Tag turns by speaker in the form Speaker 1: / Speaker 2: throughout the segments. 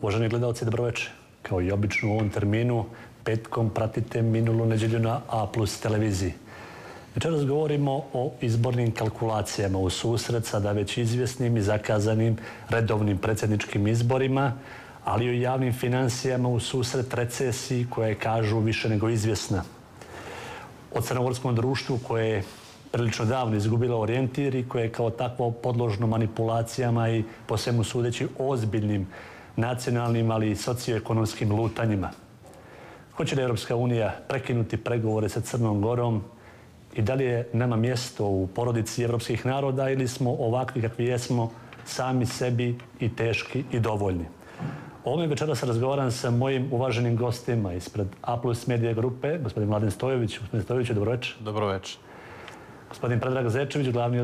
Speaker 1: Uvaženi gledalci, dobroveče. Kao i obično u ovom terminu, petkom pratite minulu nedjelju na A+ televiziji. Večeras govorimo o izbornim kalkulacijama u susret sada već izvjesnim i zakazanim redovnim predsjedničkim izborima, ali i o javnim financijama u susret recesiji koja je, kažu, više nego izvjesna. O crnogorskom društvu koje je prilično davno izgubilo orijentir i koje je kao takvo podložno manipulacijama i po svemu sudeći ozbiljnim nacionalnim, ali i socioekonomskim lutanjima. Hoće li Europska unija prekinuti pregovore sa Crnom Gorom i da li je nama mjesto u porodici evropskih naroda ili smo ovakvi kakvi jesmo, sami sebi i teški i dovoljni? O ovome večeras razgovaram sa mojim uvaženim gostima ispred A+ Medija grupe, gospodin Mladen Stojović. Gospodin Stojović, dobroveče.
Speaker 2: Dobroveče.
Speaker 1: Gospodin Predrag Zečević, glavni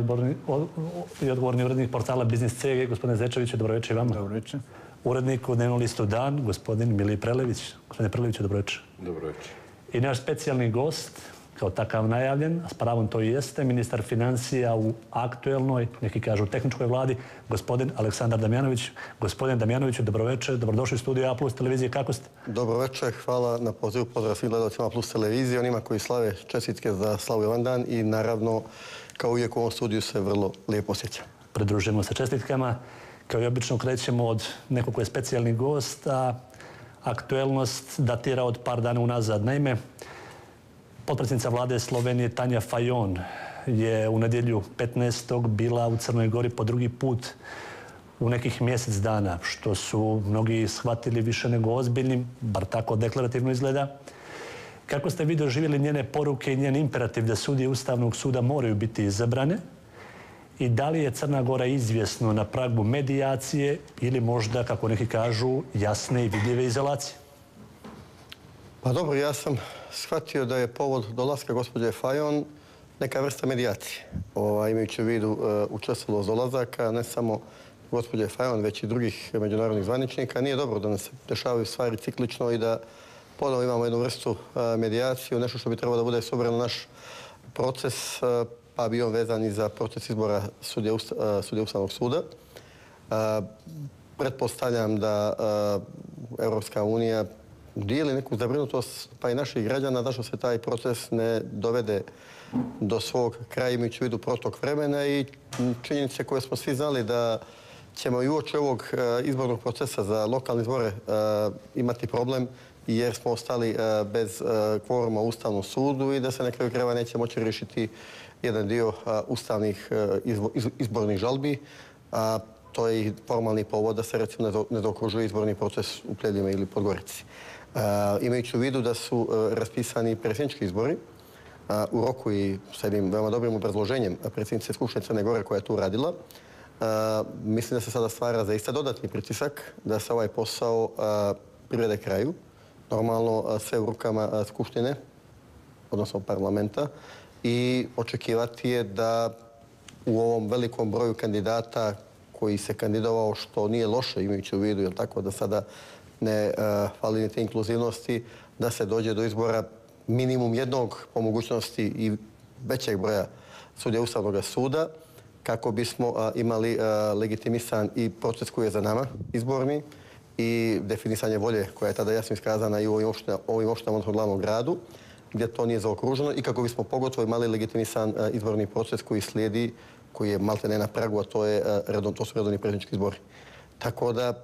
Speaker 1: i odgovorni urednik portala Biznis CG. Gospodine Zečeviću, dobroveče i vama.
Speaker 2: Dobroveče.
Speaker 1: Urednik u dnevnom listu Dan, gospodin Milij Prelević. Gospodine Preleviću, dobroveče.
Speaker 3: Dobroveče.
Speaker 1: I naš specijalni gost, kao takav najavljen, a s pravom to i jeste, ministar financija u aktuelnoj, neki kažu tehničkoj vladi, gospodin Aleksandar Damjanović. Gospodine Damjanoviću, dobroveče, dobrodošli u studiju A+ televizije. Kako ste?
Speaker 3: Dobroveče, hvala na pozivu, pozdrav svim gledalcima A+ televizije, onima koji slave čestitke za slavu Ivandan i naravno, kao uvijek u ovom studiju se vrlo lijepo osjeća.
Speaker 1: Pridružujemo se čestitkama. Kao i obično krećemo od nekog koji je specijalni gost, a aktuelnost datira od par dana unazad. Naime, potpredsjednica vlade Slovenije Tanja Fajon je u nedjelju 15. bila u Crnoj Gori po drugi put u nekih mjesec dana, što su mnogi shvatili više nego ozbiljnim, bar tako deklarativno izgleda. Kako ste vi doživjeli njene poruke i njen imperativ da sudije Ustavnog suda moraju biti izabrane? I da li je Crna Gora izvjesno na pragu medijacije ili možda, kako neki kažu, jasne i vidljive izolacije?
Speaker 3: Pa dobro, ja sam shvatio da je povod dolaska gospođe Fajon neka vrsta medijacije. Imajući u vidu učestalost dolazaka, ne samo gospođe Fajon, već i drugih međunarodnih zvaničnika. Nije dobro da nam se dešavaju stvari ciklično i da ponovo imamo jednu vrstu medijaciju, nešto što bi trebalo da bude suvereno naš proces, pa bi on vezan i za proces izbora sudija Ustavnog suda. Pretpostavljam da Europska unija dijeli neku zabrinutost pa i naših građana zašto se taj proces ne dovede do svog kraja imajući u vidu protok vremena i činjenice koje smo svi znali da ćemo i uoči ovog izbornog procesa za lokalne izbore imati problem jer smo ostali bez kvoruma u Ustavnom sudu i da se na kraju krajeva neće moći riješiti jedan dio ustavnih izbornih žalbi. To je i formalni povod da se recimo ne zaokružuje izborni proces u Preljima ili Podgorici. Imajući u vidu da su raspisani predsjednički izbori u roku i sa jednim veoma dobrim obrazloženjem predsjednice Skupštine Crne Gore koja je tu radila, mislim da se sada stvara zaista dodatni pritisak da se ovaj posao privede kraju. Normalno sve u rukama Skupštine, odnosno parlamenta, i očekivati je da u ovom velikom broju kandidata koji se kandidovao, što nije loše imajući u vidu, jer tako da sada ne fali ni te inkluzivnosti, da se dođe do izbora minimum jednog po mogućnosti i većeg broja sudija Ustavnog suda, kako bismo imali legitimisan i proces koji je za nama izborni i definisanje volje koja je tada jasno iskazana i u ovim opštinama, odnosno glavnom gradu, gdje to nije zaokruženo i kako bismo pogotovo imali legitimisan izborni proces koji slijedi, koji je maltene na pragu, a to su redovni predsjednički izbori. Tako da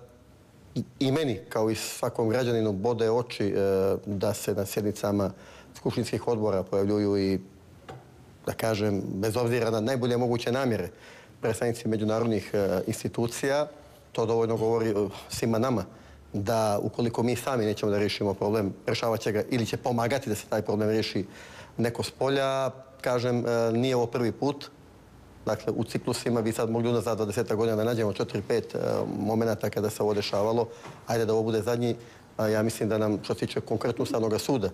Speaker 3: i meni, kao i svakom građaninu, bode oči da se na sjednicama skupštinskih odbora pojavljuju i, da kažem, bez obzira na najbolje moguće namjere predstavnici međunarodnih institucija, to dovoljno govori svima nama da ukoliko mi sami nećemo da riješimo problem, rješavat će ga ili će pomagati da se taj problem riješi neko s polja. Kažem, nije ovo prvi put. Dakle, u ciklusima bi sad mogli unazad 20 godina da nađemo 4-5 momenata kada se ovo dešavalo. Ajde da ovo bude zadnji. Ja mislim da nam, što se tiče konkretno Ustavnog suda,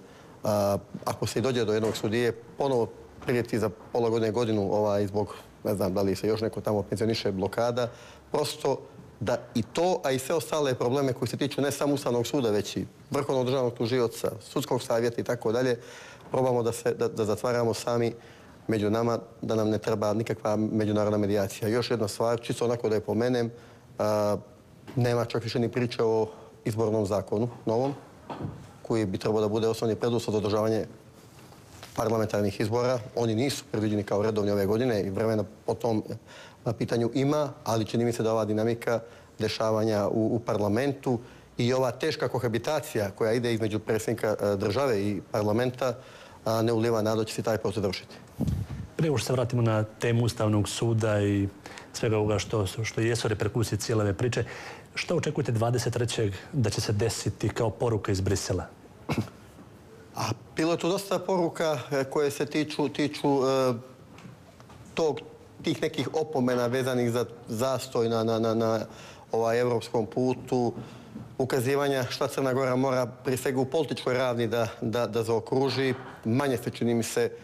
Speaker 3: ako se i dođe do jednog sudije, ponovo prijeti za pola godine, godinu, zbog, ne znam da li se još neko tamo penzioniše, blokada, prosto da i to, a i sve ostale probleme koji se tiču ne samo Ustavnog suda, već i Vrhovnog državnog tužioca, sudskog savjeta i tako dalje, probamo da zatvaramo sami među nama, da nam ne treba nikakva međunarodna medijacija. Još jedna stvar, čisto onako da je pomenem, nema čak više ni priče o izbornom zakonu novom, koji bi trebao da bude osnovni preduslov za održavanje parlamentarnih izbora. Oni nisu predviđeni kao redovni ove godine i vremena po tom pitanju ima, ali čini mi se da ova dinamika dešavanja u parlamentu i ova teška kohabitacija koja ide između predsjednika države i parlamenta ne ulijeva nadu da će se taj proces završiti.
Speaker 1: Prije nego što se vratimo na temu Ustavnog suda i svega ovoga što jesu reperkusije cijele ove priče, što očekujete 23. da će se desiti kao poruka iz Brisela?
Speaker 3: Bilo je tu dosta poruka koje se tiču tih nekih opomena vezanih za zastoj na evropskom putu, ukazivanja šta Crna Gora mora prije svega u političkoj ravni da zaokruži. Manje se, čini mi se,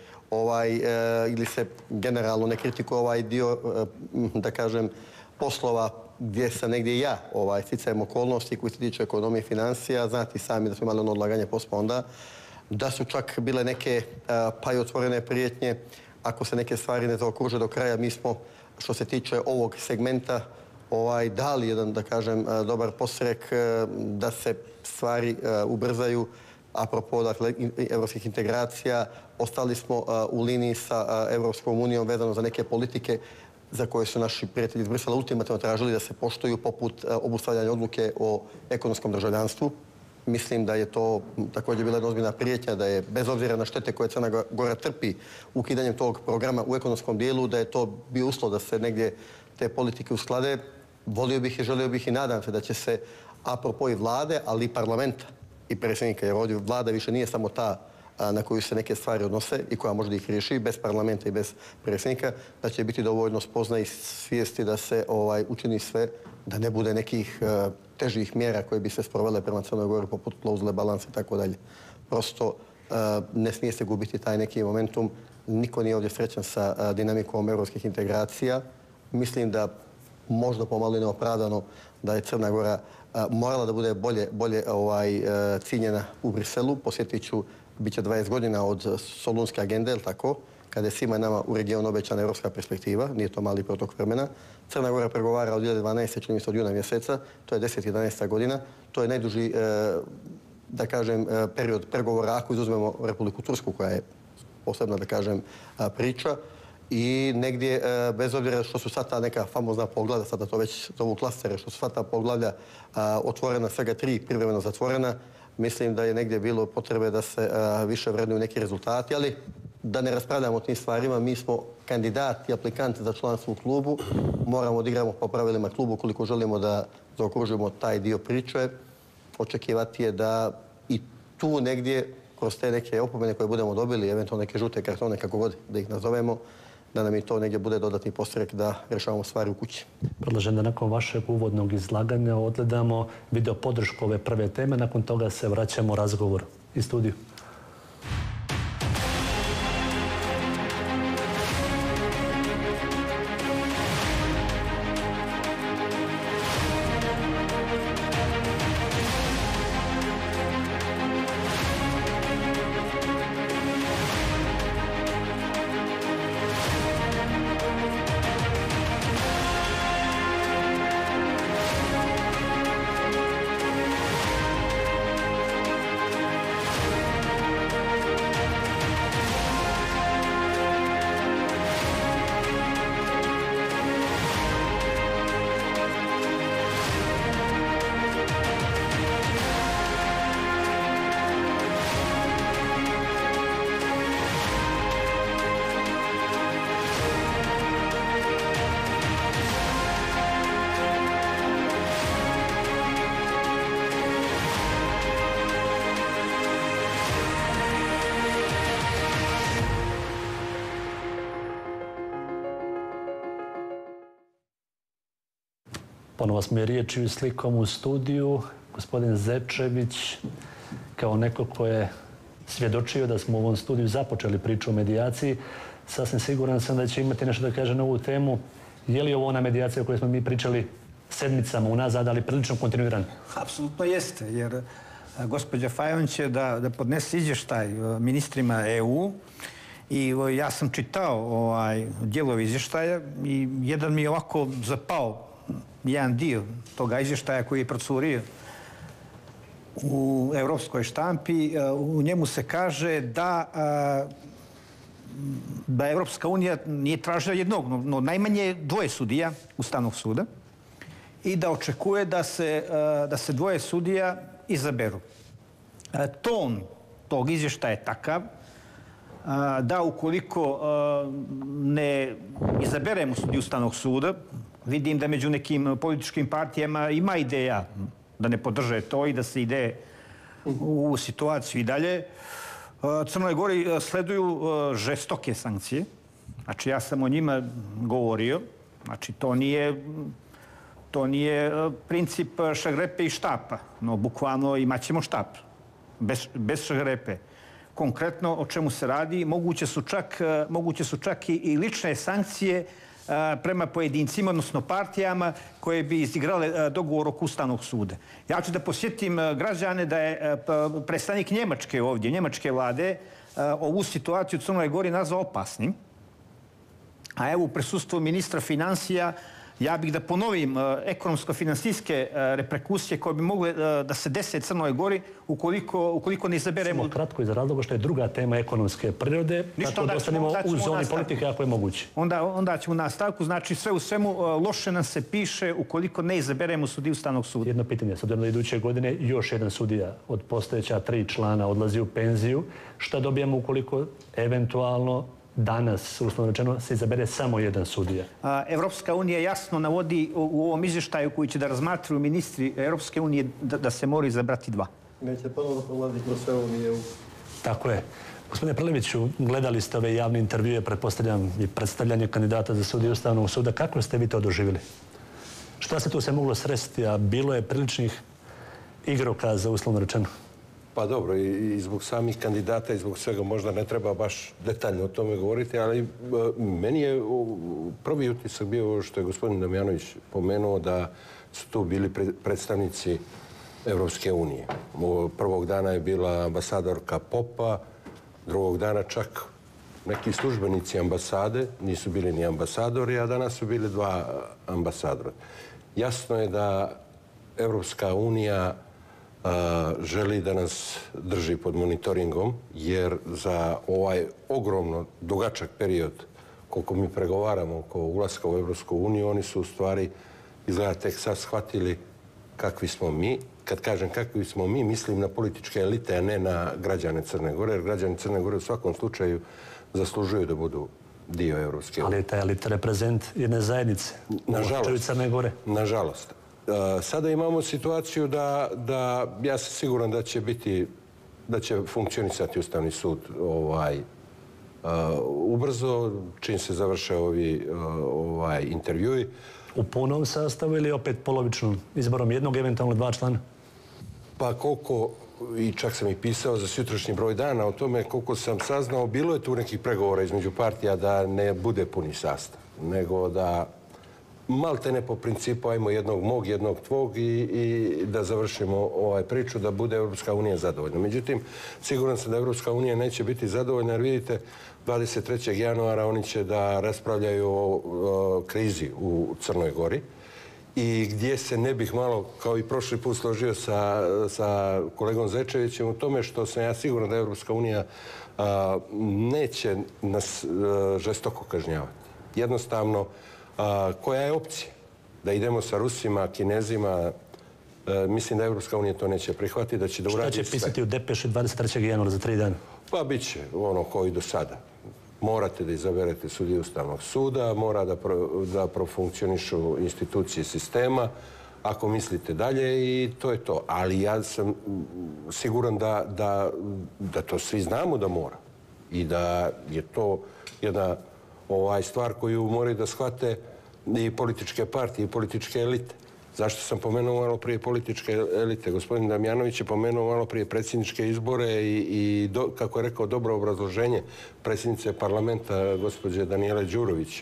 Speaker 3: ili se generalno ne kritikuje ovaj dio, da kažem, poslova gdje sam negdje ja sticajem okolnosti koji se tiče ekonomije i financija. Znate sami da smo imali ono odlaganje postponda, da su čak bile neke pa i otvorene prijetnje. Ako se neke stvari ne zaokruže do kraja, mi smo, što se tiče ovog segmenta, dali jedan, da kažem, dobar posrek da se stvari ubrzaju. Apropo, dakle, evropskih integracija, ostali smo u liniji sa Evropskom unijom vezano za neke politike za koje su naši prijatelji iz Brisela ultimativno tražili da se poštuju, poput obustavljanja odluke o ekonomskom državljanstvu. Mislim da je to također bila jedna ozbiljna prijetnja, da je, bez obzira na štete koje Crna Gora trpi ukidanjem tog programa u ekonomskom dijelu, da je to bio uslov da se negdje te politike usklade. Volio bih i želio bih i nadam se da će se, apropo i vlade, ali i parlamenta i predsjednika, jer ovdje vlada više nije samo ta na koju se neke stvari odnose i koja može da ih riješi, bez parlamenta i bez predsjednika, da će biti dovoljno spoznaje i svijesti da se učini sve, da ne bude nekih težih mjera koje bi se sprovele prema Crnoj Gori, poput klauzule balansa i tako dalje. Prosto ne smije se gubiti taj neki momentum. Niko nije ovdje srećan sa dinamikom europskih integracija. Mislim da možda pomalo i neopravdano da je Crna Gora morala da bude bolje cijenjena u Briselu. Posjetit ću, bit će 20 godina od Solunske agende, ili tako, kada je svima nama u regionu obećana evropska perspektiva, nije to mali protok vremena. Crna Gora pregovara od 2012. čini mi se od juna mjeseca, to je 10-11 godina. To je najduži, da kažem, period pregovora ako izuzmemo Republiku Tursku, koja je posebna, da kažem, priča. I negdje, bez obzira što su sad ta neka famozna poglavlja, sada to već zovu klastere, što su sad ta poglavlja otvorena, svega 3 privremeno zatvorena, mislim da je negdje bilo potrebe da se više vrednuju neki rezultati, ali da ne raspravljamo o tim stvarima, mi smo kandidati i aplikanti za članstvo u klubu, moramo da igramo po pravilima klubu koliko želimo da zaokružimo taj dio priče. Očekivati je da i tu negdje, kroz te neke opomene koje budemo dobili, eventualno neke žute kartone, kako god da ih nazovemo, da nam i to negdje bude dodatni postrek da rješavamo stvari u kući.
Speaker 1: Predlažem da nakon vašeg uvodnog izlaganja odgledamo video podršku ove prve teme, nakon toga se vraćamo u razgovor i studiju. Ponovo smo je riječi i slikom u studiju. Gospodin Zečević, kao neko ko je svjedočio da smo u ovom studiju započeli priču o medijaciji, sasvim siguran sam da će imati nešto da kaže na ovu temu. Je li ovo ona medijacija o kojoj smo mi pričali sedmicama unazad, ali prilično kontinuiran?
Speaker 2: Apsolutno jeste, jer gospođa Fajon će da podnese izvještaj ministrima EU i ja sam čitao dijelove izvještaja i jedan mi je ovako zapao, jedan dio toga izvještaja koji je procurio u evropskoj štampi, u njemu se kaže da Evropska unija nije tražila jednog, no najmanje dvoje sudija Ustavnog suda i da očekuje da se dvoje sudija izaberu. Ton tog izvještaja je takav da ukoliko ne izaberemo sudiju Ustavnog suda, vidim da među nekim političkim partijama ima ideja da ne podrže to i da se ide u situaciju i dalje. Crnoj Gori sleduju žestoke sankcije. Znači, ja sam o njima govorio. Znači, to nije princip šagrepe i štapa. No, bukvalno imat ćemo štap. Bez šagrepe. Konkretno, o čemu se radi, moguće su čak i lične sankcije prema pojedincima, odnosno partijama koje bi izigrale dogovor oko Ustavnog suda. Ja ću da posjetim građane da je predstavnik Njemačke ovdje, Njemačke vlade, ovu situaciju u Crnoj Gori nazvao opasnim. A evo u prisustvu ministra financija ja bih da ponovim ekonomsko-finansijske reperkusije koje bi mogle da se dese Crnoj Gori ukoliko ne izaberemo...
Speaker 1: Samo kratko iz razloga što je druga tema ekonomske prirode, tako da ostanemo u zoni politike ako je moguće.
Speaker 2: Onda ćemo u nastavku. Znači, sve u svemu loše nam se piše ukoliko ne izaberemo sudiju Ustavnog suda.
Speaker 1: Jedno pitanje. S obzirom da iduće godine još jedan sudija od postojeća 3 člana odlazi u penziju. Šta dobijemo ukoliko eventualno danas, uslovno rečeno, se izabere samo jedan sudija?
Speaker 2: Evropska unija jasno navodi u ovom izvještaju koji će da razmatruju ministri Evropske unije da se mora izabrati 2.
Speaker 3: Neće ponovno prolazi kroz sve unije.
Speaker 1: Tako je. Gospodine Prleviću, gledali ste ove javne intervjue, pretpostavljam i predstavljanje kandidata za sudiju Ustavnog suda. Kako ste vi to doživjeli? Šta se tu se moglo sresti, a bilo je priličnih igrokaza, uslovno rečeno?
Speaker 4: Pa dobro, i zbog samih kandidata i zbog svega možda ne treba baš detaljno o tome govoriti, ali meni je prvi utisak bio što je gospodin Damjanović pomenuo da su tu bili predstavnici Evropske unije. Prvog dana je bila ambasadorka Popa, drugog dana čak neki službenici ambasade, nisu bili ni ambasadori, a danas su bili 2 ambasadora. Jasno je da Evropska unija želi da nas drži pod monitoringom, jer za ovaj ogromno dugačak period koliko mi pregovaramo oko ulaska u Evropsku uniju, oni su u stvari izgleda tek sad shvatili kakvi smo mi. Kad kažem kakvi smo mi, mislim na političke elite, a ne na građane Crne Gore, jer građani Crne Gore u svakom slučaju zaslužuju da budu dio Evropske unije.
Speaker 1: Ali je taj elita reprezent jedne zajednice u slučaju Crne Gore.
Speaker 4: Nažalost. Sada imamo situaciju da ja sam siguran da će funkcionisati Ustavni sud ubrzo, čim se završe ovi intervjui.
Speaker 1: U punom sastavu ili opet polovičnom izborom jednog, eventualno 2 člana?
Speaker 4: Pa koliko, i čak sam i pisao za sutrašnji broj dana o tome, koliko sam saznao, bilo je tu nekih pregovora između partija da ne bude puni sastav, nego da malte ne po principu ajmo jednog mog, jednog tvog i da završimo priču, da bude Evropska unija zadovoljna. Međutim, siguran sam da Evropska unija neće biti zadovoljna, jer vidite, 23. januara oni će da raspravljaju o krizi u Crnoj Gori i gdje se ne bih malo, kao i prošli put, složio sa kolegom Zečevićem u tome što sam ja siguran da Evropska unija neće nas žestoko kažnjavati. Jednostavno, koja je opcija? Da idemo sa Rusima, Kinezima? Mislim da Evropska unija to neće prihvatiti, da će da uradi sve.
Speaker 1: Šta će pisati u depeši 23. januara za 3 dana?
Speaker 4: Pa bit će ono kao i do sada. Morate da izaberete sudiju Ustavnog suda, mora da profunkcionišu institucije sistema, ako mislite dalje, i to je to. Ali ja sam siguran da to svi znamo da mora i da je to jedna stvar koju moraju da shvate i političke partije i političke elite. Zašto sam pomenuo malo prije političke elite? Gospodin Damjanović je pomenuo malo prije predsjedničke izbore i kako je rekao, dobro obrazloženje predsjednice parlamenta, gospođe Danijele Đurović.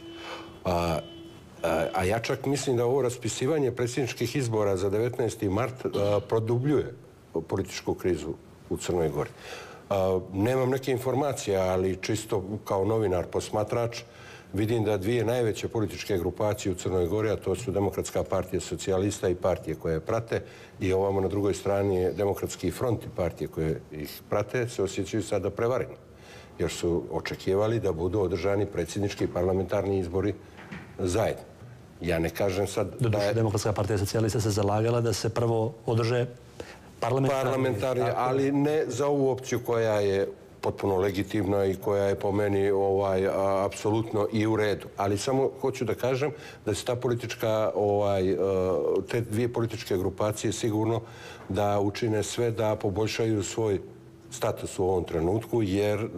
Speaker 4: A ja čak mislim da ovo raspisivanje predsjedničkih izbora za 19. mart produbljuje političku krizu u Crnoj Gori. Nemam neke informacije, ali čisto kao novinar, posmatrač, vidim da dvije najveće političke grupacije u Crnoj Gori, a to su Demokratska partija socijalista i partije koje je prate, i ovamo na drugoj strani je Demokratski front i partije koje ih prate, se osjećaju sada prevareni. Jer su očekivali da budu održani predsjednički i parlamentarni izbori zajedno. Ja ne kažem sad da je...
Speaker 1: Demokratska partija socijalista se zalagala da se prvo održe
Speaker 4: parlamentarni, ali ne za ovu opciju koja je potpuno legitimna i koja je po meni apsolutno i u redu. Ali samo hoću da kažem da se ta politička, te dvije političke grupacije sigurno da učine sve da poboljšaju svoj status u ovom trenutku, jer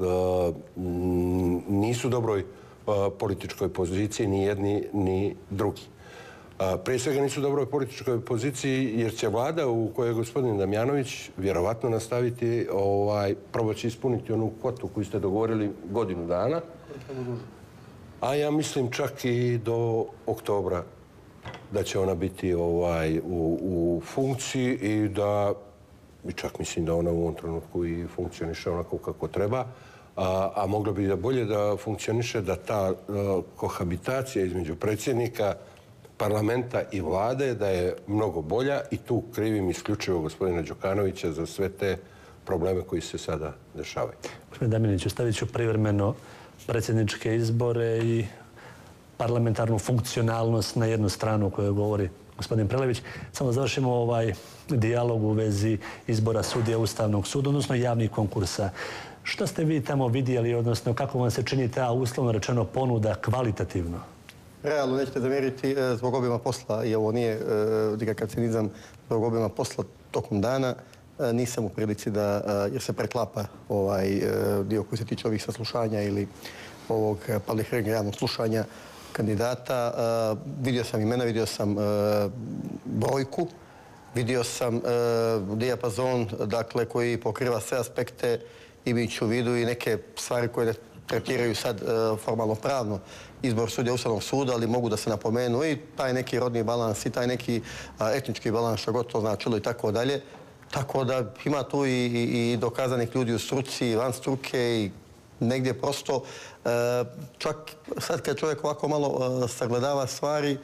Speaker 4: nisu dobroj političkoj poziciji ni jedni ni drugi. Prije svega nisu u dobroj političkoj poziciji jer će vlada u kojoj je gospodin Damjanović vjerovatno nastaviti, probaći ispuniti onu kvotu koju ste dogovorili godinu dana, a ja mislim čak i do oktobra da će ona biti u funkciji i da, čak mislim da ona u ovom trenutku i funkcioniše onako kako treba, a moglo bi da bolje da funkcioniše, da ta kohabitacija između predsjednika parlamenta i vlade da je mnogo bolja, i tu krivim isključivo gospodina Đukanovića za sve te probleme koji se sada dešavaju.
Speaker 1: Gospodin Damjaniću, stavit ću privremeno predsjedničke izbore i parlamentarnu funkcionalnost na jednu stranu o kojoj govori gospodin Prelević. Samo završimo ovaj dijalog u vezi izbora sudija Ustavnog suda, odnosno javnih konkursa. Što ste vi tamo vidjeli, odnosno kako vam se čini ta, uslovno rečeno, ponuda kvalitativno?
Speaker 3: Realno nećete zamjeriti zbog obima posla, i ovo nije nikakav cinizam, zbog obima posla tokom dana. Nisam u prilici da, jer se preklapa ovaj dio koji se tiče ovih saslušanja ili ovog javnog slušanja kandidata. Vidio sam imena, vidio sam brojku, vidio sam dijapazon, dakle, koji pokriva sve aspekte, imajući u vidu i neke stvari koje ne tretiraju sad formalno pravno izbor sudija Ustavnog suda, ali mogu da se napomenu i taj neki rodni balans i taj neki etnički balans, što god to značilo i tako dalje. Tako da ima tu i dokazanih ljudi u struci, van struke, i negdje prosto, čak sad kad čovjek ovako malo sagledava stvari,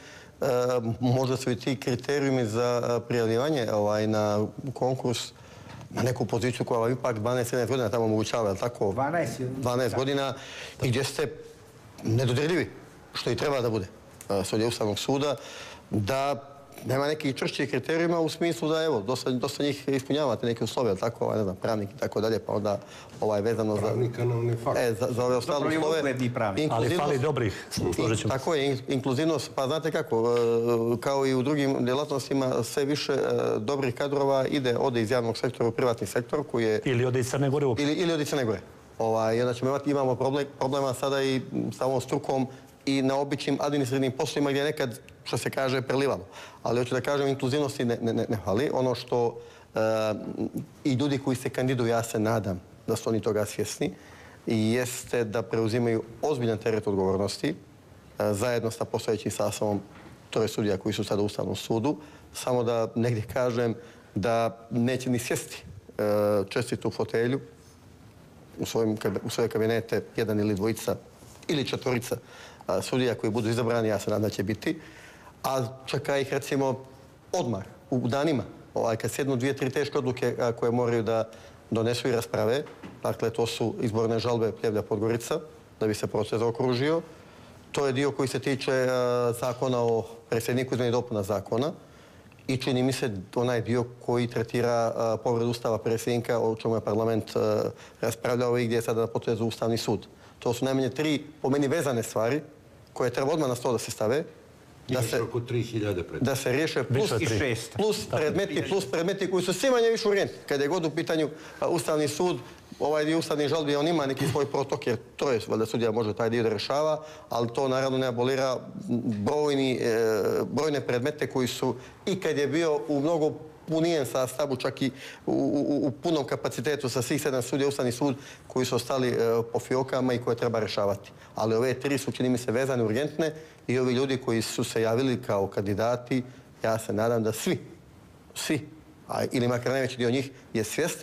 Speaker 3: možda su i ti kriterijumi za prijavljivanje na konkurs na neku poziciju koja vam ipak 12-17 godina tamo omogućava, je li tako? 12 godina i gdje ste nedodirljivi, što i treba da bude sudija Ustavnog suda, da nema nekih čvršćih kriterijuma u smislu da, evo, dosta njih ispunjavate neke uslove, je li tako, ne znam, pravnik i tako dalje, pa onda vezano za...
Speaker 4: Pravnika nam ne fali.
Speaker 3: Za ove ostale uslove...
Speaker 1: Ali fali dobrih, složit ćemo.
Speaker 3: Tako je, inkluzivnost, pa znate kako, kao i u drugim djelatnostima, sve više dobrih kadrova ode iz javnog sektora u privatni sektor, koji je...
Speaker 1: Ili ode iz Crne Gore uopšte.
Speaker 3: Ili ode iz Crne Gore. I onda imamo problema sada i sa ovom strukom i na običnim administrativnim poslovima gdje je nekad, što se kaže, prelivalo. Ali hoću da kažem, inkluzivnosti ne fali. Ono što i ljudi koji se kandiduju, ja se nadam da su oni toga svjesni, jeste da preuzimaju ozbiljan teret odgovornosti zajedno sa postojećim sastavom troje sudija koji su sada u Ustavnom sudu. Samo da negdje kažem da neće ni sjesti čestitu fotelju u svoje kabinete, jedan ili dvojica ili četvorica sudija koji budu izabrani, ja se nadam da će biti, a čeka ih recimo odmah, u danima, kad sjednu 2-3 teške odluke koje moraju da donesu i rasprave. Dakle, to su izborne žalbe Pljevlja-Podgorica, da bi se proces zaokružio. To je dio koji se tiče zakona o predsjedniku, izmjeni dopuna zakona, i čini mi se onaj dio koji tretira povredu Ustava predsjednika, o čemu je parlament raspravljao i gdje je sada na potezu Ustavni sud. To su najmanje 3, po meni, vezane stvari koje treba odmah na stol da se stave. Da se riješe plus predmeti koji su sve manje više urgentni. Kada je god u pitanju Ustavni sud, ovaj dio ustavnih žalbi, on ima neki svoj protok, jer to je, valjda, sudija može taj dio da rešava, ali to naravno ne abolira brojne predmete koji su, i kad je bio u mnogo punijem sastavu, čak i u punom kapacitetu sa svih 7 sudija Ustavni sud, koji su ostali po fiokama i koje treba rešavati. Ali ove 3 su, čini mi se, vezane, urgentne, i ovi ljudi koji su se javili kao kandidati, ja se nadam da svi, ili makar najveći dio njih, je svjestan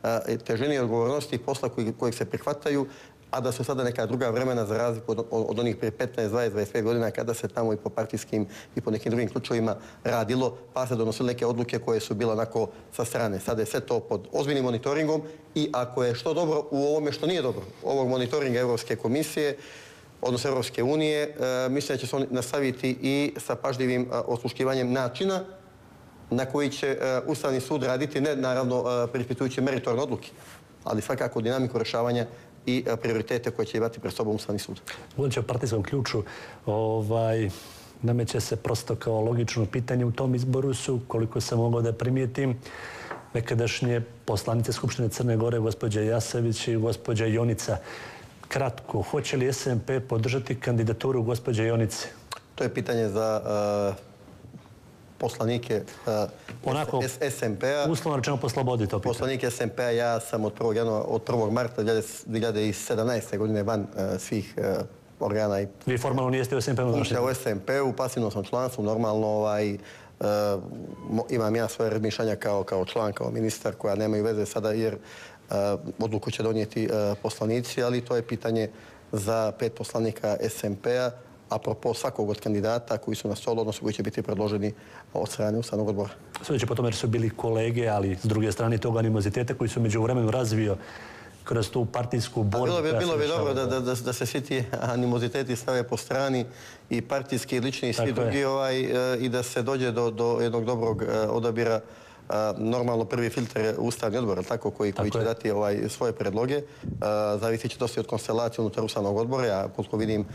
Speaker 3: težini odgovornosti i posla kojeg se prihvataju, a da su sada neka druga vremena za razliku od onih prije 15, 20, 25 godina kada se tamo i po partijskim i po nekim drugim ključovima radilo, pa se donosile neke odluke koje su bile onako sa strane. Sada je sve to pod ozbiljnim monitoringom i ako je što dobro u ovome što nije dobro, ovog monitoringa Europske komisije, odnosno Europske unije, mislim da će se on nastaviti i sa pažljivim osluškivanjem načina na koji će Ustavni sud raditi, ne naravno preispitujući meritorne odluke, ali svakako dinamiku rješavanja i prioritete koje će imati pred sobom Ustavni sud.
Speaker 1: Govoreći o partijskom ključu, nameće se prosto kao logično pitanje u tom izboru su, koliko sam mogao da primijetim, nekadašnje poslanice Skupštine Crne Gore, gospođa Jasević i gospođa Jonica. Kratko, hoće li SMP podržati kandidaturu gospođe Jonice?
Speaker 3: To je pitanje za poslanike SMP-a.
Speaker 1: Uslovno rečeno po slobodi to pitanje.
Speaker 3: Poslanik SMP-a, ja sam od 1. marta 2017. godine van svih organa i
Speaker 1: Vi formalno nijeste u SMP-u?
Speaker 3: Funkcija u SMP-u, pasivno sam članstvo, normalno imam ja svoje razmišljanja kao član, kao ministar koja nemaju veze sada jer odluku će donijeti poslanici, ali to je pitanje za 5 poslanika SMP-a, apropo svakog od kandidata koji su na stolu, odnosno koji će biti predloženi od strane Ustavnog odbora.
Speaker 1: Sudeći po tome jer su bili kolege, ali s druge strane tog animoziteta koji su među vremenu razvio kroz tu partijsku borbu.
Speaker 3: Bilo bi dobro da se svi ti animoziteti stave po strani i partijski, lični i svi drugi i da se dođe do jednog dobrog odabira. Normalno prvi filter je Ustavni odbor, tako koji će dati svoje predloge. Zavisit će dosta od konstelacije unutar Ustavnog odbora. Ja koliko vidim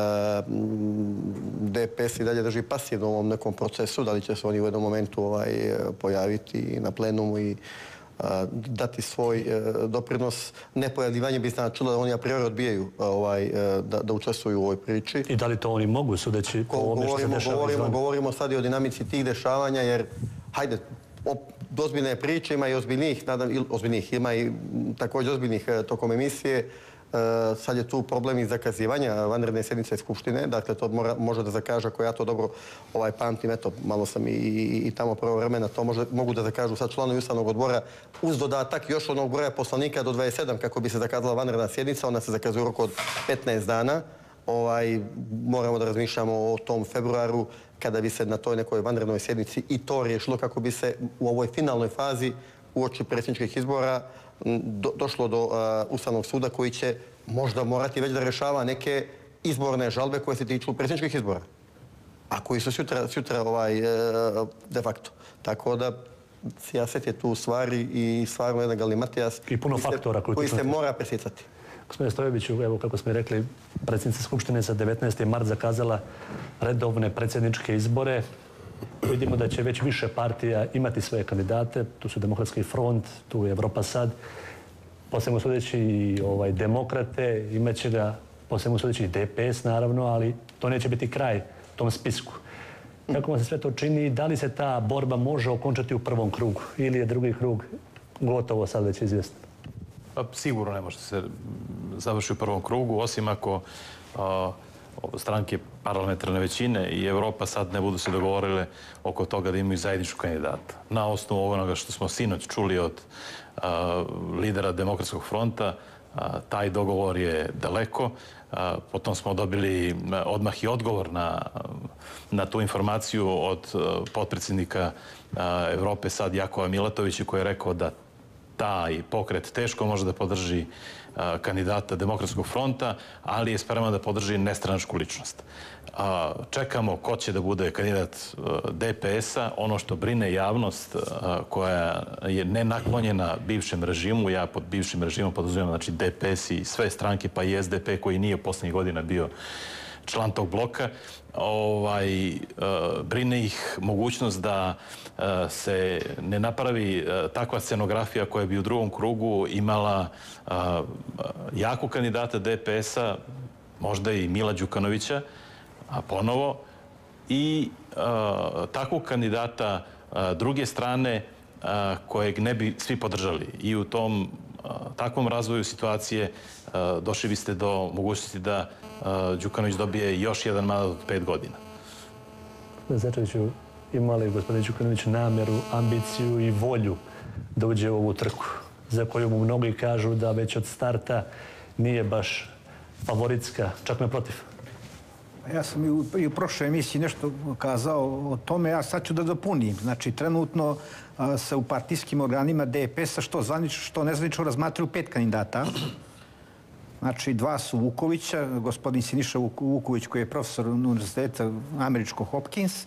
Speaker 3: DPS i dalje drži pasivno u ovom nekom procesu. Da li će se oni u jednom momentu pojaviti na plenumu i dati svoj doprinos. Nepojavljivanje bi značilo da oni a priori odbijaju da učestvuju u ovoj priči.
Speaker 1: I da li to oni mogu, sudeći po ovome što se dešava?
Speaker 3: Govorimo sad i o dinamici tih dešavanja, jer hajde, ozbiljne priče, ima i ozbiljnih, ima i također ozbiljnih tokom emisije. Sad je tu problem i zakazivanja vanredne sjednice Skupštine, dakle to može da zakaže, ako ja to dobro pamtim, eto, malo sam i tamo prvo vremena, to mogu da zakažu sad članovi Ustavnog odbora uz dodatak još onog broja poslanika do 27 kako bi se zakazala vanredna sjednica, ona se zakazuje u roku od 15 dana. Moramo da razmišljamo o tom februaru kada bi se na toj nekoj vanrednoj sjednici i to riješilo kako bi se u ovoj finalnoj fazi uoči predsjedničkih izbora došlo do Ustavnog suda koji će možda morati već da rješava neke izborne žalbe koje se tiču predsjedničkih izbora, a koji su sutra de facto. Tako da sijaset je tu stvari i stvarno jedan galimatijas koji se mora presjecati.
Speaker 1: Gospodine Stojeviću, evo kako smo rekli, predsjednica Skupštine za 19. mart zakazala redovne predsjedničke izbore. Vidimo da će već više partija imati svoje kandidate. Tu su Demokratski front, tu je Evropa sad. Posebno sudeći i Demokrate, imat će ga posebno sudeći i DPS naravno, ali to neće biti kraj tom spisku. Kako vam se sve to čini? Da li se ta borba može okončati u prvom krugu ili je drugi krug gotovo sad već izvjesno?
Speaker 5: Sigurno ne može se završiti u prvom krugu, osim ako stranke parlamentarne većine i Evropa sad ne budu se dogovorile oko toga da imaju zajedničkog kandidata. Na osnovu onoga što smo sinoć čuli od lidera Demokratskog fronta, taj dogovor je daleko. Potom smo dobili odmah i odgovor na tu informaciju od potpredsjednika Evrope sad Jakova Milatovića koji je rekao da taj pokret teško može da podrži kandidata Demokratskog fronta, ali je spreman da podrži nestranačku ličnost. Čekamo ko će da bude kandidat DPS-a. Ono što brine javnost koja je nenaklonjena bivšem režimu, ja pod bivšim režimom podrazumijem znači DPS i sve stranke, pa i SDP koji nije poslednjih godina bio član tog bloka, brine ih mogućnost da se ne napravi takva scenografija koja bi u drugom krugu imala jakog kandidata DPS-a, možda i Mila Đukanovića, ponovo, i takvog kandidata druge strane kojeg ne bi svi podržali. I u tom takvom razvoju situacije došli biste do mogućnosti da Đukanović dobije još jedan mandat od 5 godina.
Speaker 1: Gospodine Zečeviću, ima li gospodin Đukanović nameru, ambiciju i volju da uđe u ovu trku? za koju mu mnogi kažu da već od starta nije baš favoritska, čak naprotiv.
Speaker 2: Ja sam i u prošloj emisiji nešto kazao o tome, ja sad ću da dopunim. Znači, trenutno se u partijskim organima DPS-a što zvanično, što nezvanično razmatraju 5 kandidata. Znači, 2 su Vukovića, gospodin Siniša Vuković koji je profesor univerziteta američkog Hopkins,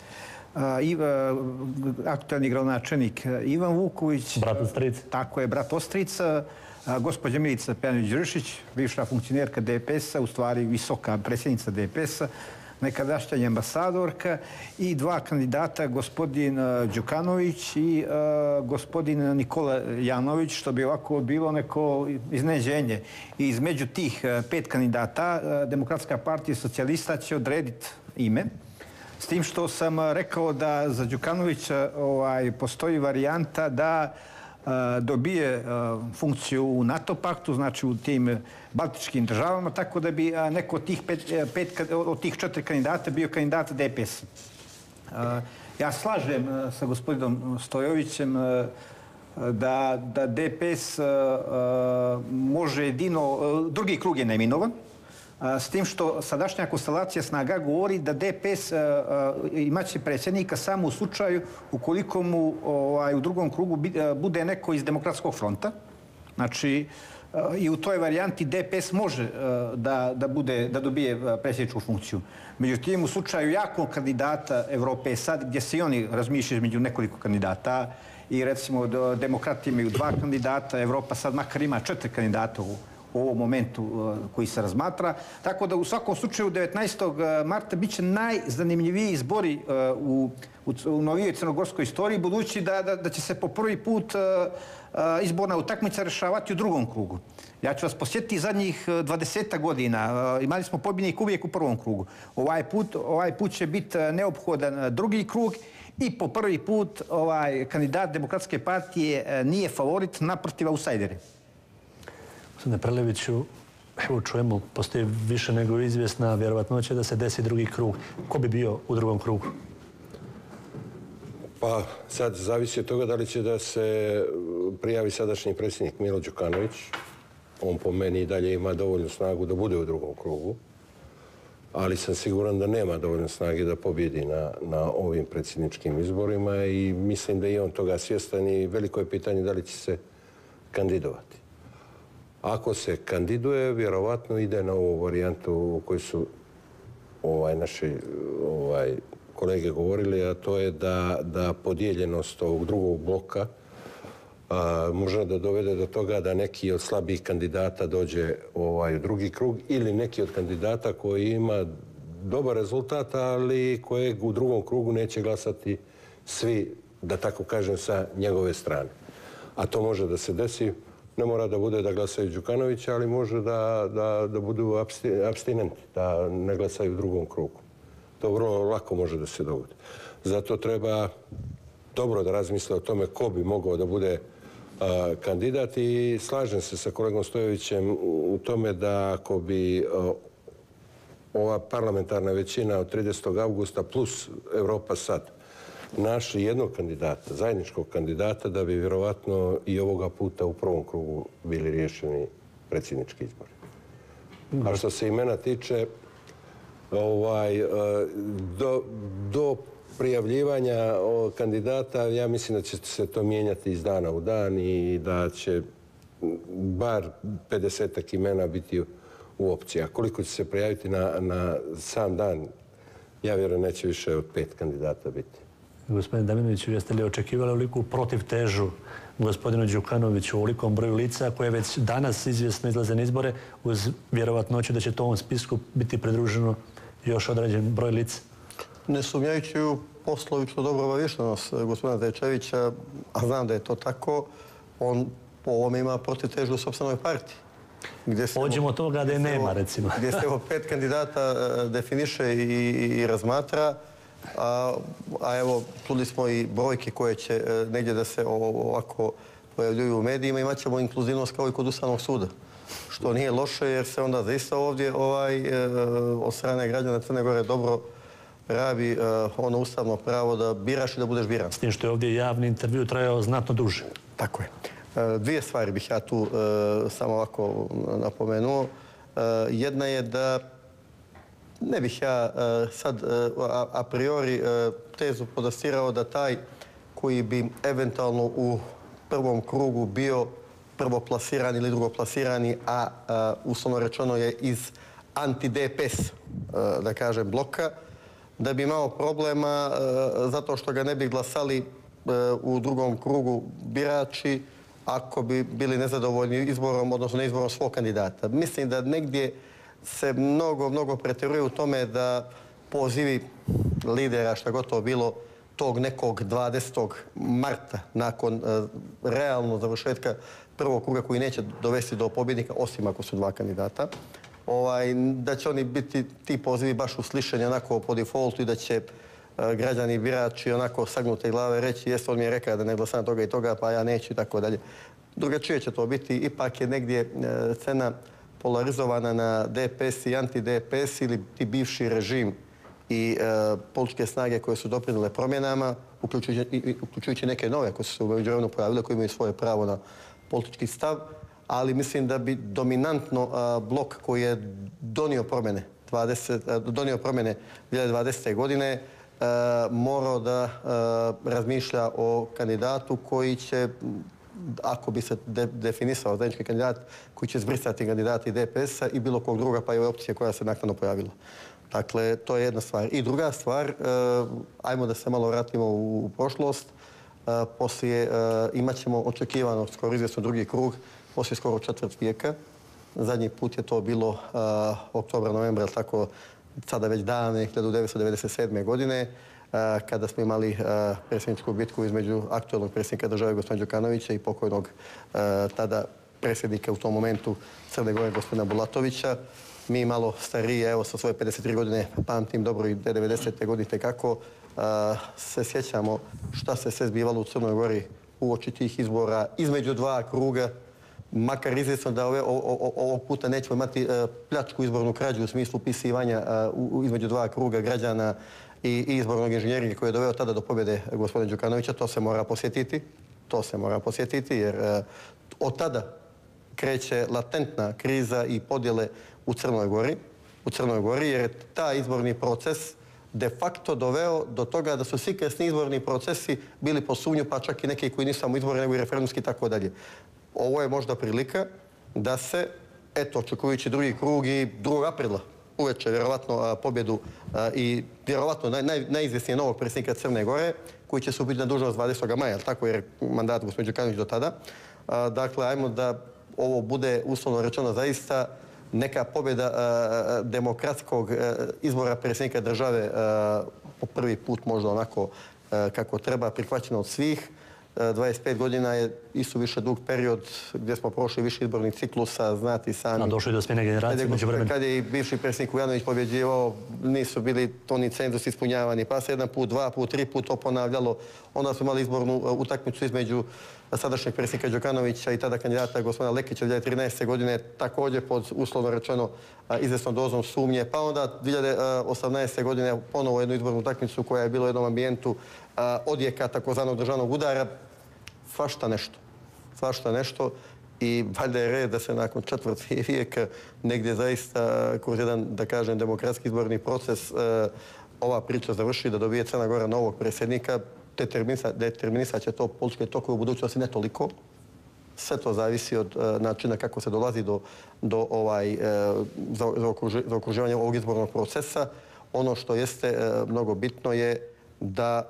Speaker 2: aktualni gradonačelnik Ivan Vuković.
Speaker 1: Brat Ostrica.
Speaker 2: Tako je, brat Ostrica. Gospođa Milica Pejanović-Đurišić, bivša funkcionerka DPS-a, u stvari visoka predsjednica DPS-a, nekadašnja ambasadorka, i 2 kandidata, gospodin Đukanović i gospodin Nikola Janović, što bi ovako bilo neko iznenađenje. I između tih 5 kandidata Demokratska partija socijalista će odrediti ime. S tim što sam rekao da za Đukanovića postoji varijanta da dobije funkciju u NATO paktu, znači u tim baltičkim državama, tako da bi neko od tih 4 kandidata bio kandidat DPS. Ja slažem sa gospodinom Stojovićem da DPS može jedino, drugi krug je neminovan, s tim što sadašnja konstelacija snaga govori da DPS imaće predsjednika samo u slučaju ukoliko mu u drugom krugu bude neko iz Demokratskog fronta. Znači, i u toj varijanti DPS može da dobije predsjedničku funkciju. Međutim, u slučaju jakog kandidata Evrope sad, gdje se i oni razmišljaju među nekoliko kandidata, i recimo demokrati imaju 2 kandidata, Evropa sad makar ima 4 kandidata u ovom momentu koji se razmatra. Tako da u svakom slučaju 19. marta bit će najzanimljiviji izbori u novijoj crnogorskoj istoriji, budući da će se po prvi put izborna utakmica rešavati u drugom krugu. Ja ću vas posjetiti zadnjih 20 godina. Imali smo pobjednik uvijek u prvom krugu. Ovaj put će biti neophodan drugi krug i po prvi put kandidat Demokratske partije nije favorit, naprotiv outsideri.
Speaker 1: Gospodine Preleviću, evo čujemo, postoji više nego izvjesna vjerovatnoća da se desi drugi krug. Ko bi bio u drugom krugu?
Speaker 4: Pa sad zavisi od toga da li će da se prijavi sadašnji predsjednik Milo Đukanović. On po meni i dalje ima dovoljnu snagu da bude u drugom krugu, ali sam siguran da nema dovoljno snage da pobjedi na ovim predsjedničkim izborima i mislim da je on toga svjestan i veliko je pitanje da li će se kandidovati. Ako se kandiduje, vjerovatno ide na ovu varijantu u kojoj su naši kolege govorili, a to je da podijeljenost ovog drugog bloka može da dovede do toga da neki od slabijih kandidata dođe u drugi krug ili neki od kandidata koji ima dobar rezultat, ali kojeg u drugom krugu neće glasati svi, da tako kažem, sa njegove strane. A to može da se desi. Ne mora da bude da glasaju Đukanovića, ali može da budu apstinenti, da ne glasaju u drugom krugu. To vrlo lako može da se dogodi. Zato treba dobro da razmisle o tome ko bi mogao da bude kandidat i slažem se sa kolegom Stojovićem u tome da ako bi ova parlamentarna većina od 30. augusta plus Evropa sad našli jednog kandidata, zajedničkog kandidata, da bi vjerovatno i ovoga puta u prvom krugu bili riješeni predsjednički izbori. A što se imena tiče, do prijavljivanja kandidata, ja mislim da će se to mijenjati iz dana u dan i da će bar 50-ak imena biti u opciji. A koliko će se prijaviti na sam dan, ja vjerujem neće više od 5 kandidata biti.
Speaker 1: Gospodine Damjanoviću, jeste li očekivali ovoliku protivtežu gospodinu Đukanoviću u ovolikom broju lica koje već danas izvjesno izlaze na izbore uz vjerovatnoću da će to ovom spisku biti pridruženo još određen broj lica?
Speaker 3: Ne sumnjajući u poslovičnu dobro obaviještenost gospodina Dečevića, a znam da je to tako, on po ovome ima protivtežu u sopstvenoj partiji.
Speaker 1: Pođemo od toga da je nema, recimo.
Speaker 3: Gdje se 5 kandidata definiše i razmatra, a evo, čuli smo i brojke koje će negdje da se ovako pojavljuju u medijima, imat ćemo inkluzivnost kao i kod Ustavnog suda. Što nije loše jer se onda zaista ovdje od strane građana Crne Gore dobro rabi ono ustavno pravo da biraš i da budeš biran.
Speaker 1: S tim što je ovdje javni intervju trajao znatno duže.
Speaker 3: Tako je. Dvije stvari bih ja tu samo ovako napomenuo. Jedna je da ne bih ja sad a priori tezu podastirao da taj koji bi eventualno u prvom krugu bio prvoplasirani ili drugoplasirani, a uslovno rečeno je iz anti-DPS, da kažem, bloka, da bi imao problema zato što ga ne bi glasali u drugom krugu birači ako bi bili nezadovoljni izborom, odnosno ne izborom svog kandidata. Mislim da negdje se mnogo pretjeruje u tome da pozivi lidera, šta god to bilo, tog nekog 20. marta, nakon realno završetka prvog kruga koji neće dovesti do pobjednika, osim ako su dva kandidata, da će oni biti ti pozivi baš uslišeni onako po defaultu i da će građani birači onako sagnute glave reći jeste, on mi je rekao da ne glasam toga i toga, pa ja neću i tako dalje. Drugačije će to biti, ipak je negdje scena polarizovana na DPS i anti-DPS ili ti bivši režim i političke snage koje su doprinile promjenama, uključujući neke nove koje su se u međuvremenu pojavile, koji imaju svoje pravo na politički stav, ali mislim da bi dominantno blok koji je donio promjene 2020. godine morao da razmišlja o kandidatu koji će, ako bi se definisao zajednički kandidat, koji će zbrisati kandidati DPS-a i bilo kog druga, pa i ove opcije koja se naknadno pojavila. Dakle, to je jedna stvar. I druga stvar, ajmo da se malo vratimo u prošlost. Poslije imat ćemo očekivano skoro izvjesno drugi krug, poslije skoro četvrt vijeka. Zadnji put je to bilo oktobra, novembra, tako sada već davne 1997. godine, kada smo imali predsjedničku bitku između aktualnog predsjednika države gospodina Đukanovića i pokojnog tada predsjednika u tom momentu Crne Gore gospodina Bulatovića. Mi malo stariji, evo sa svoje 53 godine, pamtim dobro i 90. godine kako se sjećamo šta se sve zbivalo u Crnoj Gori uoči tih izbora između dva kruga. Makar izvjesno da ovog puta nećemo imati pljačku izbornu krađu u smislu upisivanja između dva kruga građana i izbornog inženjeringa koji je doveo tada do pobjede gospodina Đukanovića, to se mora posjetiti. To se mora posjetiti jer od tada kreće latentna kriza i podjele u Crnoj Gori, jer je taj izborni proces de facto doveo do toga da su svi kasni izborni procesi bili po sumnju, pa čak i neki koji nisu samo izbori, nego i referendumski i tako dalje. Ovo je možda prilika da se, eto, očekujući drugi krug i 2. aprila uveče, vjerovatno pobjedu i vjerovatno najizvjesnije novog predsjednika Crne Gore, koji će se ubiti na dužnost 20. maja, tako je mandat gospodin Đukanović do tada. Dakle, ajmo da ovo bude uslovno rečeno zaista neka pobjeda demokratskog izbora predsjednika države po prvi put možda onako kako treba, prihvaćeno od svih. 25 godina je isto više dug period gdje smo prošli više izbornih ciklusa, znati sami.
Speaker 1: Došli do smjene generacije među vremena.
Speaker 3: Kad je i bivši predsjednik Vujanović pobjeđivao, nisu bili oni cenzusi ispunjavani, pa se jedan put, dva put, tri put to ponavljalo. Onda smo imali izbornu utakmicu između sadašnjeg predsjednika Đukanovića i tada kandidata gospodina Lekića 2013. godine, također pod uslovno rečeno izvjesnom dozom sumnje. Pa onda 2018. godine ponovo jednu izbornu utakmicu koja je bila u jednom ambijentu odjeka takozvanog državnog udara. Svašta nešto. I valjda je red da se nakon četvrt vijeka negdje zaista kroz jedan, da kažem, demokratski izborni proces ova priča završi, da dobije Crna Gora novog predsjednika. Determinisat će to političke tokove u budućnosti, ne toliko. Sve to zavisi od načina kako se dolazi do zaokruživanja ovog izbornog procesa. Ono što jeste mnogo bitno je da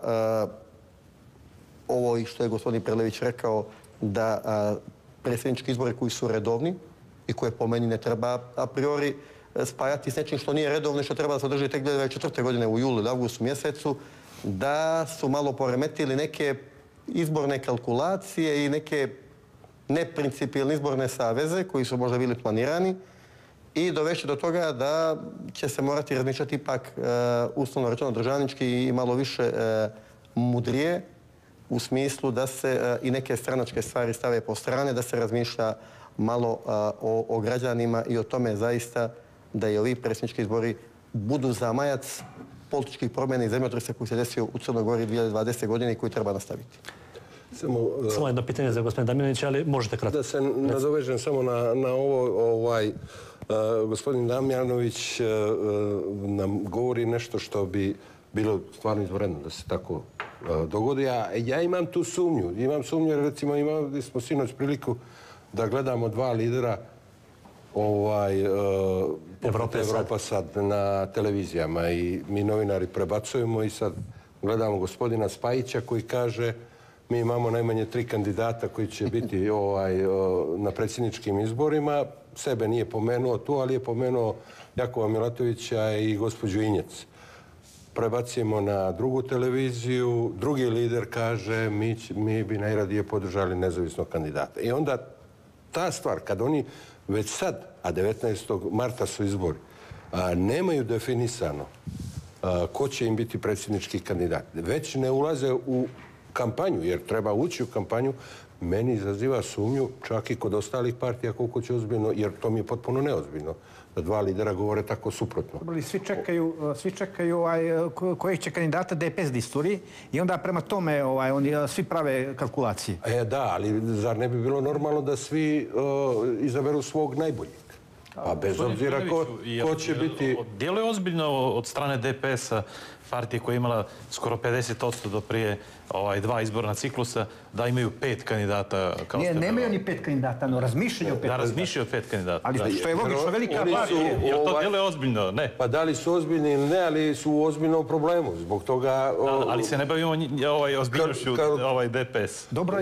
Speaker 3: ovo i što je gospodin Prelević rekao, da predsjednički izbori koji su redovni i koje po meni ne treba a priori spajati s nečim što nije redovno i što treba da se održi tek 2004. godine u julu ili avgustu mjesecu, da su malo poremetili neke izborne kalkulacije i neke neprincipijelne izborne saveze koji su možda bili planirani i dovešći do toga da će se morati razmišljati ipak uslovno rečeno državnički i malo više mudrije u smislu da se i neke stranačke stvari stave po strane, da se razmišlja malo o građanima i o tome zaista da i ovi predsjednički izbori budu zamajac političkih promjena i zemljotresa koji se desio u Crnoj Gori 2020. godine i koji treba nastaviti.
Speaker 1: Samo jedno pitanje za gospodina Damjanovića, ali možete kratko.
Speaker 4: Da se nadovežem samo na ovo, gospodin Damjanović nam govori nešto što bi bilo stvarno izvanredno da se tako dogodi. Ja imam tu sumnju. Imam sumnju jer recimo imali smo sinoć priliku da gledamo dva lidera Evropa sad na televizijama i mi novinari prebacujemo i sad gledamo gospodina Spajića koji kaže mi imamo najmanje 3 kandidata koji će biti na predsjedničkim izborima. Sebe nije pomenuo tu, ali je pomenuo Jakova Milatovića i gospođu Injec. Prebacujemo na drugu televiziju, drugi lider kaže mi bi najradije podržali nezavisnog kandidata. I onda ta stvar, kad oni već sad, a 19. marta su izbori, nemaju definisano ko će im biti predsjednički kandidat. Već ne ulaze u kampanju, jer treba ući u kampanju, meni izaziva sumnju čak i kod ostalih partija koliko će ozbiljno, jer to mi je potpuno neozbiljno, da dva lidera govore tako suprotno.
Speaker 2: Svi čekaju kojeg će kandidata DPS da isturi i onda prema tome oni svi prave kalkulacije.
Speaker 4: Da, ali zar ne bi bilo normalno da svi izaberu svog najboljeg? Pa bez obzira ko će biti...
Speaker 5: Djeluje ozbiljno od strane DPS-a, partije koja je imala skoro 50% do prije 2 izborna ciklusa, da imaju 5 kandidata kao ste...
Speaker 2: Nemaju ni 5 kandidata, no razmišljaju o 5 kandidata.
Speaker 5: Da, razmišljaju o 5 kandidata.
Speaker 2: Ali što je logično, velika partija.
Speaker 5: Jer to djeluje ozbiljno, ne?
Speaker 4: Pa da li su ozbiljni ili ne, ali su u ozbiljnom problemu. Zbog toga...
Speaker 5: Ali se ne bavimo ozbiljnošću DPS.
Speaker 2: Dobro,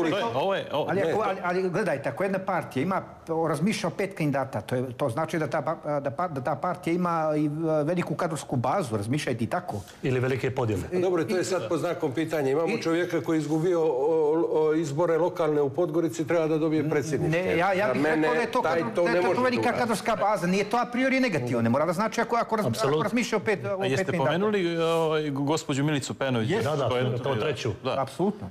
Speaker 2: ali gledajte, ako jedna partija razmišlja o 5 kandidata, to znači da ta partija ima i veliku kadrovsku bazu, razmišljajte i tako.
Speaker 1: Ili velike podjele.
Speaker 4: Dobro, to je sad pod znakom pitanja. Imamo čovjeka koji je izgubio izbore lokalne u Podgorici, treba da dobije predsjedničke.
Speaker 2: Ja bih rekao da je to velika kadrovska baza. Nije to a priori negativno. Ne mora da znači ako razmišlja o 5 kandidata.
Speaker 5: Jeste pomenuli gospođu Milicu Penović?
Speaker 1: Da, to treću.
Speaker 2: Apsolutno.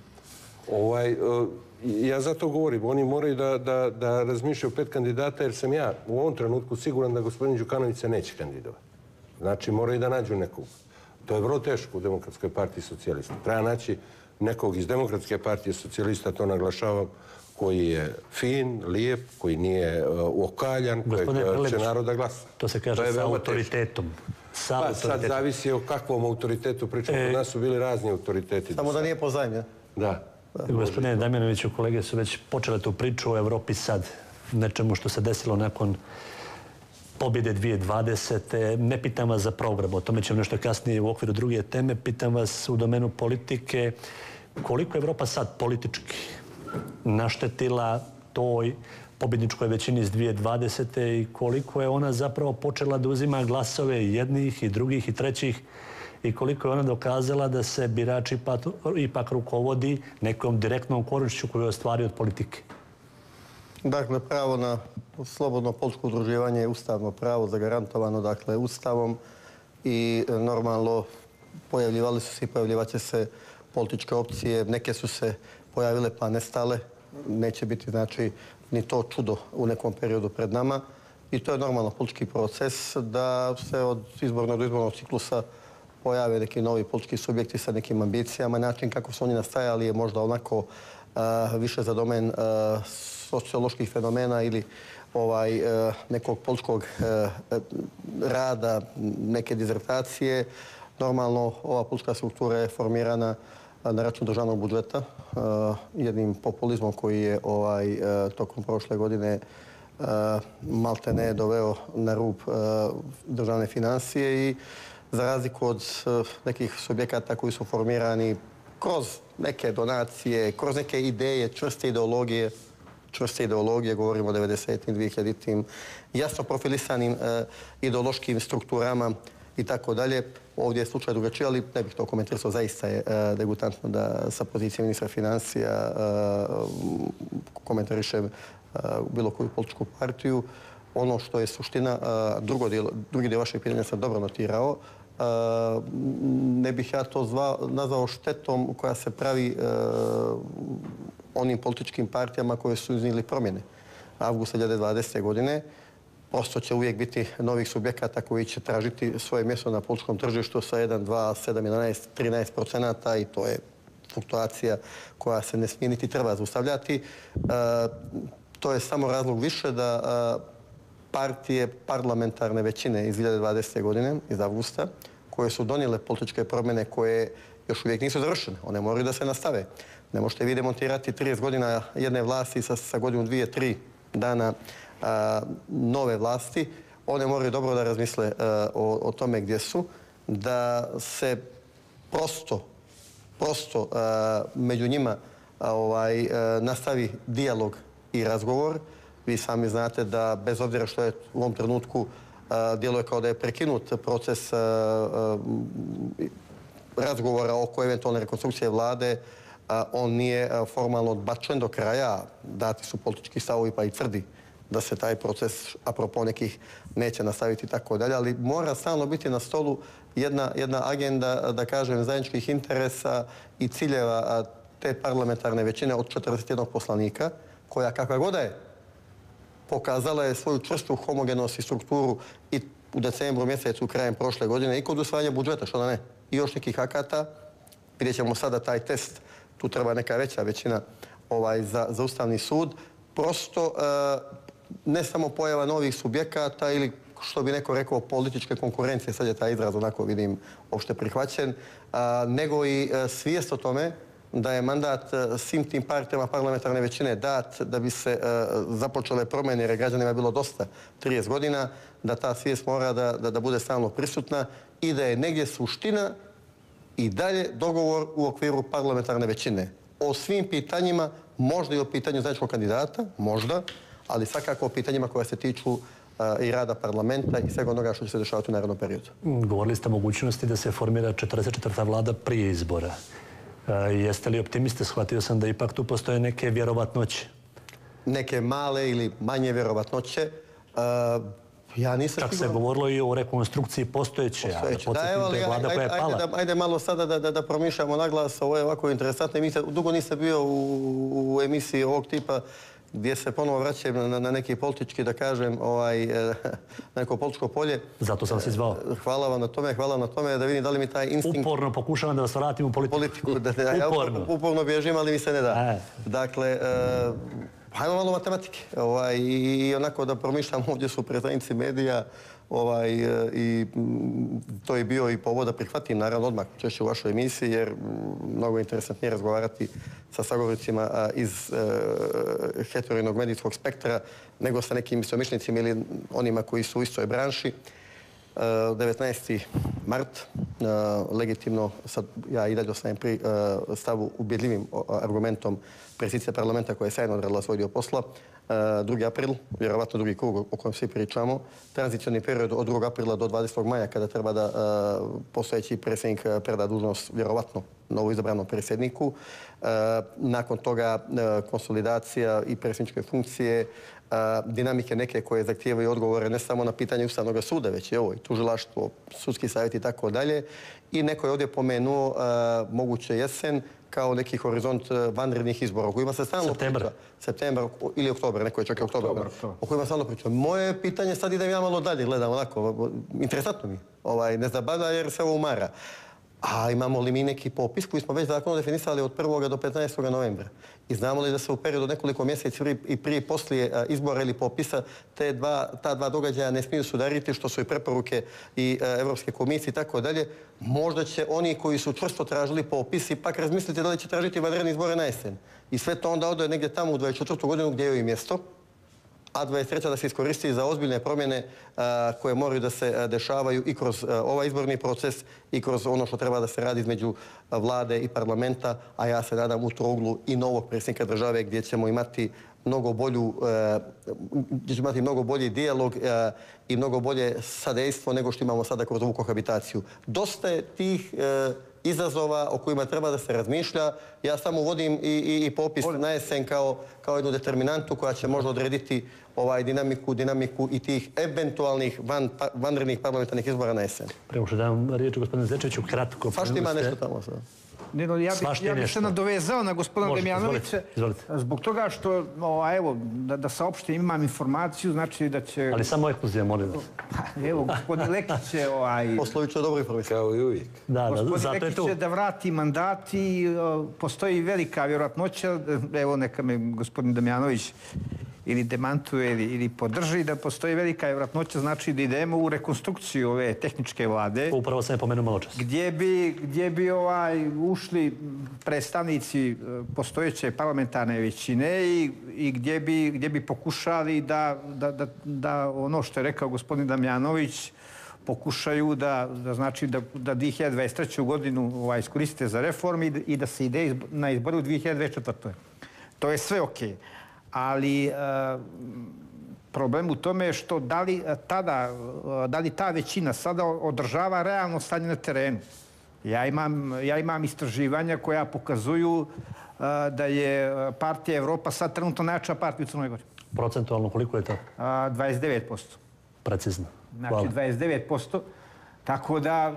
Speaker 4: Ja zato govorim, oni moraju da razmišljaju o 5 kandidata, jer sam ja u ovom trenutku siguran da gospodin Đukanović se neće kandidovati. Znači, moraju da nađu nekog. To je vrlo teško u Demokratskoj partiji socijalista. Treba naći nekog iz Demokratske partije socijalista, to naglašavam, koji je fin, lijep, koji nije okaljan, kojeg će naroda glasa.
Speaker 1: To se kaže sa autoritetom.
Speaker 4: Pa sad zavisi o kakvom autoritetu pričamo. Kod nas su bili razni autoriteti.
Speaker 3: Samo da nije pozajmljen.
Speaker 4: Da.
Speaker 1: Gospodine Damjanoviću, kolege su već počele tu priču o Evropi sad, nečemu što se desilo nakon pobjede 2020. Ne pitam vas za program, o tome ćemo nešto kasnije u okviru druge teme. Pitam vas u domenu politike, koliko je Evropa sad politički naštetila toj pobjedničkoj većini iz 2020. i koliko je ona zapravo počela da uzima glasove jednih i drugih i trećih i koliko je ona dokazala da se birač ipak rukovodi nekom direktnom korišću koju je ostvario od politike.
Speaker 3: Dakle, pravo na slobodno političko udruživanje je ustavno pravo zagarantovano, dakle, ustavom i normalno pojavljivali su se i pojavljivat će se političke opcije. Neke su se pojavile pa nestale. Neće biti, znači, ni to čudo u nekom periodu pred nama. I to je normalno politički proces da se od izbornog do izbornog ciklusa pojave neki novi politički subjekti sa nekim ambicijama. Način kako su oni nastajali je možda onako više za domen socioloških fenomena ili nekog političkog rada, neke dizertacije. Normalno, ova politička struktura je formirana na račun državnog budžeta jednim populizmom koji je tokom prošle godine malte ne doveo na rub državne financije i za razliku od nekih subjekata koji su formirani kroz neke donacije, kroz neke ideje, čvrste ideologije, govorimo o 90-im, 2000-im, jasno profilisanim ideološkim strukturama i tako dalje. Ovdje je slučaj drugačiji, ali ne bih to komentarisao, zaista je degutantno da sa pozicije ministra financija komentarišem bilo koju političku partiju. Ono što je suština, drugi dio vašeg pitanja sam dobro notirao, ne bih ja to nazvao štetom koja se pravi onim političkim partijama koje su iznijeli promjene. Avgusta 2020. godine prosto će uvijek biti novih subjekata koji će tražiti svoje mjesto na političkom tržištu sa 1, 2, 7, 11, 13% i to je fluktuacija koja se ne smije niti treba zaustavljati. To je samo razlog više da partije parlamentarne većine iz 2020. godine, iz avgusta, koje su donijele političke promjene koje još uvijek nisu završene. One moraju da se nastave. Ne možete vi demontirati 30 godina jedne vlasti sa godinu, 2, 3 dana nove vlasti. One moraju dobro da razmisle o tome gdje su, da se prosto među njima nastavi dijalog i razgovor. Vi sami znate da bez obzira što je u ovom trenutku djeluje kao da je prekinut proces razgovora oko eventualne rekonstrukcije vlade, on nije formalno odbačen do kraja, dati su politički stavovi pa i tvrdi da se taj proces, apropo nekih, neće nastaviti i tako dalje, ali mora stalno biti na stolu jedna agenda, da kažem, zajedničkih interesa i ciljeva te parlamentarne većine od 41 poslanika, koja kakva god je pokazala je svoju čvrstu homogenost i strukturu i u decembru mjesecu krajem prošle godine i kod usvajanja budžeta, što da ne, i još nekih akata. Vidjet ćemo sada taj test, tu treba neka veća većina za Ustavni sud. Prosto ne samo pojava novih subjekata ili, što bi neko rekao, političke konkurencije, sad je taj izraz onako vidim opšte prihvaćen, nego i svijest o tome da je mandat svim tim partijama parlamentarne većine dat da bi se započele promjene, jer građanima je bilo dosta 30 godina, da ta svijest mora da bude stalno prisutna i da je negdje suština i dalje dogovor u okviru parlamentarne većine. O svim pitanjima, možda i o pitanju zajedničkog kandidata, možda, ali svakako o pitanjima koja se tiču i rada parlamenta i svega onoga što će se dešavati u narednom periodu.
Speaker 1: Govorili ste o mogućnosti da se formira 44. vlada prije izbora. Jeste li optimiste? Shvatio sam da ipak tu postoje neke vjerovatnoće.
Speaker 3: Neke male ili manje vjerovatnoće. Ja nisam
Speaker 1: čak se govorilo i o rekonstrukciji postojeće. Vlada koja je pala.
Speaker 3: Ajde malo sada da promišljamo naglas. Ovo je ovako interesantna emisija. Dugo nisam bio u emisiji ovog tipa gdje se ponovo vraćam na neki politički, da kažem, na neko političko polje.
Speaker 1: Zato sam se zvao.
Speaker 3: Hvala vam na tome, da vidim da li mi taj instinkt...
Speaker 1: Uporno pokušavam da vas vratim u politiku.
Speaker 3: Uporno. Uporno bježim, ali mi se ne da. Dakle, hajmo malo matematike. I onako da promišljam, ovdje su predstavnici medija i to je bio i povod da prihvatim, naravno, odmah češće u vašoj emisiji, jer mnogo interesantnije razgovarati sa sagovornicima iz heterogenog medijskog spektra nego sa nekim istomišljenicima ili onima koji su u istoj branši. 19. mart, legitimno, sad ja i dalje ostajem pri stavu ubjedljivim argumentom predsjednice parlamenta koja je sjajno odradila svoj dio posla. 2. april, vjerovatno drugi krug o kojem svi pričamo, tranzicioni period od 2. aprila do 20. maja kada treba da postojeći predsjednik preda dužnost vjerovatno novo izabranom predsjedniku. Nakon toga konsolidacija i predsjedničke funkcije, dinamike neke koje zahtijevaju odgovore ne samo na pitanje Ustavnog suda, već i ovo i tužilaštvo, sudski savjet i tako dalje. I neko je ovdje pomenuo moguće jesen kao neki horizont vanrednih izbora o kojima se stalno priča. Septembar ili oktober, neko je čak i oktober. O kojima stalno priča. Moje pitanje sad idem ja malo dalje, gledam onako, interesantno mi. Ne zabavlja jer se ovo umara. A imamo li mi neki popis koji smo već zakonom definisali od 1. do 15. novembra? I znamo li da se u periodu nekoliko mjeseci i prije i poslije izbora ili popisa ta dva događaja ne smiju sudariti, što su i preporuke i Evropske komisije i tako dalje. Možda će oni koji su čvrsto tražili popis ipak razmisliti da li će tražiti vanredne izbore na jesen. I sve to onda ode negdje tamo u 24. godinu gdje je i mjesto, a 23. da se iskoristi za ozbiljne promjene koje moraju da se dešavaju i kroz ovaj izborni proces i kroz ono što treba da se radi između vlade i parlamenta, a ja se nadam u trouglu i novog predsjednika države gdje ćemo imati mnogo bolji dijalog i mnogo bolje sadejstvo nego što imamo sada kroz ovu kohabitaciju. Dosta je tih izazova o kojima treba da se razmišlja. Ja samo uvodim i popis na jesen kao jednu determinantu koja će možda odrediti dinamiku i tih eventualnih vanrednih parlamentarnih izbora na jesen.
Speaker 1: Prema što dajem riječ gospodine Zečeviću, kratko.
Speaker 3: Fašti ima nešto tamo sad.
Speaker 2: Ja bih se nadovezao na gospodina Damjanovića. Zbog toga što, evo, da saopštim, imam informaciju, znači da će...
Speaker 1: Ali samo ekskluzija, molim.
Speaker 2: Evo, gospodin Lekić će...
Speaker 3: Poslovično dobro informisati.
Speaker 4: Kao i uvijek.
Speaker 2: Gospodin Lekić će da vrati mandat i postoji velika vjerojatnoća, evo neka me gospodin Damjanović ili demantuje ili podrži, da postoji velika vjerojatnoća, znači da idemo u rekonstrukciju ove tehničke vlade.
Speaker 1: Upravo sam je pomenuo malo čas.
Speaker 2: Gdje bi ušli predstavnici postojeće parlamentarne većine i gdje bi pokušali da ono što je rekao gospodin Damjanović, pokušaju da 2023. godinu iskoriste za reformi i da se ide na izbore u 2024. To je sve okej. Ali problem u tome je što da li ta većina sada održava realno stanje na terenu. Ja imam istraživanja koja pokazuju da je partija Evropa sad trenutno najjača partija u Crnoj Gori.
Speaker 1: Procentualno koliko je to?
Speaker 2: 29%.
Speaker 1: Precizno.
Speaker 2: Znači 29%. Tako da,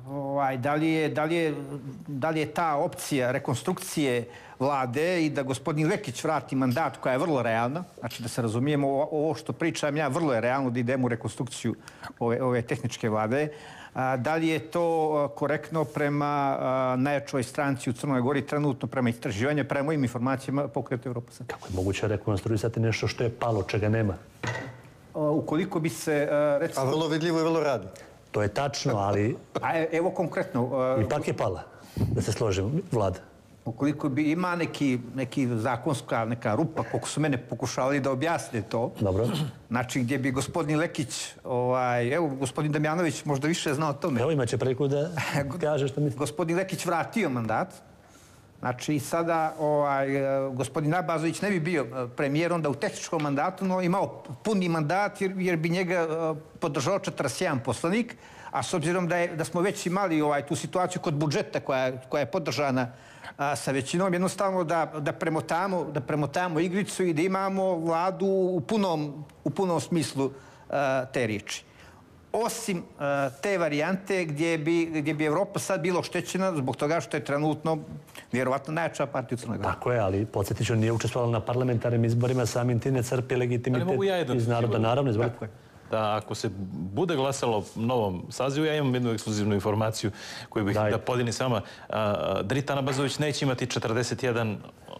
Speaker 2: da li je ta opcija rekonstrukcije vlade i da gospodin Lekić vrati mandat koja je vrlo realna, znači da se razumijemo, ovo što pričam ja vrlo je realno da idemo u rekonstrukciju ove tehničke vlade, da li je to korektno prema najjačoj stranci u Crnoj Gori trenutno prema istraživanju, prema mojim informacijama Pokret Evropa sad.
Speaker 1: Kako je moguće rekonstruisati nešto što je palo, čega nema?
Speaker 2: Ukoliko bi se, recimo...
Speaker 3: A vrlo vidljivo i vrlo radi.
Speaker 1: To je tačno, ali...
Speaker 2: Evo konkretno...
Speaker 1: Ipak je pala, da se složimo, vlada.
Speaker 2: Ukoliko bi ima neki zakonska, neka rupa, koliko su mene pokušavali da objasne to.
Speaker 1: Dobro.
Speaker 2: Znači, gdje bi gospodin Lekić, evo, gospodin Damjanović možda više zna o tome.
Speaker 1: Evo, imaće priliku da kaže što misli.
Speaker 2: Gospodin Lekić vratio mandat. Znači, sada gospodin Nabazović ne bi bio premijer onda u tehničkom mandatu, no imao puni mandat jer bi njega podržao 41 poslanik, a s obzirom da smo već imali tu situaciju kod budžeta koja je podržana sa većinom, jednostavno da premotamo igricu i da imamo vladu u punom smislu te riječi. Osim te varijante gdje bi Evropa sad bila oštećena zbog toga što je trenutno vjerovatno najjača partija u Crnoj Gori.
Speaker 1: Tako je, ali podsjetit ću, nije učestvovala na parlamentarnim izborima, samim tim ne crpi legitimitet iz naroda. Naravno, izvolite.
Speaker 5: Da ako se bude glasalo novom sazivu, ja imam jednu ekskluzivnu informaciju koju bih da podijelim s vama. Drita Nabazović neće imati 41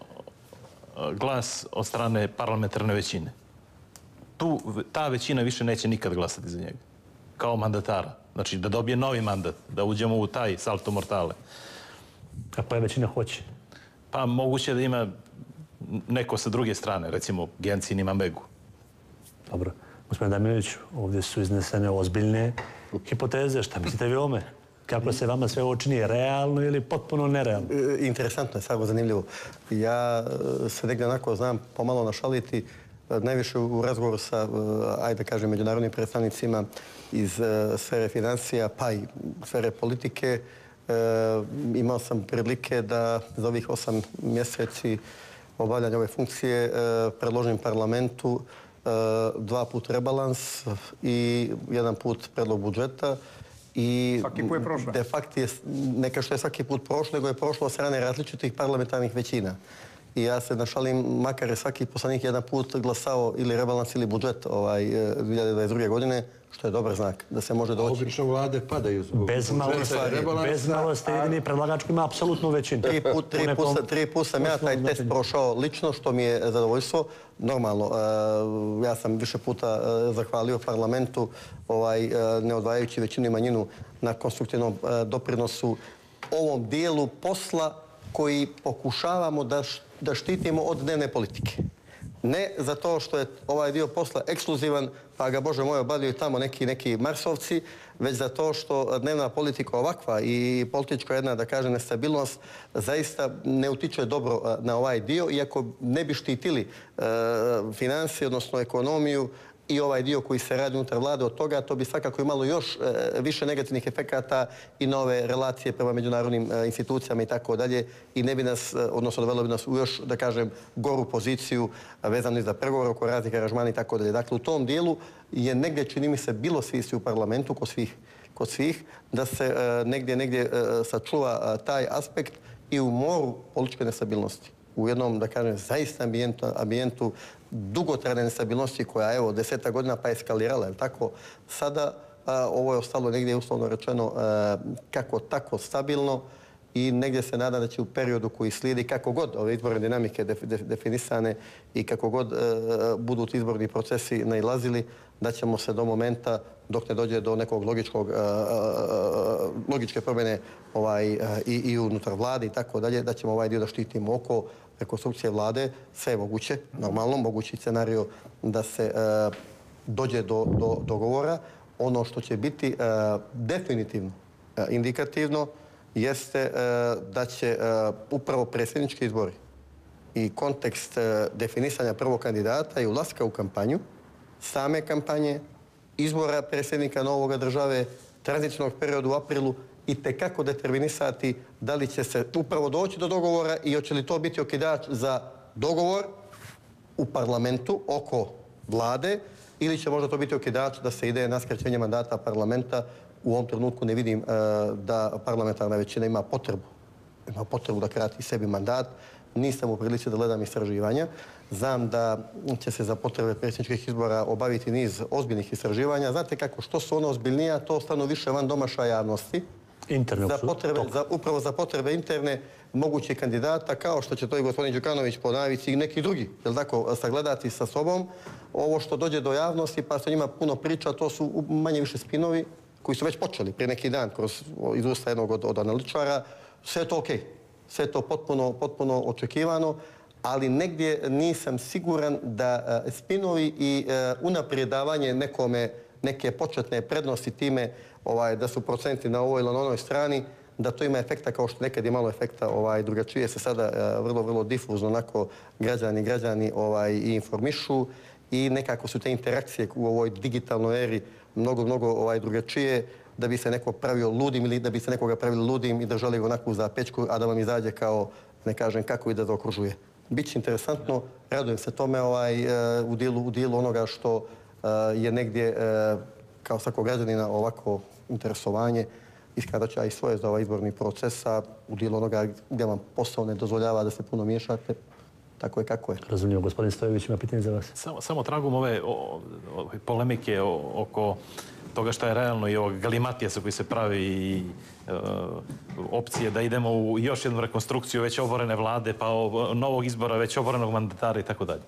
Speaker 5: glas od strane parlamentarne većine. Ta većina više neće nikad glasati za njega. Kao mandatara. Znači da dobije novi mandat, da uđemo u taj salto mortale.
Speaker 1: A pa je većina hoće?
Speaker 5: Pa moguće da ima neko sa druge strane, recimo Gencin ima Megu.
Speaker 1: Dobro. Gospodin Damjanović, ovdje su iznesene ozbiljne hipoteze. Šta mislite vi o ome? Kako se vama sve ovo čini? Realno ili potpuno nerealno?
Speaker 3: Interesantno je, samo zanimljivo. Ja se negdje onako znam pomalo našaliti, najviše u razgovoru sa, ajde kažem, međunarodnim predstavnicima iz sfere financija, pa i sfere politike. Imao sam prilike da za ovih 8 mjeseci obavljanja ove funkcije predložim parlamentu 2 put rebalans i 1 put predlog budžeta. I
Speaker 2: svaki put je prošlo.
Speaker 3: De facto je neka što je svaki put prošlo, nego je prošlo od strane različitih parlamentarnih većina. I ja se našalim, makar je svaki poslanik 1 put glasao ili rebalans ili budžet 2022. godine, što je dobar znak, da se može doći.
Speaker 4: Obično vlade padaju zbog
Speaker 1: bez malo ste jedini predlagač koji ima apsolutnu većinu.
Speaker 3: 3 put sam ja taj test prošao lično, što mi je zadovoljstvo. Normalno, ja sam više puta zahvalio parlamentu, ne odvajajući većinu i manjinu na konstruktivnom doprinosu ovom dijelu posla koji pokušavamo da štitimo od dnevne politike. Ne zato što je ovaj dio posla ekskluzivan, pa ga, Bože moj, obavljaju tamo neki marsovci, već zato što dnevna politika ovakva i politička jedna, da kažem, nestabilnost zaista ne utiče dobro na ovaj dio, iako ne bi štitili financije, odnosno ekonomiju, i ovaj dio koji se radi unutar vlade od toga, to bi svakako imalo još više negativnih efekata i nove relacije prema međunarodnim institucijama i tako dalje, i ne bi nas, odnosno dovelo bi nas u još, da kažem, goru poziciju vezano i za pregovore oko raznih aranžmana i tako dalje. Dakle, u tom dijelu je negdje, čini mi se, bilo svijesti u parlamentu kod svih, da se negdje sačuva taj aspekt i u moru političke nestabilnosti. U jednom, da kažem, zaista ambijentu dugotrajne nestabilnosti koja, evo, 10 godina pa eskalirala, je tako? Sada ovo je ostalo negdje, uslovno rečeno, kako tako stabilno i negdje se nada da će u periodu koji slijedi, kako god ove izborne dinamike definisane i kako god budu ti izborni procesi nailazili, da ćemo se do momenta, dok ne dođe do nekog logičke promjene i unutar vlade i tako dalje, da ćemo ovaj dio da štitimo oko rekonstrukcije vlade. Sve je moguće, normalno, mogući scenario da se dođe do dogovora. Ono što će biti definitivno indikativno jeste da će upravo predsjednički izbori i kontekst definisanja prvog kandidata i ulaska u kampanju, same kampanje, izbora predsjednika novoga države, tranzičnog perioda u aprilu i tekako determinisati da li će se upravo doći do dogovora i hoće li to biti okidač za dogovor u parlamentu oko vlade ili će možda to biti okidač da se ide na skraćenje mandata parlamenta. U ovom trenutku ne vidim da parlamentarna većina ima potrebu da krati sebi mandat. Nisam u prilici da gledam istraživanja. Znam da će se za potrebe predsjedničkih izbora obaviti niz ozbiljnih istraživanja. Znate kako, što su ono ozbiljnija, to ostanu više van domašaja javnosti. Upravo za potrebe interne mogućih kandidata, kao što će to i gospodin Đukanović po navici i neki drugi, jel tako, sagledati sa sobom. Ovo što dođe do javnosti, pa se njima puno priča, to su manje više spinovi koji su već počeli prije neki dan iz usta jednog od analitičara. Sve je to okej. Sve je to potpuno očekivano, ali negdje nisam siguran da spinovi i unaprijed davanje nekome neke početne prednosti time da su procenti na ovoj ili na onoj strani, da to ima efekta kao što nekad je malo efekta, drugačije se sada vrlo difuzno onako građani i informišu i nekako su te interakcije u ovoj digitalnoj eri mnogo drugačije, da bi se neko pravio ludim ili da bi se nekoga pravili ludim i držali ga onako za pečku, a da vam izađe kao, ne kažem kako i da zaokružuje. Biće interesantno, radujem se tome u dijelu onoga što je negdje kao svakog građanina ovako interesovanje. Iskreno ću ja i svoje za ovaj izborni proces, a u dijelu onoga gdje vam posao ne dozvoljava da se puno miješate, tako je kako je.
Speaker 1: Razumljivo. Gospodin Stojević ima pitanje za vas.
Speaker 5: Samo tragom ove polemike oko toga što je realno i ovog galimatijasa koji se pravi i opcije da idemo u još jednu rekonstrukciju već oborene vlade, pa novog izbora već oborenog mandatara i tako dalje.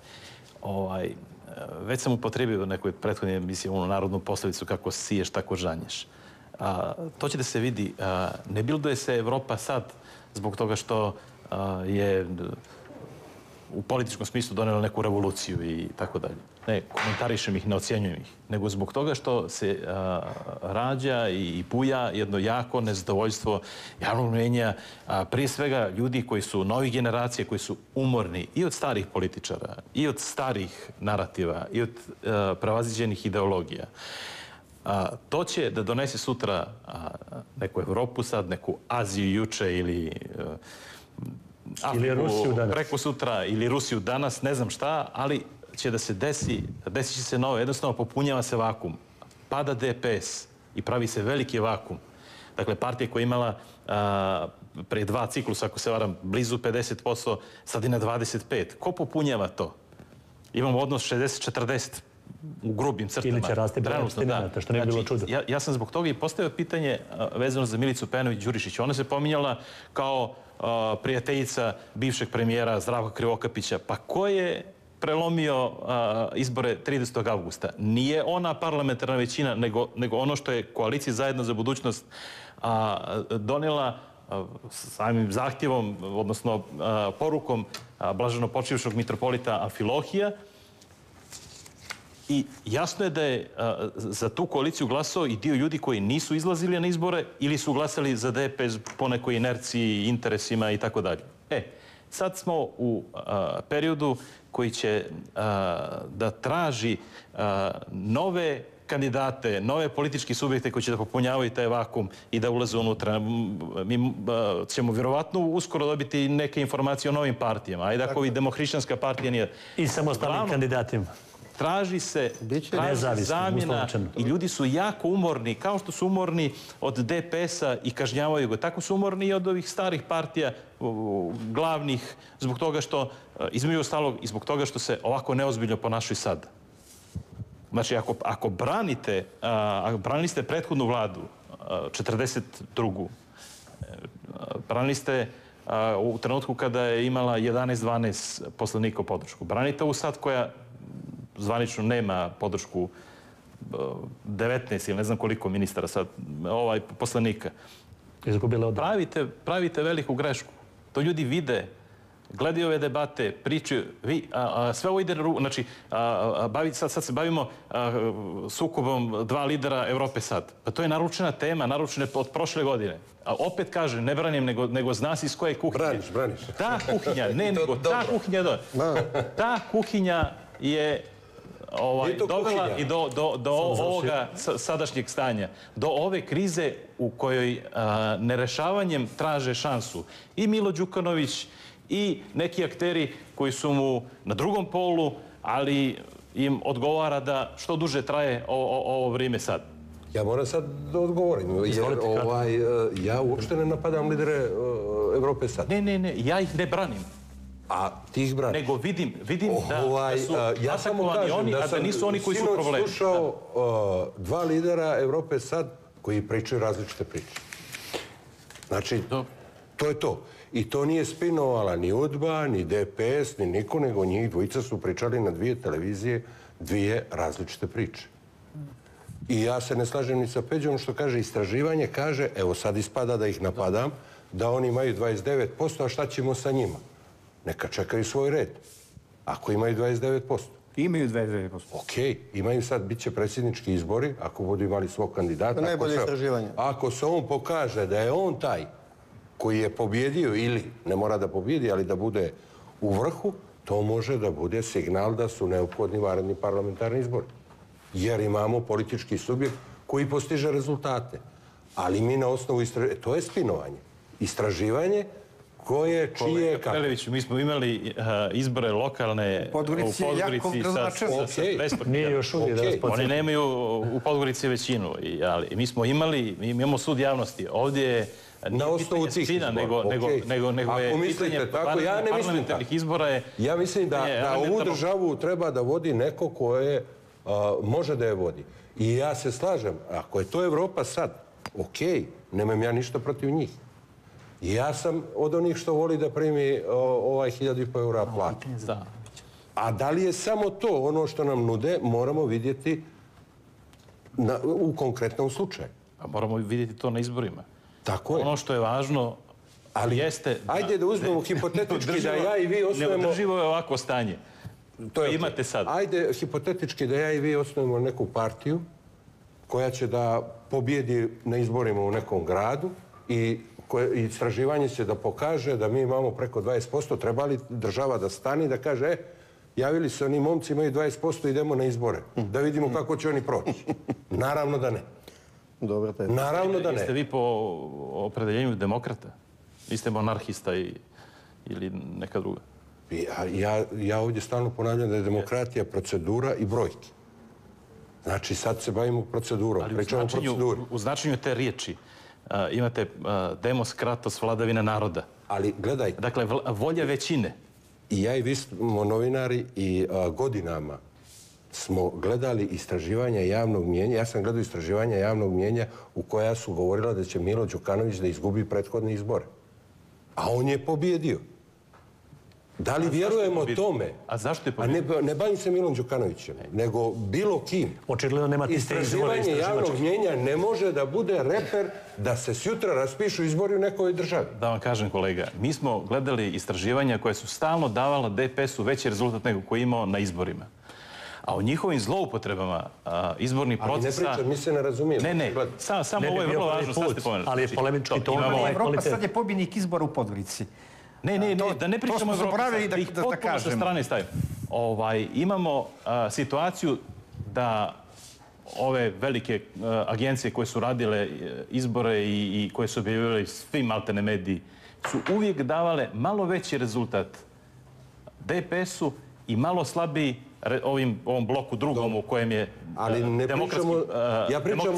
Speaker 5: Već sam upotrijebio u nekoj prethodnoj emisiji narodnu poslovicu kako siješ, tako žanješ. To će da se vidi. Ne bilduje se Evropa sad zbog toga što je u političkom smislu donijela neku revoluciju i tako dalje. Ne, komentarišem ih, ne ocjenjujem ih, nego zbog toga što se rađa i buja jedno jako nezadovoljstvo javnog mnijenja, prije svega ljudi koji su novih generacija, koji su umorni i od starih političara, i od starih narativa, i od prevaziđenih ideologija. To će da donese sutra neku Evropu sad, neku Aziju juče ili
Speaker 1: Rusiju danas.
Speaker 5: Preko sutra ili Rusiju danas, ne znam šta, ali će da se desit će se novo, jednostavno popunjava se vakum. Pada DPS i pravi se veliki vakum. Dakle, partija koja je imala pre 2 ciklusa, ako se varam, blizu 50%, sad i na 25%. Ko popunjava to? Imamo odnos 60-40 u grubim crtama.
Speaker 1: Ili će rasti broj apstinenata, što ne bi bilo čudo.
Speaker 5: Ja sam zbog toga i postavio pitanje vezano za Milicu Pejanović-Đurišić. Ona se pominjala kao prijateljica bivšeg premijera Zdravka Krivokapića. Pa ko je prelomio izbore 30. avgusta? Nije ona parlamentarna većina, nego ono što je koalicija Zajedno za budućnost donijela samim zahtjevom, odnosno porukom blaženopočivšog mitropolita Amfilohija. I jasno je da je za tu koaliciju glasao i dio ljudi koji nisu izlazili na izbore ili su glasali za DPS po nekoj inerciji, interesima i tako dalje. Sad smo u periodu koji će da traži nove kandidate, nove politički subjekte koji će da popunjavaju taj vakum i da ulaze unutra. Mi ćemo vjerovatno uskoro dobiti neke informacije o novim partijama. Ajde ako i Demohrišćanska partija nije...
Speaker 1: I samostalnim kandidatima.
Speaker 5: traži se zamjena i ljudi su jako umorni, kao što su umorni od DPS-a i kažnjavaju ga. Tako su umorni i od ovih starih partija glavnih, zbog toga što, između ostalog, i zbog toga što se ovako neozbiljno ponašaju sad. Znači, ako branili ste prethodnu vladu, 42. Branili ste u trenutku kada je imala 11-12 poslanika u podršku. Branite ovu sad koja zvanično nema podršku 19 ili ne znam koliko ministara sad, poslanika. Pravite veliku grešku. To ljudi vide, gledaju ove debate, pričaju, sve ovo ide, znači, sad se bavimo sukobom dva lidera Evrope sad. Pa to je naručena tema, naručena od prošle godine. A opet kažem, ne branim, nego zna se iz koje kuhinje.
Speaker 4: Braniš.
Speaker 5: Ta kuhinja, ta kuhinja je dovela i do ovoga sadašnjeg stanja, do ove krize u kojoj nerešavanjem traže šansu i Milo Đukanović i neki akteri koji su mu na drugom polu, ali im odgovara da što duže traje ovo vrijeme sad.
Speaker 4: Ja moram sad da odgovorim, jer ja uopšte ne napadam lidere Evrope sad.
Speaker 5: Ne, ja ih ne branim.
Speaker 4: A ti ih braniš?
Speaker 5: Nego vidim da su atakovani oni, a da nisu oni koji su problem.
Speaker 4: Ja sam slušao dva lidera Evrope sad koji pričaju različite priče. Znači, to je to. I to nije spinovala ni UDBA, ni DPS, ni niko, nego njih dvojica su pričali na dvije televizije dvije različite priče. I ja se ne slažem ni sa Peđom što kaže istraživanje, kaže, evo sad ispada da ih napadam, da oni imaju 29%, a šta ćemo sa njima? Neka čekaju svoj red. Ako imaju 29%.
Speaker 2: Imaju 29%.
Speaker 4: Okej, imaju sad, bit će predsjednički izbori, ako budu imali svog kandidata.
Speaker 3: Najbolje istraživanje.
Speaker 4: Ako se on pokaže da je on taj koji je pobjedio ili, ne mora da pobjedi, ali da bude u vrhu, to može da bude signal da su neophodni vanredni parlamentarni izbori. Jer imamo politički subjekt koji postiže rezultate. Ali mi na osnovu istraživanja, to je spinovanje. Istraživanje koje, čije, kako.
Speaker 5: Prelević, mi smo imali izbore lokalne u Podgorici sa
Speaker 1: Nije još uvijek da vas podsjetim.
Speaker 5: Oni nemaju u Podgorici većinu, ali mi smo imali, mi imamo sud javnosti. Ovdje je
Speaker 4: na osnovu tih izbora,
Speaker 5: nego je pitanje parlamentarnih izbora je...
Speaker 4: Ja mislim da ovu državu treba da vodi neko koje može da je vodi. I ja se slažem, ako je to Evropa sad, okej, nemam ja ništa protiv njih. Ja sam od onih što voli da primi 1.500 eura platu. A da li je samo to ono što nam nude, moramo vidjeti u konkretnom slučaju.
Speaker 5: A moramo vidjeti to na izborima.
Speaker 4: Tako je.
Speaker 5: Ono što je važno jeste...
Speaker 4: Ajde da uzmemo hipotetički da ja i vi osnujemo...
Speaker 5: Neodrživo je ovako stanje. To imate sad.
Speaker 4: Ajde hipotetički da ja i vi osnujemo neku partiju koja će da pobjedi na izborima u nekom gradu i istraživanje će da pokaže da mi imamo preko 20%, treba li država da stani i da kaže javili se oni momci, imaju 20%, idemo na izbore, da vidimo kako će oni proći. Naravno da ne.
Speaker 3: Dobro, te.
Speaker 4: Naravno da ne.
Speaker 5: Jeste vi po opredeljenju demokrata? Niste monarhista ili neka druga?
Speaker 4: Ja ovdje stalno ponavljam da je demokratija procedura i brojki. Znači sad se bavimo procedurom, pričamo o proceduri.
Speaker 5: U značenju te riječi imate demos kratos, vladavina naroda.
Speaker 4: Ali gledajte.
Speaker 5: Dakle, volja većine.
Speaker 4: I ja i vi smo novinari i godinama smo gledali istraživanja javnog mnijenja. Ja sam gledao istraživanja javnog mnijenja u koja su govorila da će Milo Đukanović da izgubi prethodne izbore. A on je pobjedio. Da li vjerujemo tome?
Speaker 5: A zašto je pobjedio?
Speaker 4: Ne bavim se Milom Đukanovićem, nego bilo kim.
Speaker 1: Očigledno nemate iste izbore
Speaker 4: istraživanje javnog mnijenja ne može da bude reper da se sjutra raspišu izbori u nekoj državi.
Speaker 5: Da vam kažem, kolega, mi smo gledali istraživanja koje su stalno davala DPS-u veći rezultat nego koji je imao na izborima. A o njihovim zloupotrebama izbornih procesa...
Speaker 4: Ali ne pričam, mi se ne razumijemo.
Speaker 5: Ne, samo ovo je vrlo važno, sad ste pomenuli.
Speaker 1: Ali je polemički to.
Speaker 2: Evropa sad je pobjednik izbora u Podgorici.
Speaker 5: Ne, da ne pričamo o Evropi, da ih potpuno sa strane stavimo. Imamo situaciju da ove velike agencije koje su radile izbore i koje su objavljivali svi maltene mediji su uvijek davale malo veći rezultat DPS-u i malo slabiji ovom bloku drugom u kojem je
Speaker 4: Ali ne pričamo, ja pričam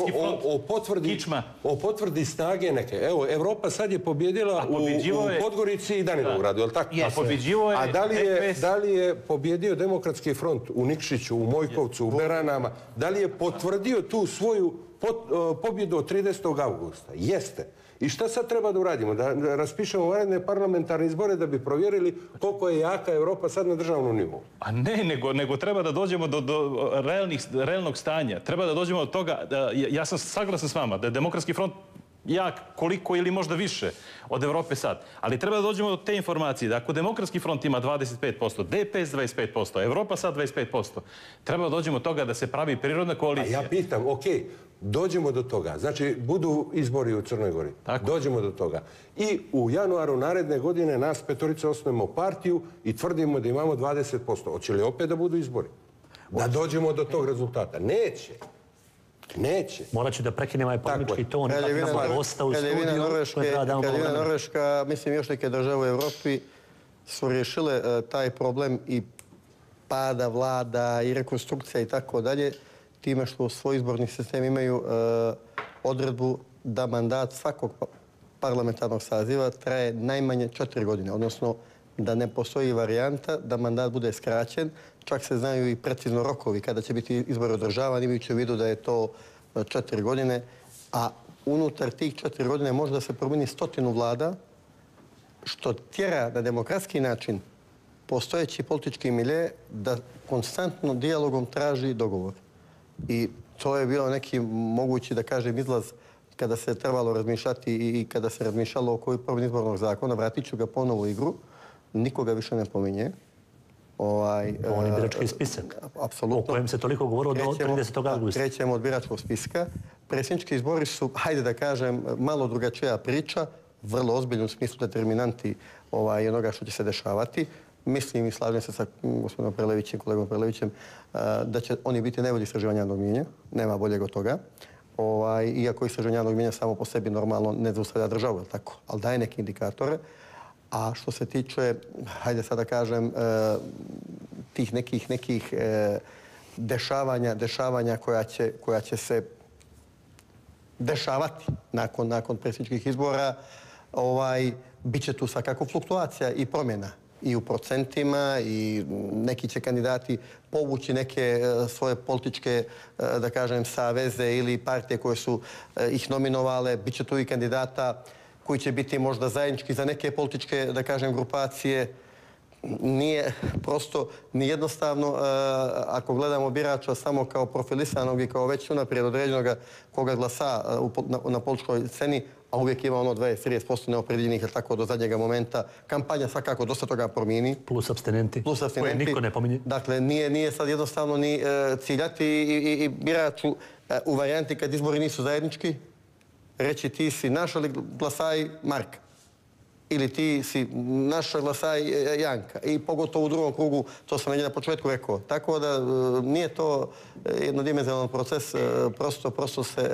Speaker 4: o potvrdi snage neke. Evo, Evropa sad je pobjedila u Podgorici i Danilovgradu, je li tako? A da li je pobjedio Demokratski front u Nikšiću, u Mojkovcu, u Beranama? Da li je potvrdio tu svoju pobjedu od 30. augusta? Jeste. I šta sad treba da uradimo? Da raspišemo vanredne parlamentarne izbore da bi provjerili koliko je jaka Evropa sad na državnom nivou?
Speaker 5: A ne, nego treba da dođemo do realnog stanja. Treba da dođemo do toga, ja sam saglasan s vama, da je Demokratski front jak koliko ili možda više od Evrope sad. Ali treba da dođemo do te informacije da ako Demokratski front ima 25%, DPS 25%, Evropa sad 25%, treba da dođemo do toga da se pravi prirodna koalicija.
Speaker 4: A ja pitam, okej, dođemo do toga. Znači, budu izbori u Crnoj Gori. Dođemo do toga. I u januaru naredne godine nas petorica osnujemo partiju i tvrdimo da imamo 20%. Hoće li opet da budu izbori? Da dođemo do tog rezultata? Neće. Neće.
Speaker 1: Morat ću da prekinem ovaj polemički ton.
Speaker 3: Kraljevina Norveška, mislim još neke države u Evropi su riješile taj problem i pada vlada i rekonstrukcija i tako dalje, time što u svoj izborni sistem imaju odredbu da mandat svakog parlamentarnog saziva traje najmanje 4 godine, odnosno da ne postoji varijanta da mandat bude skraćen, čak se znaju i precizno rokovi kada će biti izbor održavan, imajući u vidu da je to 4 godine, a unutar tih 4 godine može da se promijeni 100 vlada, što tjera na demokratski način postojeći politički milje da konstantno dijalogom traži dogovor. I to je bilo neki mogući, da kažem, izlaz kada se trebalo razmišljati i kada se razmišljalo oko promjene izbornog zakona. Vratit ću ga ponovo u igru. Nikoga više ne pominje.
Speaker 1: On je birački spisak.
Speaker 3: Apsolutno.
Speaker 1: O kojem se toliko govorilo do 30. augusta.
Speaker 3: Krećemo od biračkog spiska. Predsjednički izbori su, hajde da kažem, malo drugačija priča, vrlo ozbiljno u smislu determinanti onoga što će se dešavati. Mislim i slažem se sa gospodinom Prelevićem, kolegom Prelevićem, da će oni biti najbolji istraživanja javnog mnijenja. Nema boljeg od toga. Iako istraživanje javnog mnijenja samo po sebi normalno ne zaustavlja državu, tako, ali daje neke indikatore. A što se tiče, hajde sada kažem, tih nekih dešavanja koja će se dešavati nakon predsjedničkih izbora, bit će tu svakako fluktuacija i promjena. I u procentima, i neki će kandidati povući neke svoje političke, da kažem, saveze ili partije koje su ih nominovale. Biće tu i kandidata koji će biti možda zajednički za neke političke, da kažem, grupacije. Nije prosto ni jednostavno, ako gledamo birača samo kao profilisanog i kao već unaprijed određenog koga glasa na političkoj sceni, a uvijek ima 20-30% neopredjeljenih, jer tako do zadnjega momenta. Kampanja svakako dosta toga promijeni.
Speaker 1: Plus apstinenti. Koje niko ne pominje.
Speaker 3: Dakle, nije sad jednostavno ni ciljati i biraču u varijanti kad izbori nisu zajednički, reći ti si naš, ali glasaj Marka. Ili ti si naš, glasaj Janka. I pogotovo u drugom krugu, to sam na početku rekao. Tako da nije to jednodimenzionalan proces, prosto se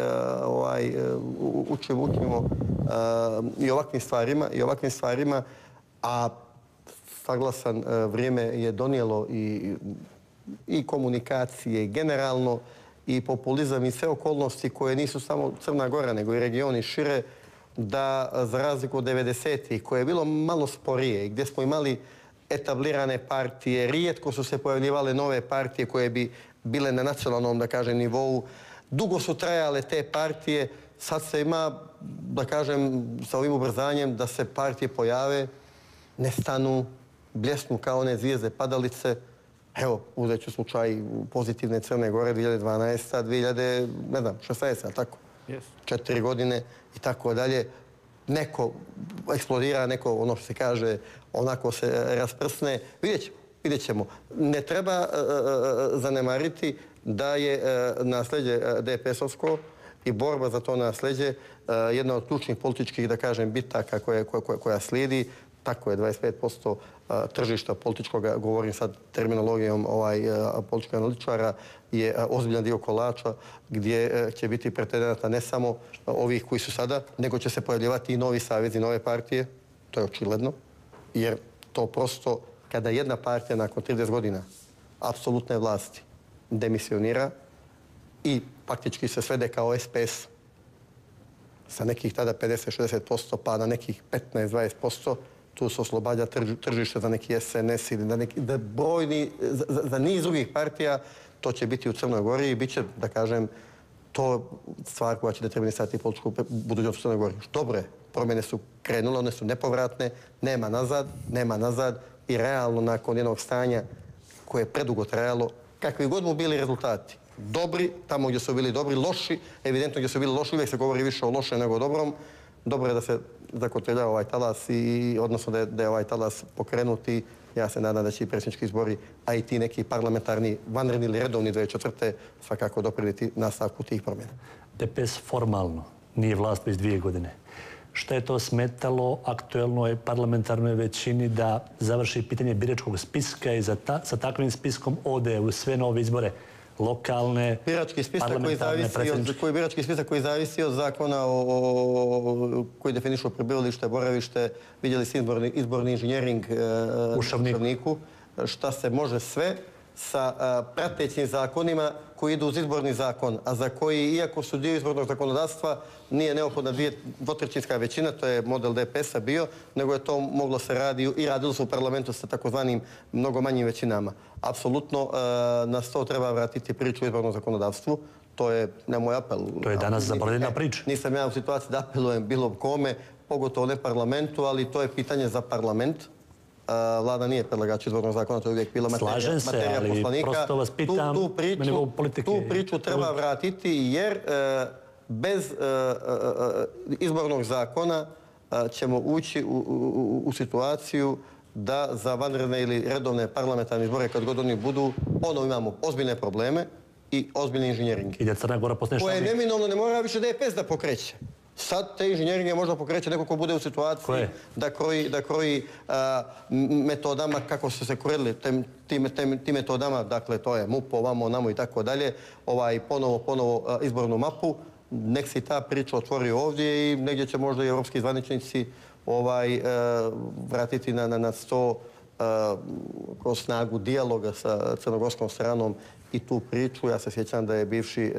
Speaker 3: učimo i ovakvim stvarima, a saglasan vrijeme je donijelo i komunikacije generalno, i populizam i sve okolnosti koje nisu samo Crna Gora, nego i regioni šire, da za razliku od 90-ih, koje je bilo malo sporije i gdje smo imali etablirane partije, rijetko su se pojavljivale nove partije koje bi bile na nacionalnom, da kažem, nivou. Dugo su trajale te partije, sad se ima, da kažem, sa ovim ubrzanjem da se partije pojave, nestanu, bljesnu kao one zvijezde padalice. Evo, uzet ću slučaj pozitivne Crne Gore 2012. 2016. tako? 4 godine i tako dalje. Neko eksplodira, neko, ono što se kaže, onako se rasprsne. Vidjet ćemo. Ne treba zanemariti da je nasljeđe DPS-ovsko i borba za to nasljeđe jedna od ključnih političkih, da kažem, bitaka koja slijedi. Tako je, 25% tržišta političkoga, govorim sad terminologijom političkog analitičara, je ozbiljan dio kolača gdje će biti pretendenata ne samo ovih koji su sada, nego će se pojavljivati i novi savezi, nove partije. To je očigledno, jer to prosto kada jedna partija nakon 30 godina, apsolutne vlasti demisionira i faktički se svede kao SPS sa nekih tada 50-60% pa na nekih 15-20%, tu se oslobađa tržište za neki SNS ili da brojni, za niz drugih partija, to će biti u Crnoj Gori i bit će, da kažem, to stvar koja će determinisati političku budućnost u Crnoj Gori. Dobro je, promjene su krenule, one su nepovratne, nema nazad i realno nakon jednog stanja koje je predugo trajalo, kakvi god mu bili rezultati, dobri, tamo gdje su bili dobri, loši, evidentno gdje su bili loši, uvijek se govori više o loše nego o dobrom. Dobro je da se zakotrlja ovaj talas i odnosno da je ovaj talas pokrenuti. Ja se nadam da će i predsjednički izbori, a i ti neki parlamentarni, vanredni ili redovni 2004. svakako doprinijeti nastavku tih promjena.
Speaker 1: DPS formalno nije vlast već 2 godine. Šta je to smetalo aktuelnoj parlamentarnoj većini da završi pitanje biračkog spiska i sa takvim spiskom ode u sve nove izbore? Lokalne, parlamentarne, predsjedničke.
Speaker 3: Birački spisak koji zavisi od zakona koji definišu prebivalište, boravište, vidjeli ste izborni inženjering u Šavniku, šta se može sve sa pratećim zakonima koji idu uz izborni zakon, a za koji, iako su dio izbornog zakonodavstva, nije neophodna dvotrećinska većina, to je model DPS-a bio, nego je to moglo se raditi i radilo se u parlamentu sa takozvanim mnogo manjim većinama. Apsolutno nas to treba vratiti priču u izbornom zakonodavstvu. To je, ne moj apel.
Speaker 1: To je danas zaboravljena priča.
Speaker 3: Nisam ja u situaciji da apelujem bilo kome, pogotovo ne parlamentu, ali to je pitanje za parlament. Vlada nije predlagač izbornog zakona, to je uvijek bila materija poslanika.
Speaker 1: Slažem se, ali prosto vas pitam na nivou politike.
Speaker 3: Tu priču treba vratiti jer bez izbornog zakona ćemo ući u situaciju da za vanredne ili redovne parlamentarne izbore, kad god oni budu, ponovo imamo ozbiljne probleme i ozbiljni inženjering.
Speaker 1: I da Crna Gora postane
Speaker 3: koje neminovno ne mora više DPS da pokreće. Sad te inženjeringe možda pokreće neko ko bude u situaciji da kroji metodama kako su se krojili tim metodama, dakle to je MUP, ovamo, onamo i tako dalje, ponovo izbornu mapu, nek se ta priča otvori ovdje i negdje će možda i europski zvaničnici vratiti na sto kroz snagu dijaloga sa crnogorskom stranom i tu priču. Ja se sjećam da je bivši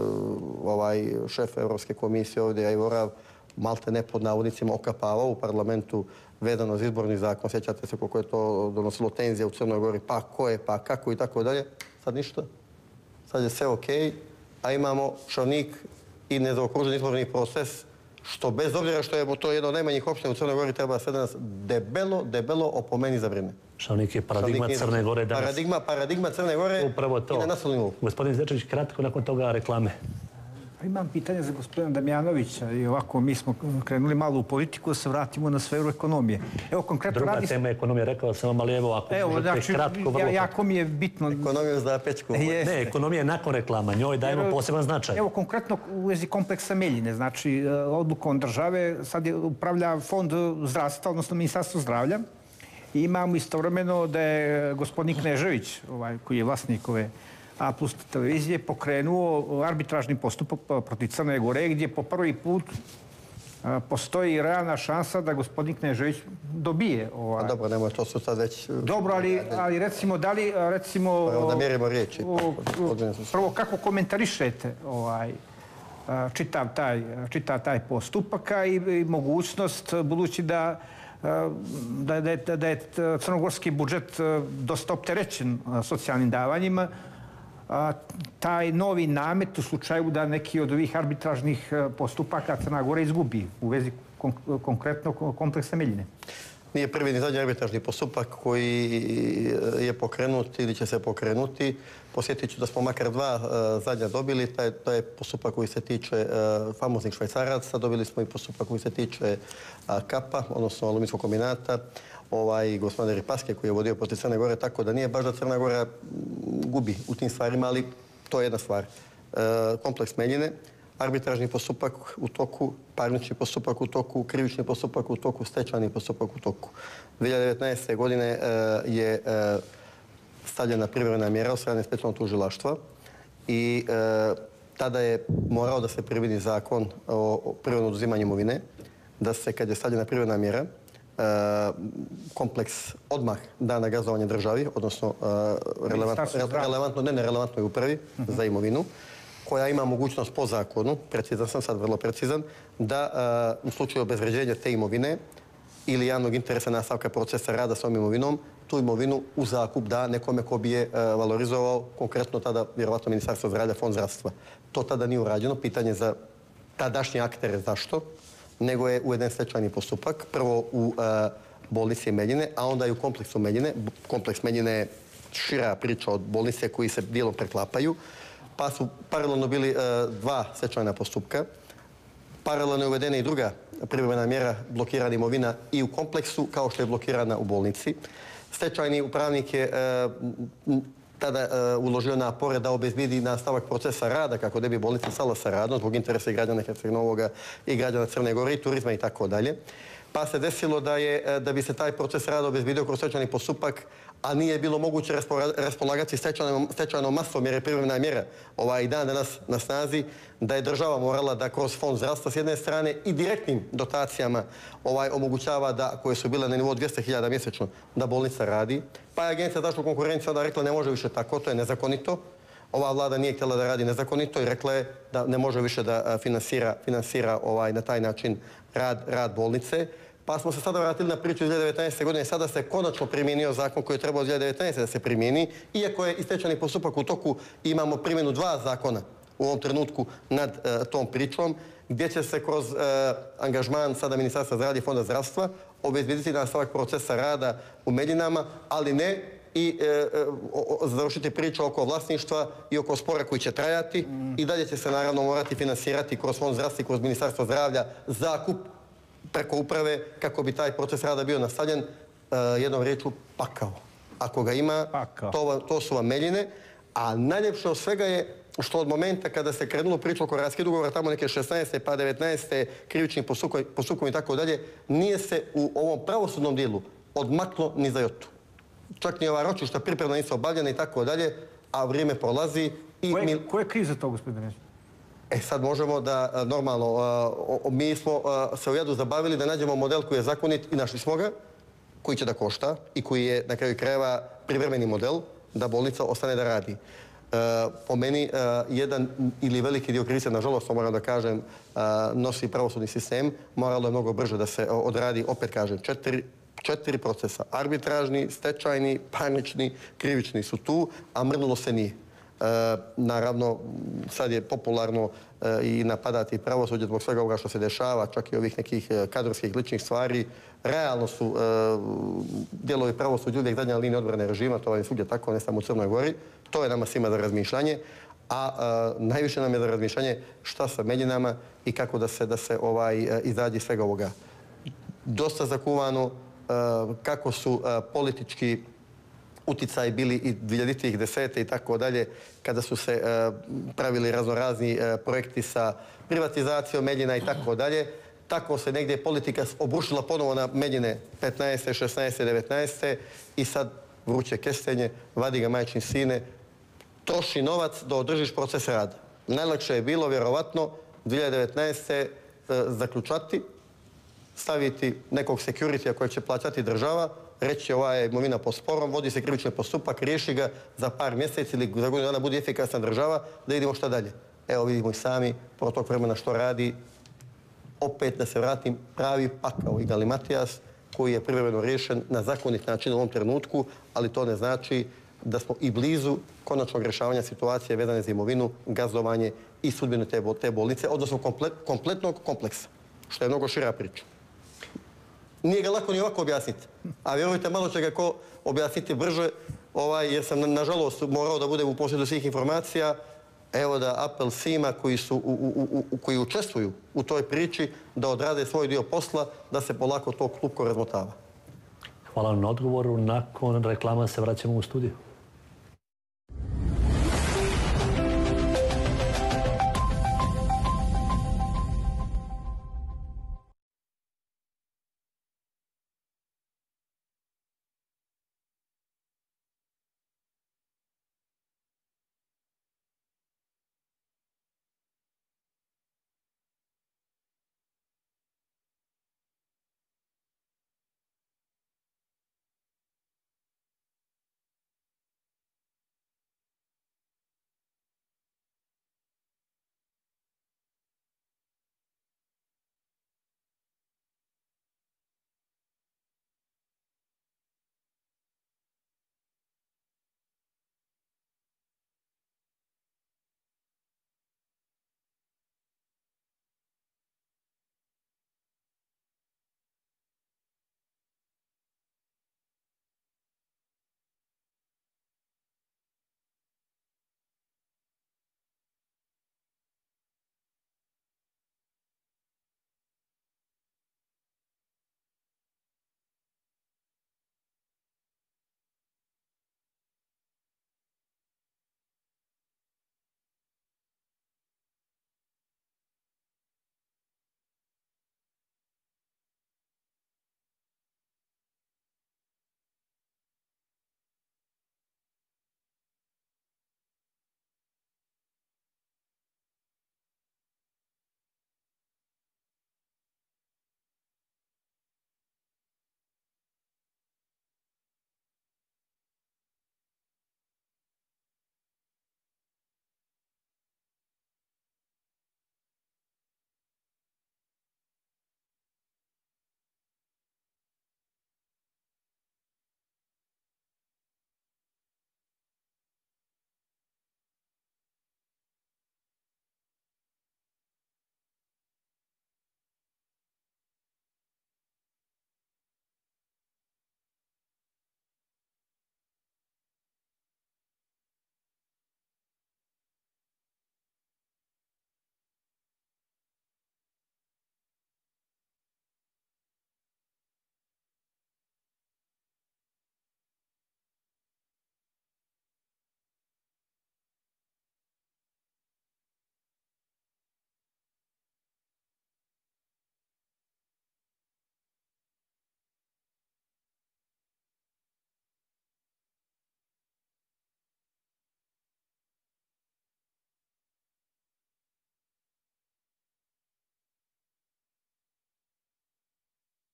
Speaker 3: šef Europske komisije ovdje, Ajvorav, malte ne pod navodnicima okapavao u parlamentu vezano za izborni zakon. Sjećate se koliko je to donosilo tenzija u Crnoj Gori, pa ko je, pa kako i tako dalje. Sad ništa. Sad je sve okej, a imamo Šavnik i nezaokružen izborni proces, što bez obzira što je to jedno od najmanjih opština u Crnoj Gori, treba sve danas debelo opomeni za vrijeme.
Speaker 1: Šavnik je paradigma Crne Gore danas.
Speaker 3: Paradigma Crne Gore i na nacionalnom nivou.
Speaker 1: Gospodin Zdečević, kratko nakon toga reklame.
Speaker 2: Imam pitanje za gospodina Damjanovića i ovako mi smo krenuli malo u politiku da se vratimo na sferu ekonomije. Evo konkretno
Speaker 1: druga tema je ekonomija, rekao sam vam, ali evo ako možete kratko, vrlo.
Speaker 2: Jako mi je bitno...
Speaker 3: Ekonomiju za pečku.
Speaker 1: Ne, ekonomija je nakon reklama, njoj dajemo poseban značaj.
Speaker 2: Evo konkretno u vezi kompleksa Meljine, znači odlukom države sad upravlja fond zdravstva, odnosno ministarstvo zdravlja. I imamo istovremeno da je gospodin Knežević, koji je vlasnik ove A+ televizije, pokrenuo arbitražni postupak protiv Crne Gore, gdje po prvi put postoji realna šansa da gospodin Knežević dobije.
Speaker 3: Dobro, nemoj, to su sad već...
Speaker 2: Dobro, ali recimo, da li, recimo...
Speaker 3: Da mjerimo riječi.
Speaker 2: Prvo, kako komentarišete čitav taj postupak i mogućnost, budući da je crnogorski budžet dosta opterećen socijalnim davanjima, taj novi namet u slučaju da neki od ovih arbitražnih postupaka Crna Gora izgubi u vezi konkretno kompleksa Meljine?
Speaker 3: Nije prvi ni zadnji arbitražni postupak koji je pokrenut ili će se pokrenuti. Posjetit ću da smo makar 2 zadnja dobili. To je postupak koji se tiče famoznih Švajcaraca. Dobili smo i postupak koji se tiče KAP-a, odnosno aluminijskog kombinata. Gospodin Ripaske koji je vodio protiv Crne Gore, tako da nije baš da Crna Gora gubi u tim stvarima, ali to je jedna stvar. Kompleks Meljine, arbitražni postupak u toku, parnični postupak u toku, krivični postupak u toku, stečajni postupak u toku. 2019. godine je stavljena privremena mjera od strane specijalnog tužilaštva i tada je morao da se prividi zakon o privremenom oduzimanju imovine, da se kad je stavljena privremena mjera, kompleks odmah da na gazdovanje državi, odnosno relevantnoj upravi za imovinu, koja ima mogućnost po zakonu, precizan sam, sad vrlo precizan, da u slučaju obezvređenja te imovine ili javnog interesa nastavka procesa rada s ovom imovinom, tu imovinu u zakup da nekome ko bi je valorizovao, konkretno tada vjerovatno Ministarstvo zdravlja, Fond zdravstva. To tada nije urađeno, pitanje za tadašnje aktere zašto, nego je uveden stečajni postupak, prvo u bolnici Meljine, a onda i u kompleksu Meljine. Kompleks Meljine je šira priča od bolnice koji se dijelom preklapaju, pa su paralelno bili dva stečajna postupka. Paralelno je uvedena i druga privremena mjera blokirana imovina i u kompleksu kao što je blokirana u bolnici. Stečajni upravnik je tada uložio napore da obezbedi nastavak procesa rada kako ne bi bolnica stala sa radom zbog interesa i građana Herceg-Novoga i građana Crne Gore i turizma i tako dalje. Pa se desilo da bi se taj proces rada obezbedio kroz stečajni postupak, a nije bilo moguće raspolagati stečajnom masom jer je privremena mjera i dan danas na snazi, da je država morala da kroz Fond zdravstva s jedne strane i direktnim dotacijama omogućava da, koje su bile na nivou 200.000 mjesečno, da bolnica radi. Pa je Agencija za zaštitu konkurencije onda rekla ne može više tako, to je nezakonito. Ova vlada nije htjela da radi nezakonito i rekla je da ne može više da finansira na taj način rad bolnice. Pa smo se sada vratili na priču iz 2019. godine. Sada se konačno primijenio zakon koji je trebao 2019. da se primijeni. Iako je i stečajni postupak u toku, imamo primjenu dva zakona u ovom trenutku nad tom pričom, gdje će se kroz angažman sada Ministarstva zdravlja i Fonda zdravstva obezbediti nastavak procesa rada u Meljinama, ali ne i završiti priču oko vlasništva i oko spora koji će trajati. I dalje će se naravno morati finansirati kroz Fond zdravstva i kroz Ministarstvo zdravlja zakup preko uprave kako bi taj proces rada bio nastavljen, jednom riječu pakao. Ako ga ima, to su vam Meljine, a najljepše od svega je što od momenta kada se krenulo priču oko raskidu ugovora tamo neke 16. pa 19. krivičnim postupkom i tako dalje, nije se u ovom pravosudnom dijelu odmaklo ni za jotu. Čak ni ova ročišta pripremna nisu obavljena i tako dalje, a vrijeme prolazi i...
Speaker 2: Ko je kriv za to, gospodine?
Speaker 3: Sad možemo da, normalno, mi smo se u Jadu zabavili da nađemo model koji je zakonit i našli smo ga, koji će da košta i koji je na kraju krajeva privremeni model da bolnica ostane da radi. Po meni, jedan ili veliki dio krivice, nažalost, moram da kažem, nosi pravosudni sistem. Moralo je mnogo brže da se odradi, opet kažem, četiri procesa. Arbitražni, stečajni, parnični, krivični su tu, a mrnulo se nije. Naravno, sad je popularno i napadati pravosuđe zbog svega ovoga što se dešava, čak i ovih nekih kadrovskih ličnih stvari. Realno su dijelovi pravosuđa uvijek zadnja linija odbrane režima, to je svugdje tako, ne samo u Crnoj Gori. To je nama svima za razmišljanje, a najviše nam je za razmišljanje šta sa Meljinama i kako da se izađe svega ovoga. Dosta zakuvano, kako su politički uticaji bili i 2010. i tako dalje, kada su se pravili raznorazni projekti sa privatizacijom Meljina i tako dalje. Tako se negdje politika obrušila ponovo na Meljine 15. 16. 19. i sad vruće kestenje, vadi ga majčin sine, troši novac da održiš proces rada. Najlakše je bilo, vjerovatno, 2019. zaključati, staviti nekog security-a koje će plaćati država, reći ova je imovina pod sporom, vodi se krivični postupak, riješi ga za par mjeseci ili za godinu dana bude efikasna država, da vidimo šta dalje. Evo vidimo i sami protok vremena što radi. Opet da se vratim, pravi pakao i galimatijas koji je privremeno riješen na zakonit način u ovom trenutku, ali to ne znači da smo i blizu konačnog rješavanja situacije vezane za imovinu, gazdovanje i sudbinu te bolnice, odnosno kompletnog kompleksa, što je mnogo šira priča. Nije ga lako ni ovako objasniti, a vjerujte, malo će ga ko objasniti brže, jer sam nažalost morao da budem u posjedu svih informacija. Evo da apel svima koji učestvuju u toj priči da odrade svoj dio posla, da se polako to klupko razmotava.
Speaker 1: Hvala na odgovoru. Nakon reklama se vraćamo u studiju.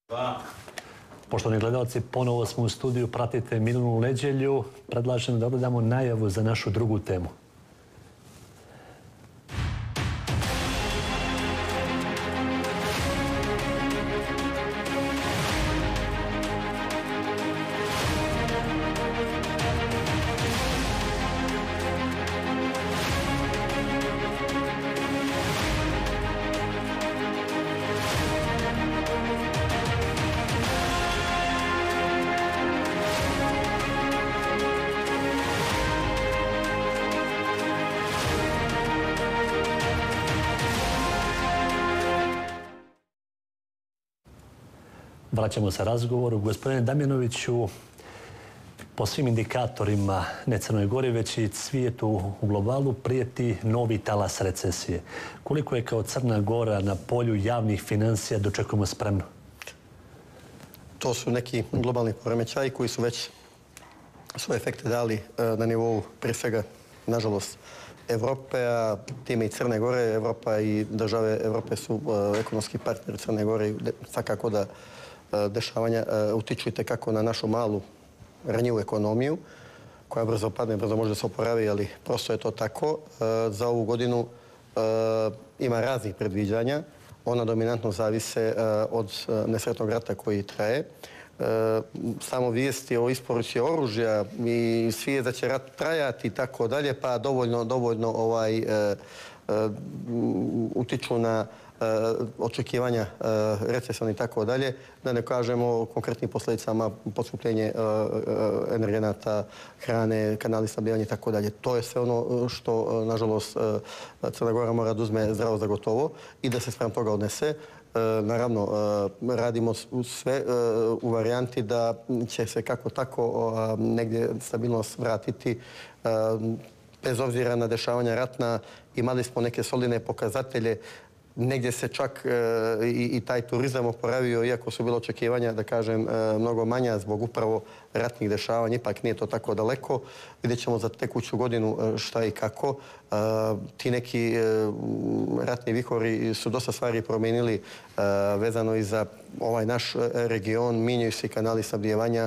Speaker 1: Poštovani gledalci, ponovo smo u studiju, pratite Minulu nedjelju. Predlažem da odgledamo najavu za našu drugu temu. Vraćamo se razgovoru. Gospodine Damjanoviću, po svim indikatorima ne Crnoj Gori, već i svijetu u globalu prijeti novi talas recesije. Koliko je kao Crna Gora na polju javnih financija dočekujemo spremno?
Speaker 3: To su neki globalni poremećaji koji su već svoje efekte dali na nivou, prije svega, nažalost, Evrope, a time i Crne Gore. Evropa i države Evrope su ekonomski partneri Crne Gore i svakako da dešavanja utiču i tekako na našu malu, ranjivu ekonomiju, koja brzo padne, brzo može da se oporavi, ali prosto je to tako. Za ovu godinu ima raznih predviđanja. Ona dominantno zavise od nesretnog rata koji traje. Samo vijesti o isporuci oružja i svijest da će rat trajati i tako dalje, pa dovoljno utiču na očekivanja recesijona i tako dalje, da ne kažemo o konkretnim posljedicama, poskupljenje energenata, hrane, kanali snabdijevanja i tako dalje. To je sve ono što, nažalost, Crna Gora mora da uzme zdravo za gotovo i da se spram toga odnese. Naravno, radimo sve u varijanti da će se kako tako negdje stabilnost vratiti. Bez obzira na dešavanja ratna, imali smo neke solidne pokazatelje. Negdje se čak i taj turizam oporavio, iako su bilo očekivanja, da kažem, mnogo manja zbog upravo ratnih dešavanja. Ipak nije to tako daleko. Vidjet ćemo za tekuću godinu šta i kako. Ti neki ratni vihori su dosta stvari promijenili vezano i za ovaj naš region. Mijenjaju se kanali snabdijevanja.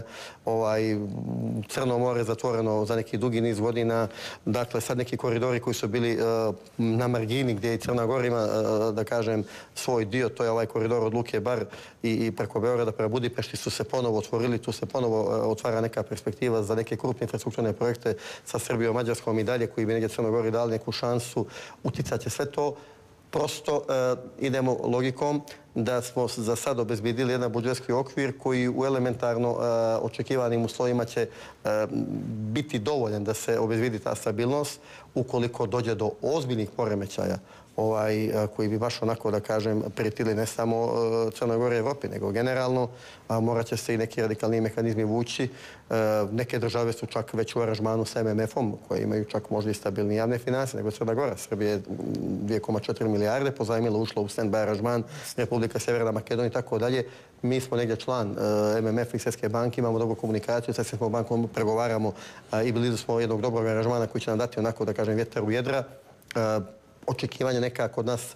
Speaker 3: Crno more zatvoreno za neki dugi niz godina. Dakle, sad neki koridori koji su bili na margini gdje i Crna Gora ima, da kažem, svoj dio. To je ovaj koridor od Luke Bar i preko Beograda prema Budimpešti su se ponovo otvorili. Tu se ponovo otvara neka perspektiva za neke krupne infrastrukturne projekte sa Srbijom, Mađarskom i dalje, koji bi negdje Crnoj Gori dali neku šansu. Uticat će sve to. Prosto idemo logikom da smo za sad obezbedili jedan budžetski okvir koji u elementarno očekivanim uslovima će biti dovoljan da se obezbedi ta stabilnost ukoliko dođe do ozbiljnih poremećaja koji bi baš onako, da kažem, prijetili ne samo Crnoj Gori i Evropi, nego generalno. Morat će se i neki radikalniji mehanizmi vući. Neke države su čak već u aranžmanu s MMF-om, koje imaju čak možda i stabilnije javne financije, nego Crna Gora. Srbija je 2,4 milijarde pozajmila, ušla u stand-by aranžman, Republika Sjeverna Makedonija i tako dalje. Mi smo negdje član MMF i Svjetske banke, imamo dobru komunikaciju, sa Svjetskom bankom pregovaramo i blizu smo jednog dobrog aranžmana koji će nam dati onako, da kažem, vjetar u jedra. Očekivanja neka kod nas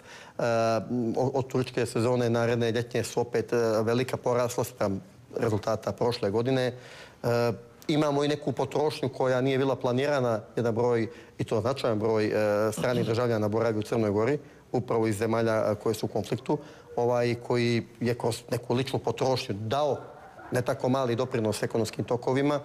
Speaker 3: od turističke sezone naredne ljetnje su opet velika porasla spram rezultata prošle godine. Imamo i neku potrošnju koja nije bila planirana, jedan broj, i to značajan broj stranih državljana boravi u Crnoj Gori, upravo iz zemalja koje su u konfliktu, koji je kroz neku ličnu potrošnju dao ne tako mali doprinos ekonomskim tokovima.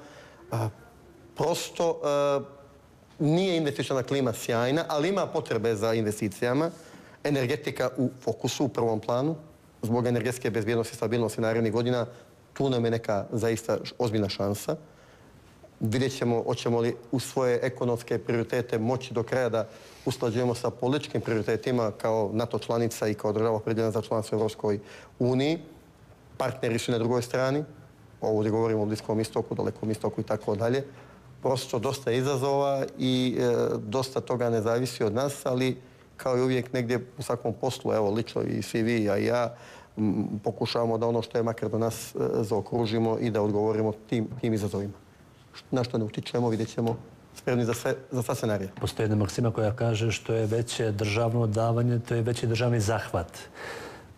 Speaker 3: Prosto nije investiciona klima sjajna, ali ima potrebe za investicijama. Energetika u fokusu, u prvom planu, zbog energetske bezbjednosti i stabilnosti narednih godina. Tu nam je neka zaista ozbiljna šansa. Vidjet ćemo hoćemo li u svoje ekonomske prioritete moći do kraja da usklađujemo sa političkim prioritetima kao NATO članica i kao država opredjeljena za članstvo u Evropskoj uniji. Partneri su na drugoj strani. Ovdje govorimo o Bliskom istoku, Dalekom istoku i tako dalje. Prosto dosta je izazova i dosta toga ne zavisi od nas, ali kao i uvijek negdje u svakom poslu, evo lično i svi vi, a i ja, pokušavamo da ono što je makar do nas zaokružimo i da odgovorimo tim izazovima. Na što ne utičemo, vidjet ćemo, spremni za sva scenarija.
Speaker 1: Postoji jedna maksima koja kaže što je veće državno davanje, to je veći državni zahvat.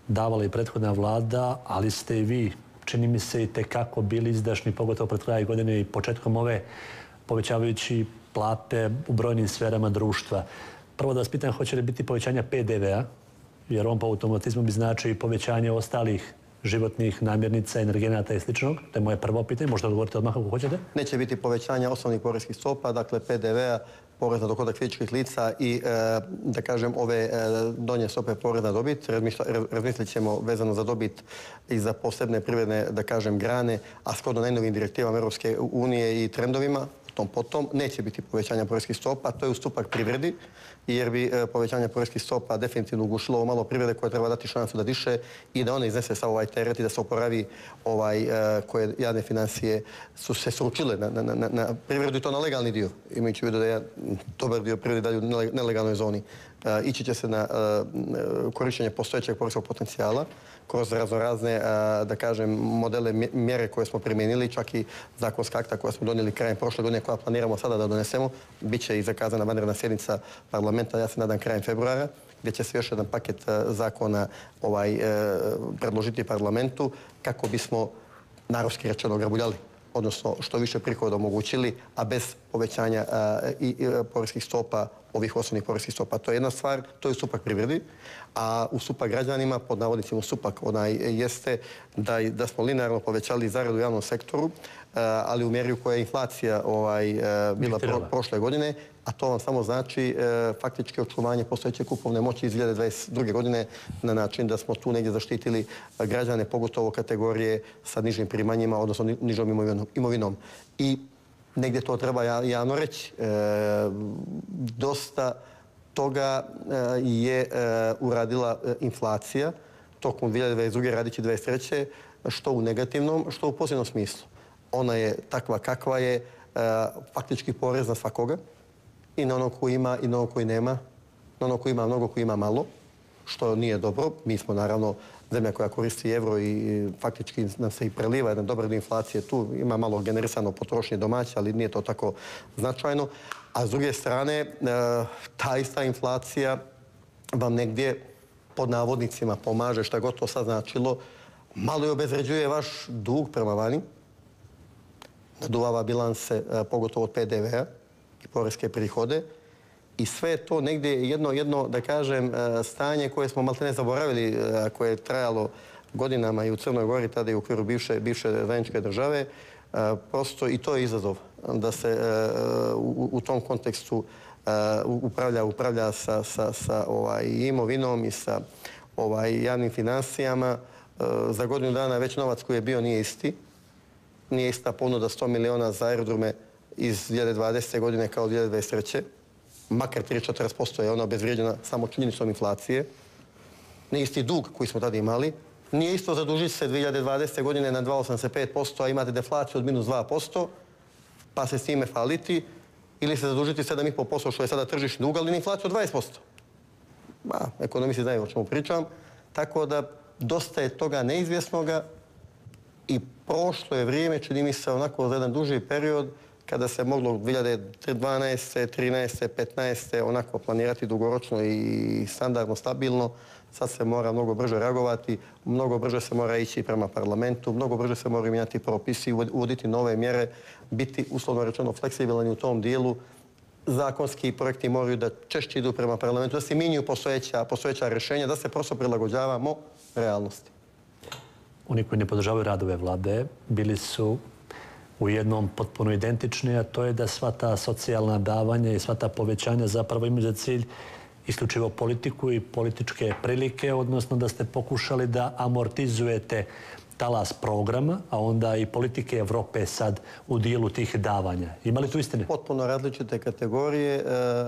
Speaker 1: davala i prethodna vlada, ali ste i vi, čini mi se, i tekako bili izdašni, pogotovo pred kraj godine i početkom ove, povećavajući plate u brojnim sferama društva. Prvo da vas pitam, hoće li biti povećanja PDV-a, jer on po automatizmu bi značio i povećanje ostalih životnih namirnica, energenata i sličnog. To je moje prvo pitanje, možete odgovoriti odmah ako hoćete.
Speaker 3: Neće biti povećanja osnovnih poreskih stopa, dakle PDV-a, porez na dohodak fizičkih lica i, da kažem, ove donje stope poreza na dobit. Razmislit ćemo vezano za dobit i za posebne privredne, da kažem, grane, a shodno najnovim direktivama Europske unije i trendovima, tom potom, neće biti povećanja poreskih stopa, to je ustupak privredi, jer bi povećanje poreskih stopa definitivno ugušilo malo privrede koja treba dati šansu da diše i da ona iznese sav ovaj teret i da se oporavi koje javne financije su se sručile na privredu i to na legalni dio. Imajući u vidu da je dobar dio privrede dalje u nelegalnoj zoni. Ići će se na korištenje postojećeg poreskog potencijala kroz raznorazne, da kažem, modele mjere koje smo primijenili, čak i zakonska akta koja smo donijeli krajem prošle godine, koja planiramo sada da donesemo. Biće i zakazana vanredna sjednica parlamenta, ja se nadam krajem februara, gdje će se još jedan paket zakona predložiti parlamentu kako bismo narodski rečeno grabuljali, odnosno što više prihoda omogućili, a bez povećanja poreskih stopa, ovih osnovnih poreskih stopa. To je jedna stvar, to je ustupak privredi, a ustupak građanima, pod navodnicima ustupak, jeste da smo linearno povećali zaradu u javnom sektoru, ali u mjeri u kojoj je inflacija bila prošle godine, a to vam samo znači faktički očuvanje postojeće kupovne moći iz 2022. godine na način da smo tu negdje zaštitili građane, pogotovo kategorije sa nižim primanjima, odnosno nižom imovinom. I negdje to treba javno reći. Dosta toga je uradila inflacija tokom 2022. radići 2023. što u negativnom, što u pozitivnom smislu. Ona je takva kakva je, faktički porez na svakoga, i na onog koji ima i na onog koji nema, na onog koji ima mnogo, koji ima malo, što nije dobro. Mi smo naravno zemlja koja koristi euro i faktički nam se i preliva jedan dobar dio inflacije tu. Ima malo generisano potrošnje domaće, ali nije to tako značajno. A s druge strane, ta ista inflacija vam negdje pod navodnicima pomaže, šta god to sad značilo, malo i obezređuje vaš dug prema vani, naduvava bilanse, pogotovo od PDV-a i poreske prihode. I sve je to negdje jedno, da kažem, stanje koje smo maltene zaboravili, koje je trajalo godinama i u Crnoj Gori, tada i u okviru bivše zajedničke države. Prosto i to je izazov da se u tom kontekstu upravlja sa imovinom i sa javnim financijama. Za godinu dana već novac koji je bio nije isti. Nije ista ponuda 100 miliona za aerodrome iz 2020. godine kao 2023. Makar 3-40% je ona obezvrijeđena samo činjenicom inflacije. Nije isti dug koji smo tada imali. Nije isto zadužiti se 2020. godine na 2,85%, a imate deflaciju od minus 2%, pa se s time faliti, ili se zadužiti 7,5% što je sada tržišni dug, ali na inflaciju od 20%. Ekonomisti znaju o čemu pričam. Tako da dosta je toga neizvjesnoga i prošlo je vrijeme, čini mi se onako za jedan duži period, kada se moglo 2012. 13. 15. onako planirati dugoročno i standardno, stabilno. Sad se mora mnogo brže reagovati, mnogo brže se mora ići prema parlamentu, mnogo brže se moraju mijenjati propisi, uvoditi nove mjere, biti uslovno rečeno fleksibilan u tom dijelu. Zakonski projekti moraju da češće idu prema parlamentu, da se mijenjaju postojeća rješenja, da se prosto prilagođavamo realnosti.
Speaker 1: Oni koji ne podržavaju rad ove vlade bili su u jednom potpuno identični, a to je da sva ta socijalna davanja i sva ta povećanja zapravo imaju za cilj isključivo politiku i političke prilike, odnosno da ste pokušali da amortizujete talas programa, a onda i politike Evrope sad u dijelu tih davanja. Ima li tu istine?
Speaker 3: Potpuno različite kategorije.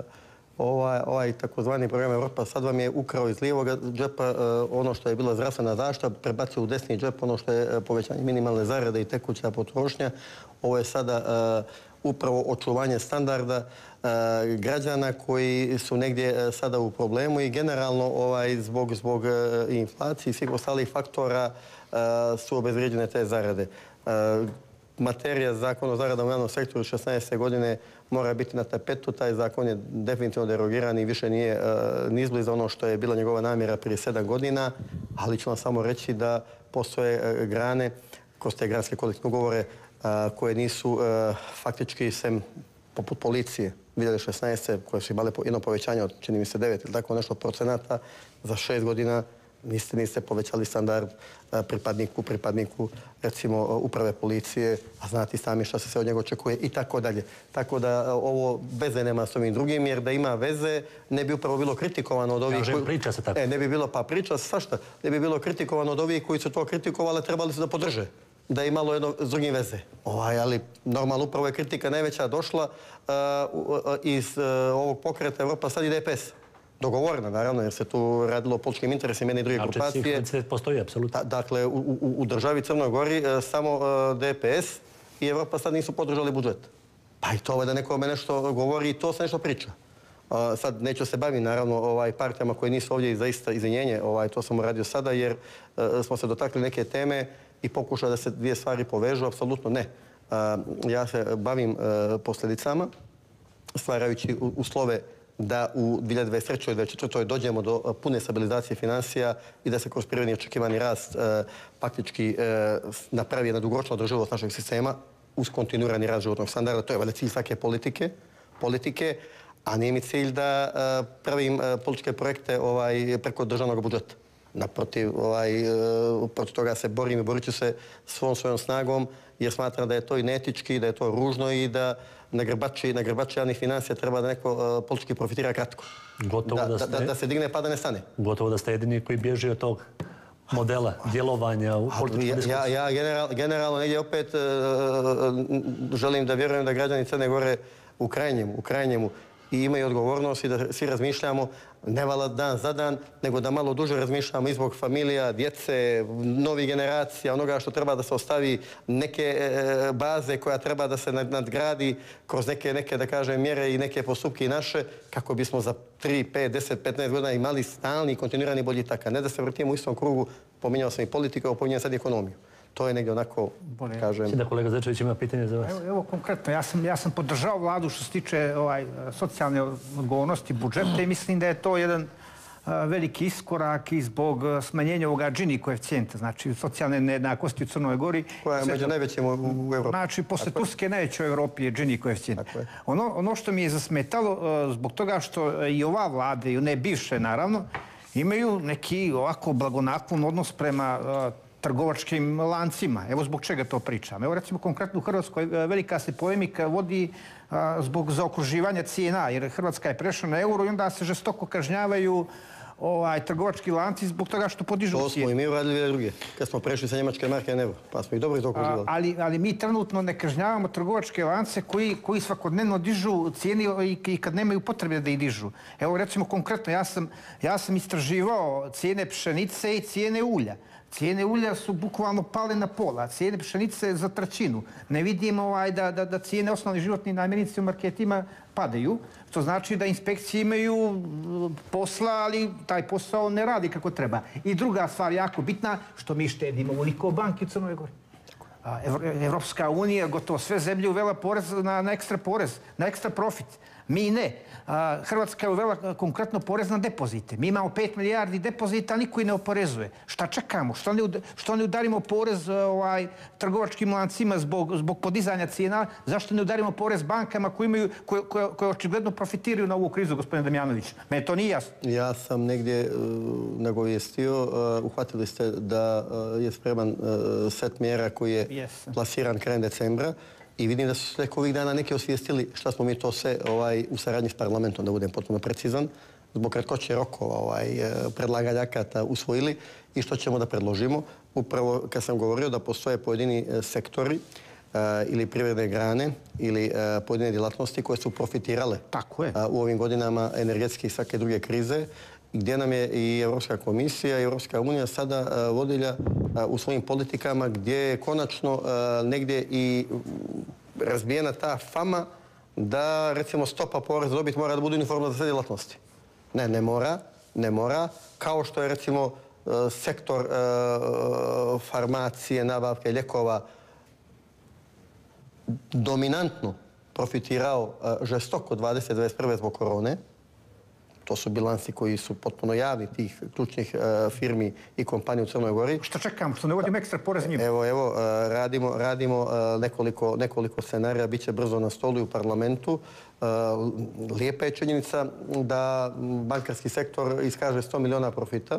Speaker 3: Ovaj takozvani program Evropa sad vam je ukrao iz lijevog džepa ono što je bila zdravstvena zaštita, prebacio u desni džep ono što je povećanje minimalne zarade i tekuća potrošnja. Ovo je sada upravo očuvanje standarda građana koji su negdje sada u problemu i generalno zbog inflacije i svih ostalih faktora su obezvrijeđene te zarade. Materija zakona o zaradama u javnom sektoru 16. godine mora biti na tapetu. Taj zakon je definitivno derogiran i više nije ni izbliza ono što je bila njegova namjera prije 7 godina. ali ću vam samo reći da postoje grane, kroz te granske kolektivne ugovore, koje nisu faktički sem poput policije 2016. koje su imale jedno povećanje od, čini mi se, 9 ili tako nešto procenata, za 6 godina niste povećali standard pripadniku, recimo, uprave policije, a znate sami šta se od njega očekuje i tako dalje. Tako da ovo veze nema s ovim drugim, jer da ima veze ne bi upravo bilo kritikovano od ovih...
Speaker 1: Priča se tako.
Speaker 3: Ne bi bilo, pa priča se, svašta, ne bi bilo kritikovano od ovih koji su to kritikovali, trebali su da podrže. Da je imalo jedno s drugim veze. Ali normalno upravo je kritika najveća došla iz ovog pokreta Evropa sad i DPS. Dogovorena, naravno, jer se tu radilo o političkim interesima jedne i druge grupacije.
Speaker 1: Ali postoji, apsolutno.
Speaker 3: Dakle, u državi Crnoj Gori samo DPS i Evropa sad nisu podržali budžet. Pa i to da nekome nešto govori i to se nešto priča. Sad neću se baviti, naravno, partijama koje nisu ovdje i zaista izvinjenje, to sam uradio sada, jer smo se dotakli neke teme i pokušali da se dvije stvari povežu, apsolutno ne. Ja se bavim posljedicama, stvarajući uslove da u 2023. i 2024. dođemo do pune stabilizacije financija i da se kroz privredni očekivani rast faktički napravi jedna dugoročna održivost našeg sistema uz kontinuirani rast životnog standarda. To je valjda cilj svake politike, a nije mi cilj da pravim političke projekte preko državnog budžeta. Naprotiv, protiv toga se borim i borit ću se svojom snagom, jer smatram da je to i neetički, da je to ružno i da na grbači javnih financija treba da neko politički profitira kratko. Da se digne pa da ne stane.
Speaker 1: Gotovo da ste jedini koji bježi od tog modela djelovanja u političkom diskursu.
Speaker 3: Ja generalno negdje opet želim da vjerujem da građani Crne Gore u krajnjemu i imaju odgovornost i da svi razmišljamo ne vala dan za dan, nego da malo duže razmišljamo i zbog familija, djece, novih generacija, onoga što treba da se ostavi, neke baze koja treba da se nadgradi kroz neke da kažem, mjere i neke postupke naše, kako bismo za 3, 5, 10, 15 godina imali stalni i kontinuirani boljitak, a ne da se vrtimo u istom krugu. Pominjao sam i politiku, pominjao sad i ekonomiju. To je negdje onako, kažem...
Speaker 1: Da kolega Zečević ima pitanje za vas.
Speaker 2: Evo konkretno, ja sam podržao vladu što se tiče socijalne odgovornosti budžeta i mislim da je to jedan veliki iskorak i zbog smanjenja ovoga Gini koeficijenta, znači socijalne nejednakosti u Crnoj Gori.
Speaker 3: Koja je među najvećim u Evropi.
Speaker 2: Znači, posle Turske najveće u Evropi je Gini koeficijent. Ono što mi je zasmetalo, zbog toga što i ova vlada i one bivše, naravno, imaju neki ovako blagonaklon odnos prema trgovačkim lancima. Evo zbog čega to pričam. Evo recimo konkretno u Hrvatskoj velika se polemika vodi zbog zaokruživanja cijena, jer Hrvatska je prešla na euro i onda se žestoko kažnjavaju trgovački lanci zbog toga što podižu cijene.
Speaker 3: To smo i mi uradili druge, kad smo prešli sa njemačke marke na euro, pa smo ih dobro zaokruživali.
Speaker 2: Ali mi trenutno ne kažnjavamo trgovačke lance koji svakodnevno dižu cijene i kad nemaju potrebe da ih dižu. Evo recimo konkretno, ja sam istraživao cijene pšenice i cijene ulja. Cijene ulja su bukvalno pale na pola, cijene pšenice za trećinu. Ne vidimo da cijene osnovnih životnih namirnica u marketima padaju, što znači da inspekcije imaju posla, ali taj posao ne radi kako treba. I druga stvar jako bitna, što mi štedimo ovoliko banki u Crnoj Gori. Evropska unija, gotovo sve zemlje uvela porez na ekstra porez, na ekstra profit. Mi ne. Hrvatska je uvela konkretno porez na depozite. Mi imamo 5 milijardi depozita, a niko ih ne oporezuje. Šta čekamo? Što ne udarimo porez trgovačkim lancima zbog podizanja cijena? Zašto ne udarimo porez bankama koje očigledno profitiraju na ovu krizu, gospodine Damjanović? Mene to nije jasno.
Speaker 3: Ja sam negdje nagovijestio, uhvatili ste da je spreman set mjera koji je plasiran krajem decembra. I vidim da su se ovih dana neki osvijestili šta smo mi to sve u saradnji s parlamentom, da budem potpuno precizan, zbog kratkoće rokova predlaganja akata usvojili i što ćemo da predložimo. Upravo kad sam govorio da postoje pojedini sektori ili privredne grane ili pojedine djelatnosti koje su profitirale u ovim godinama energetske i svake druge krize, gdje nam je i Europska komisija i Europska unija sada vodilja u svojim politikama, gdje je konačno negdje i razbijena ta fama da, recimo, stopa poreza na dobit mora da bude uniformna za sve djelatnosti. Ne mora. Kao što je, recimo, sektor farmacije, nabavke lijekova dominantno profitirao žestoko 2021. zbog korone, To su bilansi koji su potpuno javni, tih ključnih firmi i kompanija u Crnoj Gori.
Speaker 2: Što čekamo? Što ne uvodimo ekstra porez njima?
Speaker 3: Evo, radimo nekoliko scenarija, bit će brzo na stolu i u parlamentu. Lijepa je činjenica da bankarski sektor iskaže 100 miliona profita,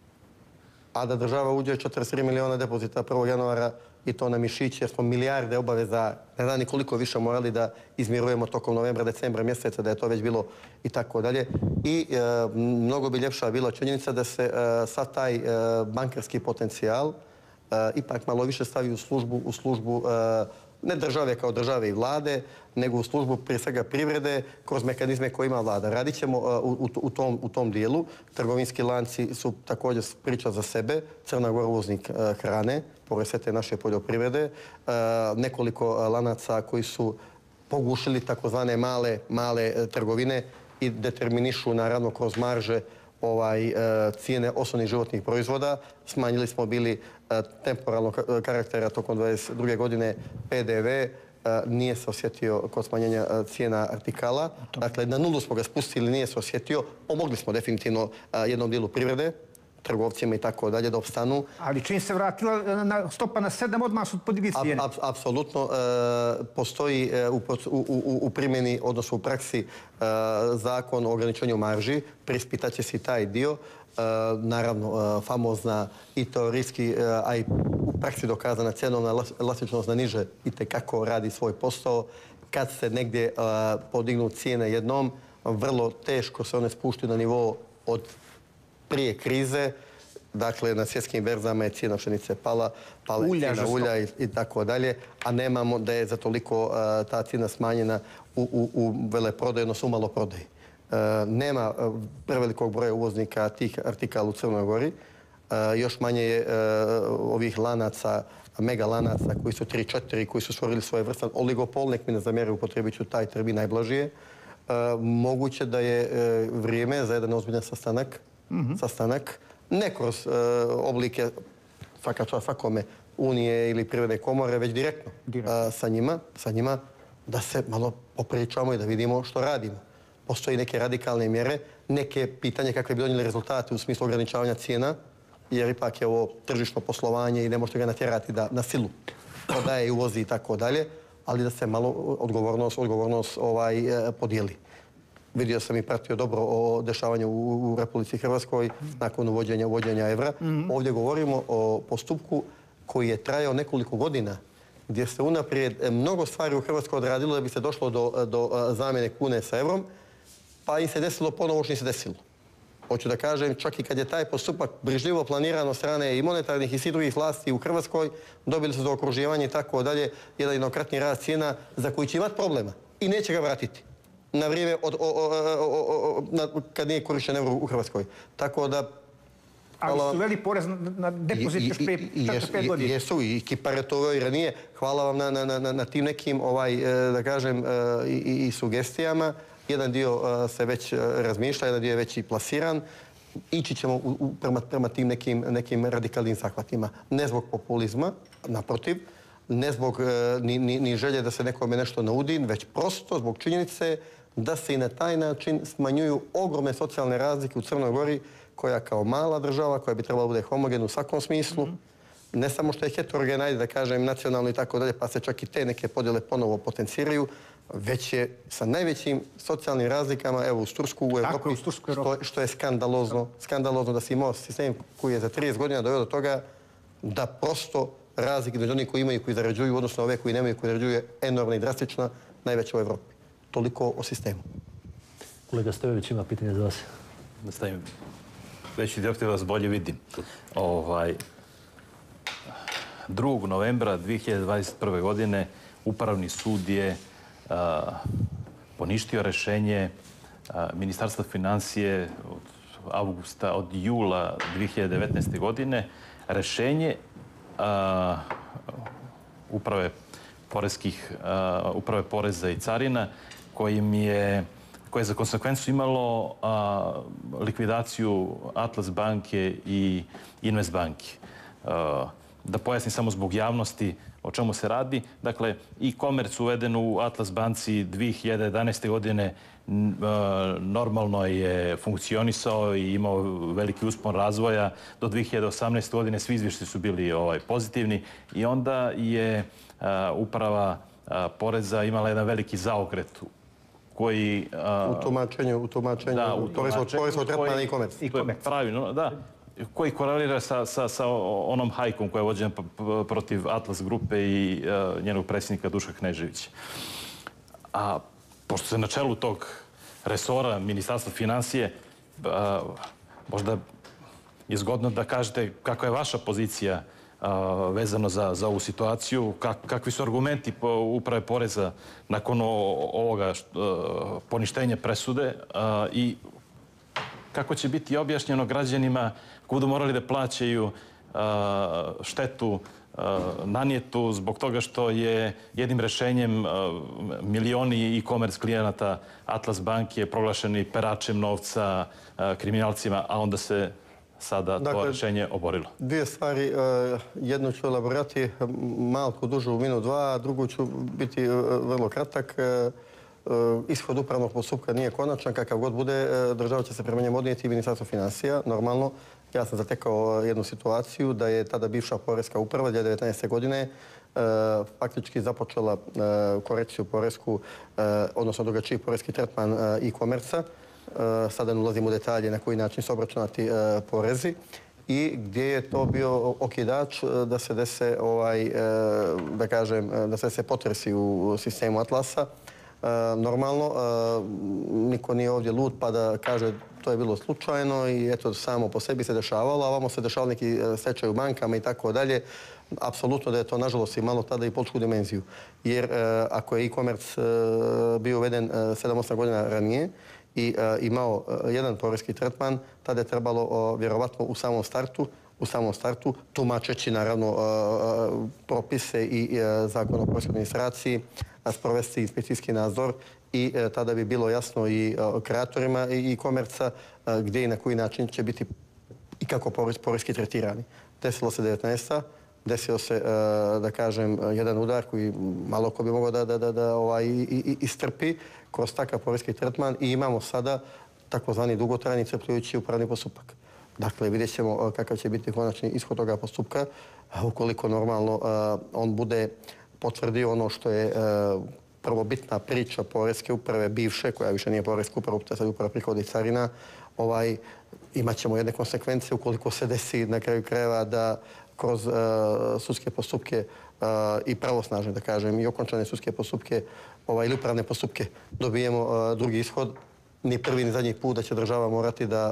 Speaker 3: a da država uđe 43 miliona depozita 1. januara i to na mišić, jer smo milijarde obaveza, ne znam ni koliko više morali da izmirujemo tokom novembra, decembra mjeseca, da je to već bilo i tako dalje. I mnogo bi ljepša bila činjenica da se sad taj bankarski potencijal ipak malo više stavi u službu ne države kao države i vlade, nego u službu prije svega privrede kroz mehanizme koje ima vlada. Radit ćemo u tom dijelu. Trgovinski lanci su također priča za sebe. Crna Gora uvoznik hrane, pored sve te naše poljoprivrede. Nekoliko lanaca koji su pogušili takozvane male trgovine i determinišu naravno kroz marže cijene osnovnih životnih proizvoda. Smanjili smo bili temporalnog karaktera tokom 2022. godine PDV, nije se osjetio kod smanjenja cijena artikala. Dakle, na nulu smo ga spustili, nije se osjetio. Pomogli smo definitivno jednom dijelu privrede, trgovcima i tako dalje, da opstanu.
Speaker 2: Ali čim se vratila stopa na 7, odmah su podigli cijene.
Speaker 3: Apsolutno. Postoji u primjeni, odnosno u praksi, zakon o ograničenju marži. Prispitat će se i taj dio. Naravno, famozna i teorijski, a i u praksi dokazana cjenovna elastičnost na niže itekako radi svoj posao. Kad se negdje podignu cijene jednom, vrlo teško se one spuštaju na nivo od prije krize. Dakle, na svjetskim berzama je cijena pšenice pala cijena ulja i tako dalje, a nemamo da je za toliko ta cijena smanjena u veleprodaju, odnosno u maloprodaji. Nema prevelikog broja uvoznika tih artikala u Crnoj Gori. Još manje je ovih lanaca, mega lanaca koji su 3-4, koji su stvorili svoje vrste oligopol, nek mi ne zamjeraju, upotrebit ću taj termin najblažije. Moguće da je vrijeme za jedan ozbiljan sastanak, ne kroz oblike svaka čast svakome Unije ili Privredne komore, već direktno sa njima, da se malo popričamo i da vidimo što radimo. Postoji neke radikalne mjere, neke pitanje kakve bi donijeli rezultate u smislu ograničavanja cijena, jer ipak je ovo tržišno poslovanje i ne možete ga natjerati da na silu prodaje i uvozi i tako dalje, ali da se malo odgovornost podijeli. Vidio sam i pratio dobro o dešavanju u Republici Hrvatskoj nakon uvođenja evra. Ovdje govorimo o postupku koji je trajao nekoliko godina, gdje se unaprijed mnogo stvari u Hrvatskoj odradilo da bi se došlo do zamjene kune sa evrom, pa im se desilo ponovo što im se desilo. Hoću da kažem, čak i kad je taj postupak brižljivo planiran od strane i monetarnih i svih drugih vlasti u Hrvatskoj, dobili su za okruživanje i tako dalje jedan jednokratni rast cijena za koji će imati problema i neće ga vratiti na vrijeme kad nije korišten euro u Hrvatskoj. Tako da...
Speaker 2: Ali su veli porez na depozit još prije 4-5 godina.
Speaker 3: Jesu i Kipareto i ranije. Hvala vam na tim nekim, da kažem, i sugestijama. Jedan dio se već razmišlja, jedan dio je već i plasiran. Ići ćemo prema tim nekim radikalnim zahvatima. Ne zbog populizma, naprotiv, ne zbog ni želje da se nekome nešto naudi, već prosto zbog činjenice da se i na taj način smanjuju ogromne socijalne razlike u Crnoj Gori, koja kao mala država, koja bi trebala bude homogena u svakom smislu, ne samo što je heterogena, da kažem, nacionalno i tako dalje, pa se čak i te neke podjele ponovo potenciraju, već je sa najvećim socijalnim razlikama, evo, uz Tursku u Evropi, što je skandalozno da si imao sistem koji je za 30 godina doveo do toga da prosto razlike među onih koji imaju i koji zarađuju, odnosno ove koji nemaju i koji zarađuju, je enormna i drastična, najveća u Evropi. Toliko o sistemu.
Speaker 1: Kolega Stojević ima pitanje za vas.
Speaker 5: Nastavim. Veći dio vas bolje vidim. 2. novembra 2021. godine Upravni sud je poništio rješenje Ministarstva financije od jula 2019. godine. Rješenje Uprave poreza i carina koje je za konsekvencu imalo likvidaciju Atlas banke i Invest banke. Da pojasnim samo zbog javnosti o čemu se radi. Dakle, e-commerce uveden u Atlas banci 2011. godine normalno je funkcionisao i imao veliki uspon razvoja. Do 2018. godine svi izvještaji su bili pozitivni i onda je uprava poreza imala jedan veliki zaokret koji...
Speaker 3: U tumačenju porezkog tretmana e-commerce.
Speaker 5: Pravilno, da. Koji korelira sa onom hajkom koja je vođena protiv Atlas grupe i njenog predsjednika Duška Kneževića. A pošto se na čelu tog resora Ministarstva financije, možda je zgodno da kažete kakva je vaša pozicija vezano za ovu situaciju, kakvi su argumenti uprave poreza nakon ovoga poništenja presude i kako će biti objašnjeno građanima koji budu morali da plaćaju štetu nanijetu zbog toga što je jednim rešenjem milioni e-commerce klijenata Atlas banke proglašeni peračem novca, kriminalcima, a onda se sada to rešenje oborilo.
Speaker 3: Dvije stvari. Jednu ću elaborati malo dužu minut, dva, a drugu ću biti vrlo kratak. Ishod upravnog postupka nije konačan, kakav god bude, država će se prema njemu odnijeti i Ministarstvo financija, normalno. Ja sam zatekao jednu situaciju da je tada bivša poreska uprava 2019. godine faktički započela korekciju poresku, odnosno drugačiji poreski tretman e-commerce-a. Sada ne ulazim u detalje na koji način su obračunati porezi i gdje je to bio okidač da se dese, da kažem, da se potresi u sistemu Atlasa. Normalno, niko nije ovdje lud pa da kaže to je bilo slučajno i eto samo po sebi se dešavalo, a ovamo se dešavalo neki stečaj u bankama i tako dalje. Apsolutno da je to nažalost imalo tada i političku dimenziju. Jer ako je e-commerce bio uveden 7-8 godina ranije i imao jedan poreski tretman, tada je trebalo vjerovatno u samom startu, tumačeći naravno propise i zakon o poreskoj administraciji, sprovesti inspekcijski nadzor i tada bi bilo jasno i kreatorima e-commerce-a gdje i na koji način će biti i kako poreski tretirani. Desilo se 19. Desio se, da kažem, jedan udar koji malo ko bi mogao da istrpi kroz takav poreski tretman i imamo sada takozvani dugotrajni iscrpljujući upravni postupak. Dakle, vidjet ćemo kakav će biti konačni ishod toga postupka, ukoliko normalno on bude potvrdio ono što je prvobitna priča poreske uprave bivše, koja više nije poreska uprava, to je sad uprava prihoda i carina, imat ćemo jedne konsekvencije ukoliko se desi na kraju krajeva da kroz sudske postupke i pravosnažne, da kažem, i okončane sudske postupke ili upravne postupke dobijemo drugi ishod. Ni prvi ni zadnji put da će država morati da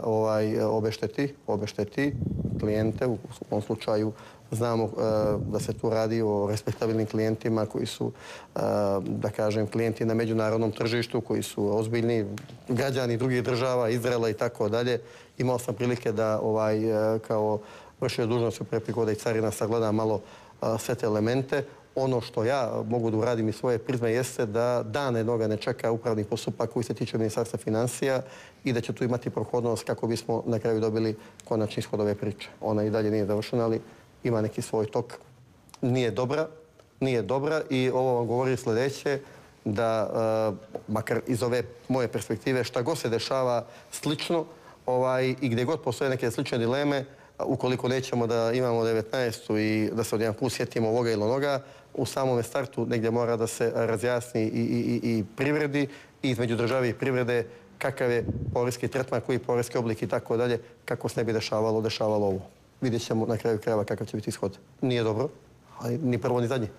Speaker 3: obešteti klijente. U ovom slučaju znamo da se tu radi o respektabilnim klijentima koji su, da kažem, klijenti na međunarodnom tržištu, koji su ozbiljni građani drugih država, Izraela i tako dalje. Imao sam prilike da kao vršio dužnost uprave prihoda i carina sagledam malo sve te elemente. Ono što ja mogu da uradim iz svoje prizme jeste da dane noga ne čeka upravni postupak koji se tiče Ministarstva financija i da će tu imati prohodnost kako bismo na kraju dobili konačni ishod ove priče. Ona i dalje nije završena, ali ima neki svoj tok. Nije dobra i ovo vam govori sljedeće, da makar iz ove moje perspektive šta god se dešava slično i gdje god postoje neke slične dileme, ukoliko nećemo da imamo 19. i da se od jedan put sjetimo ovoga ili onoga, u samome startu negdje mora da se razjasni i privredi i između države i privrede kakav je poreski tretman, koji poreski oblik i tako dalje, kako se ne bi dešavalo ovo. Vidjet ćemo na kraju krajeva kakav će biti ishod. Nije dobro, ali ni prvo ni zadnje.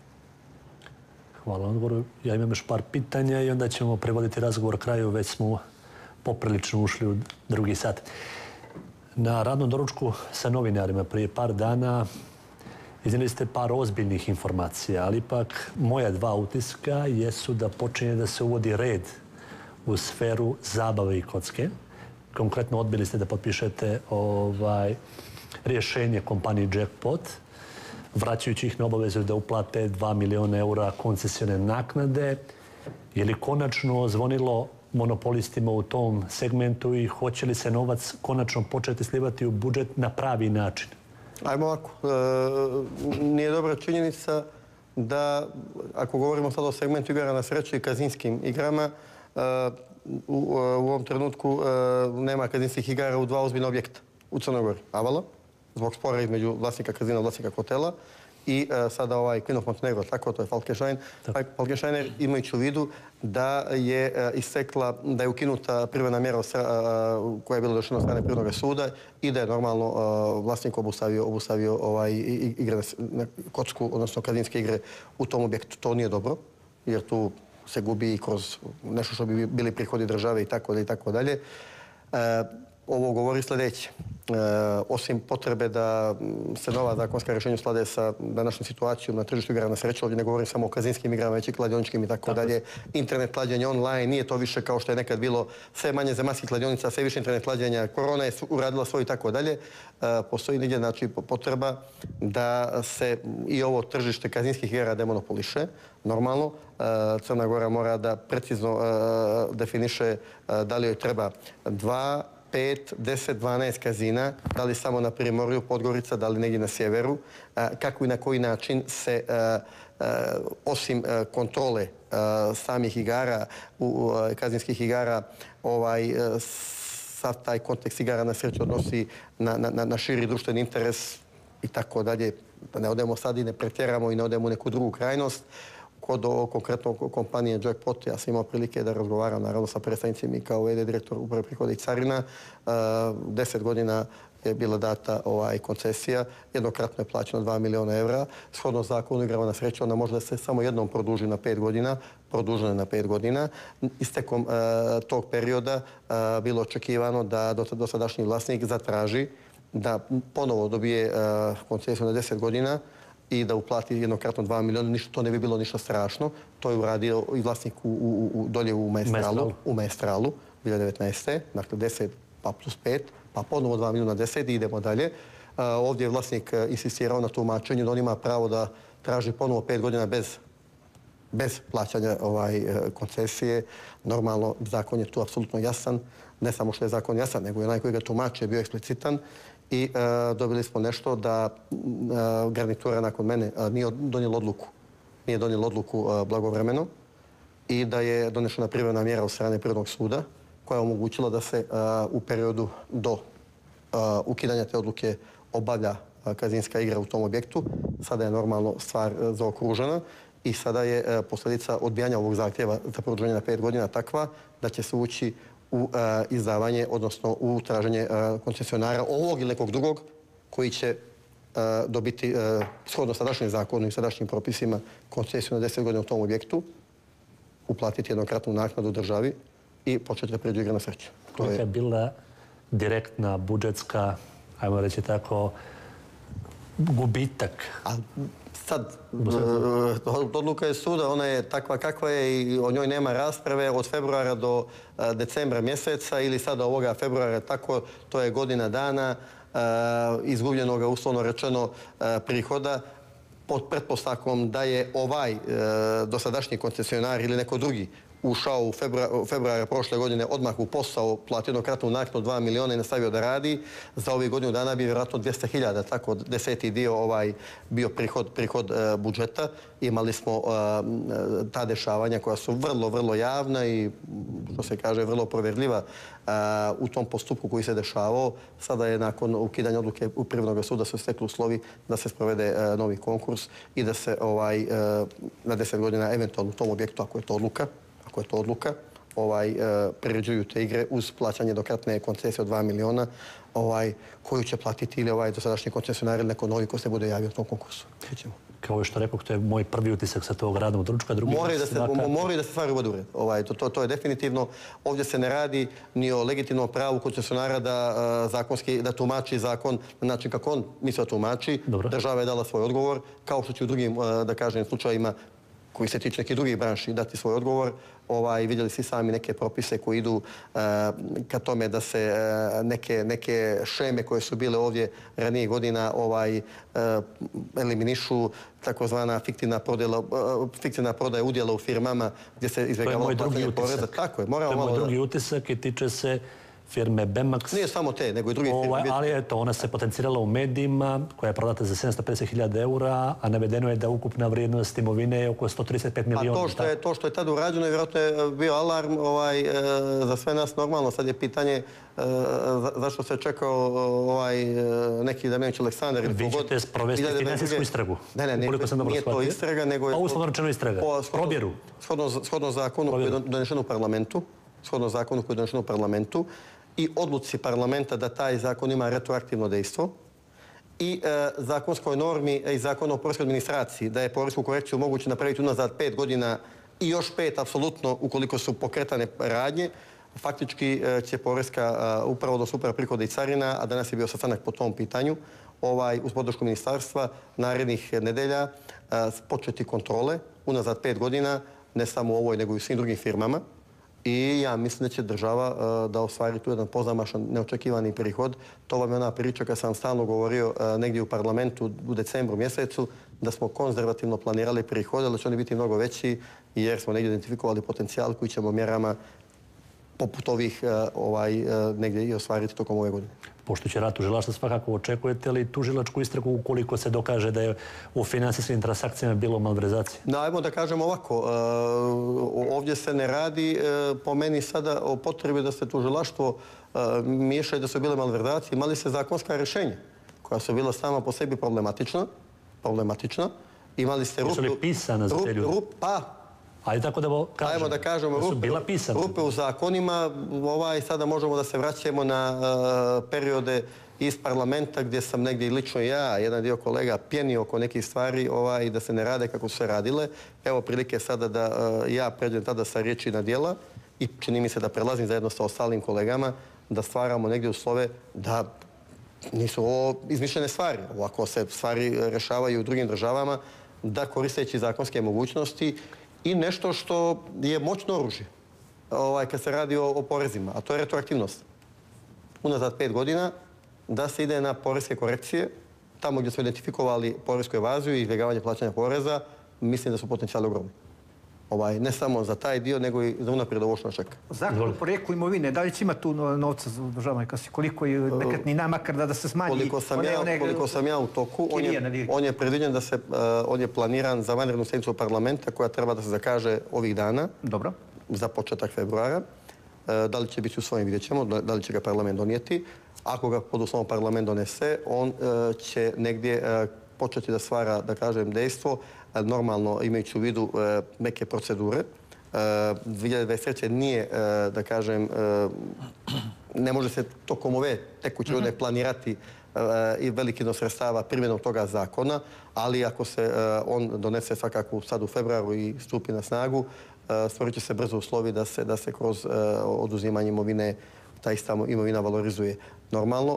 Speaker 1: Hvala na odgovoru. Ja imam još par pitanja i onda ćemo prevoditi razgovor kraju, već smo poprilično ušli u drugi sat. Na radnom doručku sa novinarima prije par dana iznijeli ste par ozbiljnih informacija, ali ipak moja dva utiska jesu da počinje da se uvodi red u sferu zabave i kocke. Konkretno odbili ste da potpišete rješenje kompaniji Jackpot, vraćajući ih na obavezu da uplate 2 miliona eura koncesione naknade. Je li konačno zvonilo monopolistima u tom segmentu i hoće li se novac konačno početi slivati u budžet na pravi način?
Speaker 3: Ajmo ovako. Nije dobra činjenica da, ako govorimo sad o segmentu igara na sreću i kazinskim igrama, u ovom trenutku nema kazinskih igara u 2 ozbiljna objekta u Crnoj Gori. Avala, zbog spora između vlasnika kazina i vlasnika hotela, i sada ovaj Queen of Montenegro, tako, to je Falkenstein. Falkensteiner, imajući u vidu da je istekla, da je ukinuta privremena mjera koja je bila došla od strane Privrednog suda i da je normalno vlasnik obustavio igre na kocku, odnosno kazinske igre u tom objektu. To nije dobro, jer tu se gubi kroz nešto što bi bili prihodi države i tako dalje. Ovo govori sljedeće. Osim potrebe da se nova zakonska rješenja usklade sa današnjom situacijom na tržištu igara na sreću, ovdje ne govorim samo o kazinskim igrama, već i kladioničkim i tako dalje. Internet klađenje online, nije to više kao što je nekad bilo, sve manje zemaljskih kladionica, sve više internet klađenja, korona je uradila svoj i tako dalje. Postoji negdje, znači, potreba da se i ovo tržište kazinskih igara demonopoliše. Normalno, Crna Gora mora da precizno definiše da li joj treba 2, 5, 10, 12 kazina, da li samo na Primorju, Podgorica, da li negdje na sjeveru, kako i na koji način se, osim kontrole samih igara, kazinskih igara, sav taj kontekst igara na sreću odnosi na širi društveni interes i tako dalje. Da ne odemo sad i ne pretjeramo i ne odemo u neku drugu krajnost. Kod ovog konkretnog kompanije Jackpot, ja sam imao prilike da razgovaram naravno sa predstavnicima i kao v.d. direktor uprave prihoda i carina. 10 godina je bila data koncesija, jednokratno je plaćeno 2 miliona evra. Shodno zakonu igrama na sreću, ona može da se samo jednom produži na 5 godina, produžena je na 5 godina. Istekom tog perioda bilo očekivano da dosadašnji vlasnik zatraži da ponovo dobije koncesiju na 10 godina i da uplati jednokratno 2 miliona, to ne bi bilo ništa strašno. To je uradio i vlasnik dolje u Maestralu 2019. Dakle, 10 pa plus 5, pa ponovo 2 miliona 10 i idemo dalje. Ovdje je vlasnik insistirao na tumačenju da on ima pravo da traži ponovo 5 godina bez plaćanja koncesije. Normalno, zakon je tu apsolutno jasan. Ne samo što je zakon jasan, nego je onaj koji ga tumače bio eksplicitan. I dobili smo nešto da garnitura nakon mene nije donijela odluku blagovremeno i da je donešena privremena mjera od strane Privrednog suda koja je omogućila da se u periodu do ukidanja te odluke obavlja kazinska igra u tom objektu. Sada je normalno stvar zaokružena i sada je posljedica odbijanja ovog zahtjeva za produženje na 5 godina takva da će se ući u izdavanje, odnosno u traženje koncesionara ovog ili nekog drugog koji će dobiti, shodno sadašnjem zakonu i sadašnjim propisima, koncesiju na 10 godina u tom objektu, uplatiti jednokratnu naknadu državi i početi da prijeđu igre na sreću.
Speaker 1: Kolika je bila direktna, budžetska, ajmo reći tako, gubitak?
Speaker 3: Sad, odluka je suda, ona je takva kakva je i o njoj nema rasprave od februara do decembra mjeseca ili sada ovoga februara tako, to je godina dana izgubljenoga, uslovno rečeno, prihoda pod pretpostavkom da je ovaj dosadašnji koncesionar ili neko drugi ušao u februara prošle godine odmah u posao, platio jednokratnu naknadu 2 miliona i nastavio da radi. Za ovih godinu dana bi vjerojatno 200.000, tako 10. dio bio prihod budžeta. Imali smo ta dešavanja koja su vrlo, vrlo javna i, što se kaže, vrlo provjerljiva u tom postupku koji se dešavao. Sada je nakon ukidanja odluke u Privrednog suda se stekli uslovi da se sprovede novi konkurs i da se na 10 godina eventualno u tom objektu, ako je to odluka, priređuju te igre uz plaćanje jednokratne koncesije od 2 miliona koju će platiti ili dosadašnji koncesionar ili neko novi ko se bude javio u tom konkursu.
Speaker 1: Kao što rekao, to je moj prvi utisak sa tog radnog ručka.
Speaker 3: Moraju da se stvari uvedu u red. To je definitivno. Ovdje se ne radi ni o legitimnom pravu koncesionara da tumači zakon na način kako on misli da tumači. Država je dala svoj odgovor, kao što će u drugim, da kažem, slučajima koji se tiče nekih drugih branši dati svoj odgovor. Vidjeli svi sami neke propise koji idu ka tome da se neke šeme koje su bile ovdje ranije godina eliminišu, takozvana fiktivna prodaja udjela u firmama gdje se izbjegavalo plaćanje poreza.
Speaker 1: To je moj drugi utisak i tiče se firme Bemax.
Speaker 3: Nije samo te, nego i drugi firme.
Speaker 1: Ali eto, ona se potencirala u medijima, koja je prodata za 750.000 eura, a navedeno je da ukupna vrijednost imovine je oko 135 milijuna.
Speaker 3: A to što je tad urađeno, vjerojatno je bio alarm za sve nas normalno. Sad je pitanje zašto se čekao neki Damjanović Aleksandar.
Speaker 1: Vi ćete sprovesti finansijsku istragu.
Speaker 3: Ne, nije to istraga, nego je...
Speaker 1: A uslovno rečeno istraga? Probjeru?
Speaker 3: Shodno zakonu koji je donešen u parlamentu, i odluci parlamenta da taj zakon ima retroaktivno dejstvo i zakonskoj normi i zakonu o poreskoj administraciji da je poresku korekciju moguće napraviti unazad 5 godina i još 5 apsolutno ukoliko su pokretane radnje. Faktički će poreska uprava do super prihoda i carina, a danas je bio sastanak po tom pitanju, uz podršku ministarstva narednih nedelja početi kontrole unazad 5 godina, ne samo u ovoj nego i u svim drugim firmama. I ja mislim da će država da ostvari tu jedan pozamašan, neočekivani prihod. To vam je ona priča kad sam stalno govorio negdje u parlamentu u decembru mjesecu da smo konzervativno planirali prihode, ali će oni biti mnogo veći jer smo negdje identifikovali potencijal koji ćemo mjerama poput ovih negdje i ostvariti tokom ove godine.
Speaker 1: Pošto će rad tužilaštva, svakako očekujete li tužilačku istragu ukoliko se dokaže da je u finansijskim transakcijama bilo malverzacije?
Speaker 3: Ajmo da kažemo ovako, ovdje se ne radi po meni sada o potrebi da se tužilaštvo miješa i da su bile malverzacije. Imali se zakonska rješenja koja su bila sama po sebi problematična. Imali ste
Speaker 1: Jesu li pisana za te ljude?
Speaker 3: Ajmo da kažemo rupe u zakonima. Sada možemo da se vraćamo na periode iz parlamenta gdje sam negdje i lično ja, jedan dio kolega pjenio oko nekih stvari i da se ne rade kako su se radile. Evo prilike sada da ja pređem tada sa riječi na djela i čini mi se da prelazim zajedno sa ostalim kolegama da stvaramo negdje uslove da nisu ovo izmišljene stvari. Ovako se stvari rešavaju u drugim državama da koristeći zakonske mogućnosti i nešto što je moćno oružje kad se radi o porezima, a to je retroaktivnost. Unazad 5 godina da se ide na poreske korekcije, tamo gdje smo identifikovali poresku evaziju i izbjegavanje plaćanja poreza, mislim da su potencijali ogromni. Ne samo za taj dio, nego i za unaprijed ovo što nas čeka.
Speaker 2: Zakon o porijeklu imovine, da li će ima tu novca za državnoj kasi? Koliko je nekretnina, makar da se smanji?
Speaker 3: Koliko sam ja u toku, on je predviđen da se, on je planiran za vanrednu sjednicu parlamenta koja treba da se zakaže ovih dana.
Speaker 2: Dobro.
Speaker 3: Za početak februara. Da li će biti usvojen, vidjet ćemo, da li će ga parlament donijeti. Ako ga pod uslovom parlament donese, on će negdje početi da stvara, da kažem, dejstvo, normalno imajući u vidu neke procedure. 2023. nije, da kažem, ne može se tokom ove tekuće godine planirati i veliki iznos sredstava primjenom toga zakona, ali ako se on donese svakako sad u februaru i stupi na snagu, stvorit će se brzo uslovi da se kroz oduzimanje imovine ta ista imovina valorizuje. Normalno,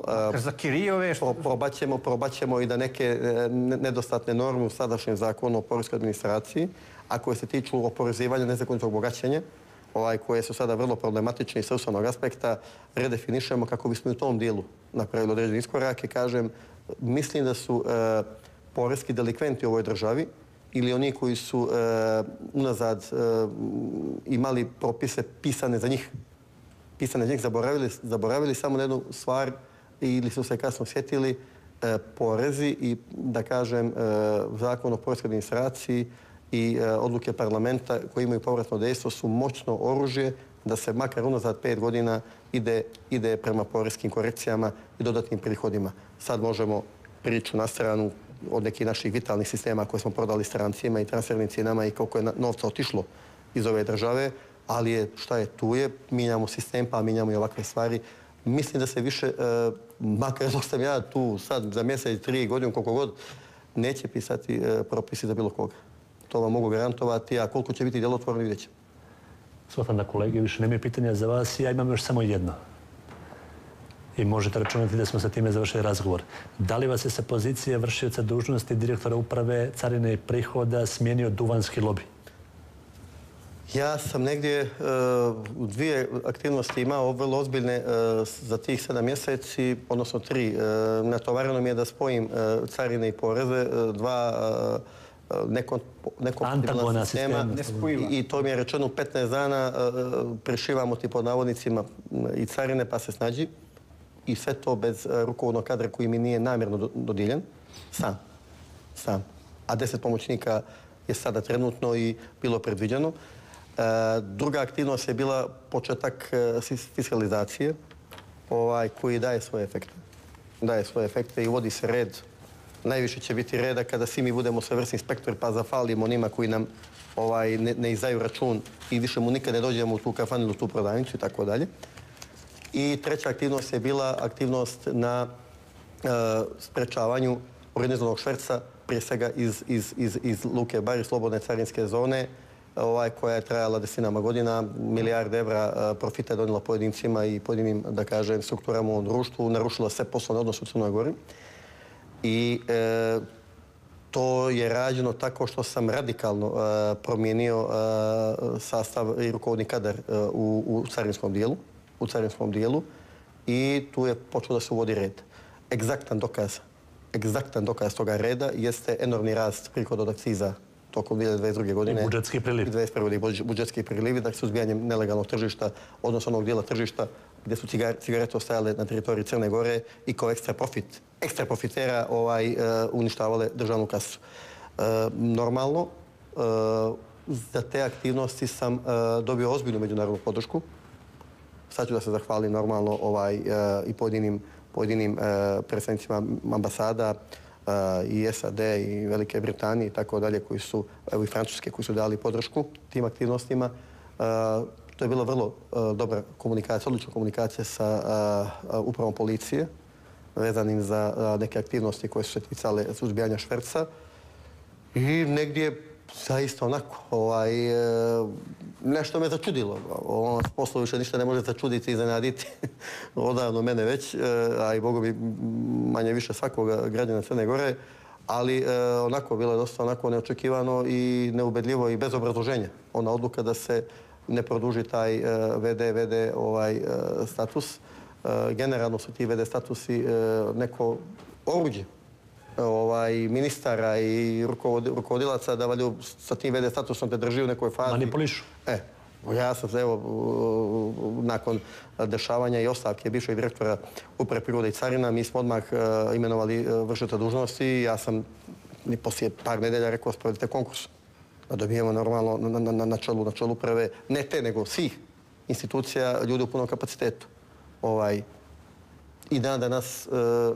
Speaker 3: probat ćemo i da neke nedostatne norme u sadašnjem zakonu o poreskoj administraciji, a koje se tiču oporezivanja nezakonitog bogaćenja, koje su sada vrlo problematične iz socijalnog aspekta, redefinišemo kako bismo u tom dijelu napravili određeni iskorak i kažem, mislim da su poreski delikventi u ovoj državi ili oni koji su unazad imali propise pisane za njih, zaboravili samo na jednu stvar ili su se kasno sjetili, porezi i, da kažem, zakon o poreskoj administraciji i odluke parlamenta koji imaju povratno dejstvo su moćno oružje da se makar unazad 5 godina ide prema poreskim korekcijama i dodatnim prihodima. Sad možemo priču na stranu od nekih naših vitalnih sistema koje smo prodali strancima i transfernim cijenama i koliko je novca otišlo iz ove države, ali šta je tu je, mijenjamo sistem pa mijenjamo i ovakve stvari. Mislim da se više, makar dok sam ja tu sad za mjesec, 3 godine, koliko god, neće pisati propisi za bilo koga. To vam mogu garantovati, a koliko će biti djelotvorno vidjet ćemo.
Speaker 1: Shvatam da kolege više nemaju pitanja za vas, ja imam još samo jedno. I možete računati da smo sa time završili razgovor. Da li vas je sa pozicije vršioca dužnosti direktora uprave carine i prihoda smijenio duvanski lobi?
Speaker 3: Ja sam negdje u 2 aktivnosti imao vrlo ozbiljne za tih 7 mjeseci, odnosno 3. Natovareno mi je da spojim carine i poreze, 2
Speaker 1: Antagona sistema.
Speaker 2: Nespojiva.
Speaker 3: I to mi je rečeno u 15 dana prešivamo ti pod navodnicima i carine pa se snađi. I sve to bez rukovodnog kadra koji mi nije namjerno dodijeljen. Sam. A 10 pomoćnika je sada trenutno i bilo predviđeno. Druga aktivnost je bila početak fiskalizacije koji daje svoje efekte i uvodi se red. Najviše će biti reda kada svi mi budemo svevrsni inspektori pa zafalimo onima koji nam ne izdaju račun i više mu nikad ne dođemo u tu kafanu ili u tu prodavnicu i tako dalje. I treća aktivnost je bila aktivnost na sprečavanju organizovanog šverca, prije svega iz Luke Bar, iz slobodne carinske zone, koja je trajala desetinama godina, milijarde evra profita je donijela pojedincima i pojedinim, da kažem, strukturama u društvu, narušila sve poslovne odnose u Crnoj Gori. I to je rađeno tako što sam radikalno promijenio sastav i rukovodni kadar u carinskom dijelu i tu je počeo da se uvodi red. Egzaktan dokaz toga reda jeste enormni rast prihoda od akciza tokom 2022. godine.
Speaker 1: I budžetski priliv.
Speaker 3: I 2021. godine budžetski prilivi, dakle suzbijanjem nelegalnog tržišta, odnosno onog dijela tržišta gdje su cigarete ostajale na teritoriji Crne Gore i kao ekstra profitera uništavale državnu kasu. Normalno, za te aktivnosti sam dobio ozbiljnu međunarodnu podršku. Sad ću da se zahvalim normalno i pojedinim predstavnicima ambasada i SAD i Velike Britanije i tako dalje, koji su, evo i Francuske, koji su dali podršku tim aktivnostima. To je bila vrlo dobra komunikacija, odlična komunikacija sa upravom policije, vezanim za neke aktivnosti koje su se ticale suzbijanja šverca. I negdje zaista onako, nešto me začudilo. Ovo poslu više ništa ne može začuditi i iznenaditi odavno mene već, a i Bogu bi manje više svakog građana Crne Gore, ali onako, bilo je dosta onako neočekivano i neubedljivo i bez obrazloženja. Ona odluka da se ne produži taj VD status. Generalno su ti VD statusi neko oruđe ministara i rukovodilaca da valjda sa tim VD statusom te drži u nekoj fazi.
Speaker 1: Manipulišu.
Speaker 3: Ja sam se, evo, nakon dešavanja i ostavke bivšeg direktora Uprave prirode i carina, mi smo odmah imenovali vršitelja dužnosti. Ja sam poslije par nedelja rekao sprovedite konkurs. Da dobijemo normalno na čelu uprave, ne te, nego svih institucija, ljudi u punom kapacitetu. I dan danas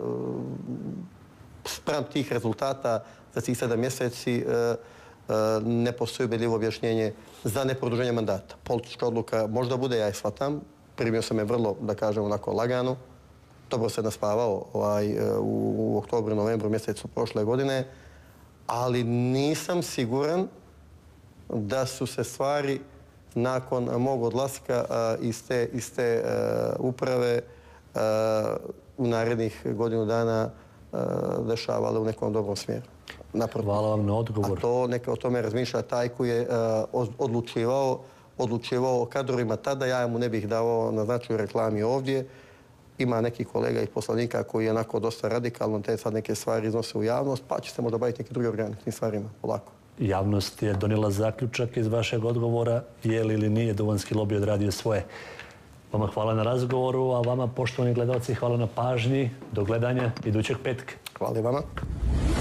Speaker 3: spram tih rezultata za tih 7 mjeseci ne postoji ubedljivo objašnjenje za neproduženje mandata. Politička odluka možda bude, ja je shvatam. Primio sam je vrlo, da kažem, onako lagano. Dobro se naspavao u oktobru, novembru mjesecu prošle godine, ali nisam siguran da su se stvari nakon mog odlaska iz te uprave u narednih godinu dana dešavale u nekom dobrom smjeru.
Speaker 1: Hvala vam na odgovor.
Speaker 3: A to neka o tome razmišlja taj koji je odlučivao o kadrovima tada. Ja mu ne bih dao na značaju reklami ovdje. Ima nekih kolega i poslanika koji je onako dosta radikalno te sad neke stvari iznose u javnost, pa će se možda baviti neki drugi organi tim stvarima, polako.
Speaker 1: Javnost je donijela zaključak iz vašeg odgovora, je li ili nije duvanski lobij odradio svoje. Vama hvala na razgovoru, a vama, poštovani gledalci, hvala na pažnji. Do gledanja idućeg petka.
Speaker 3: Hvala i vama.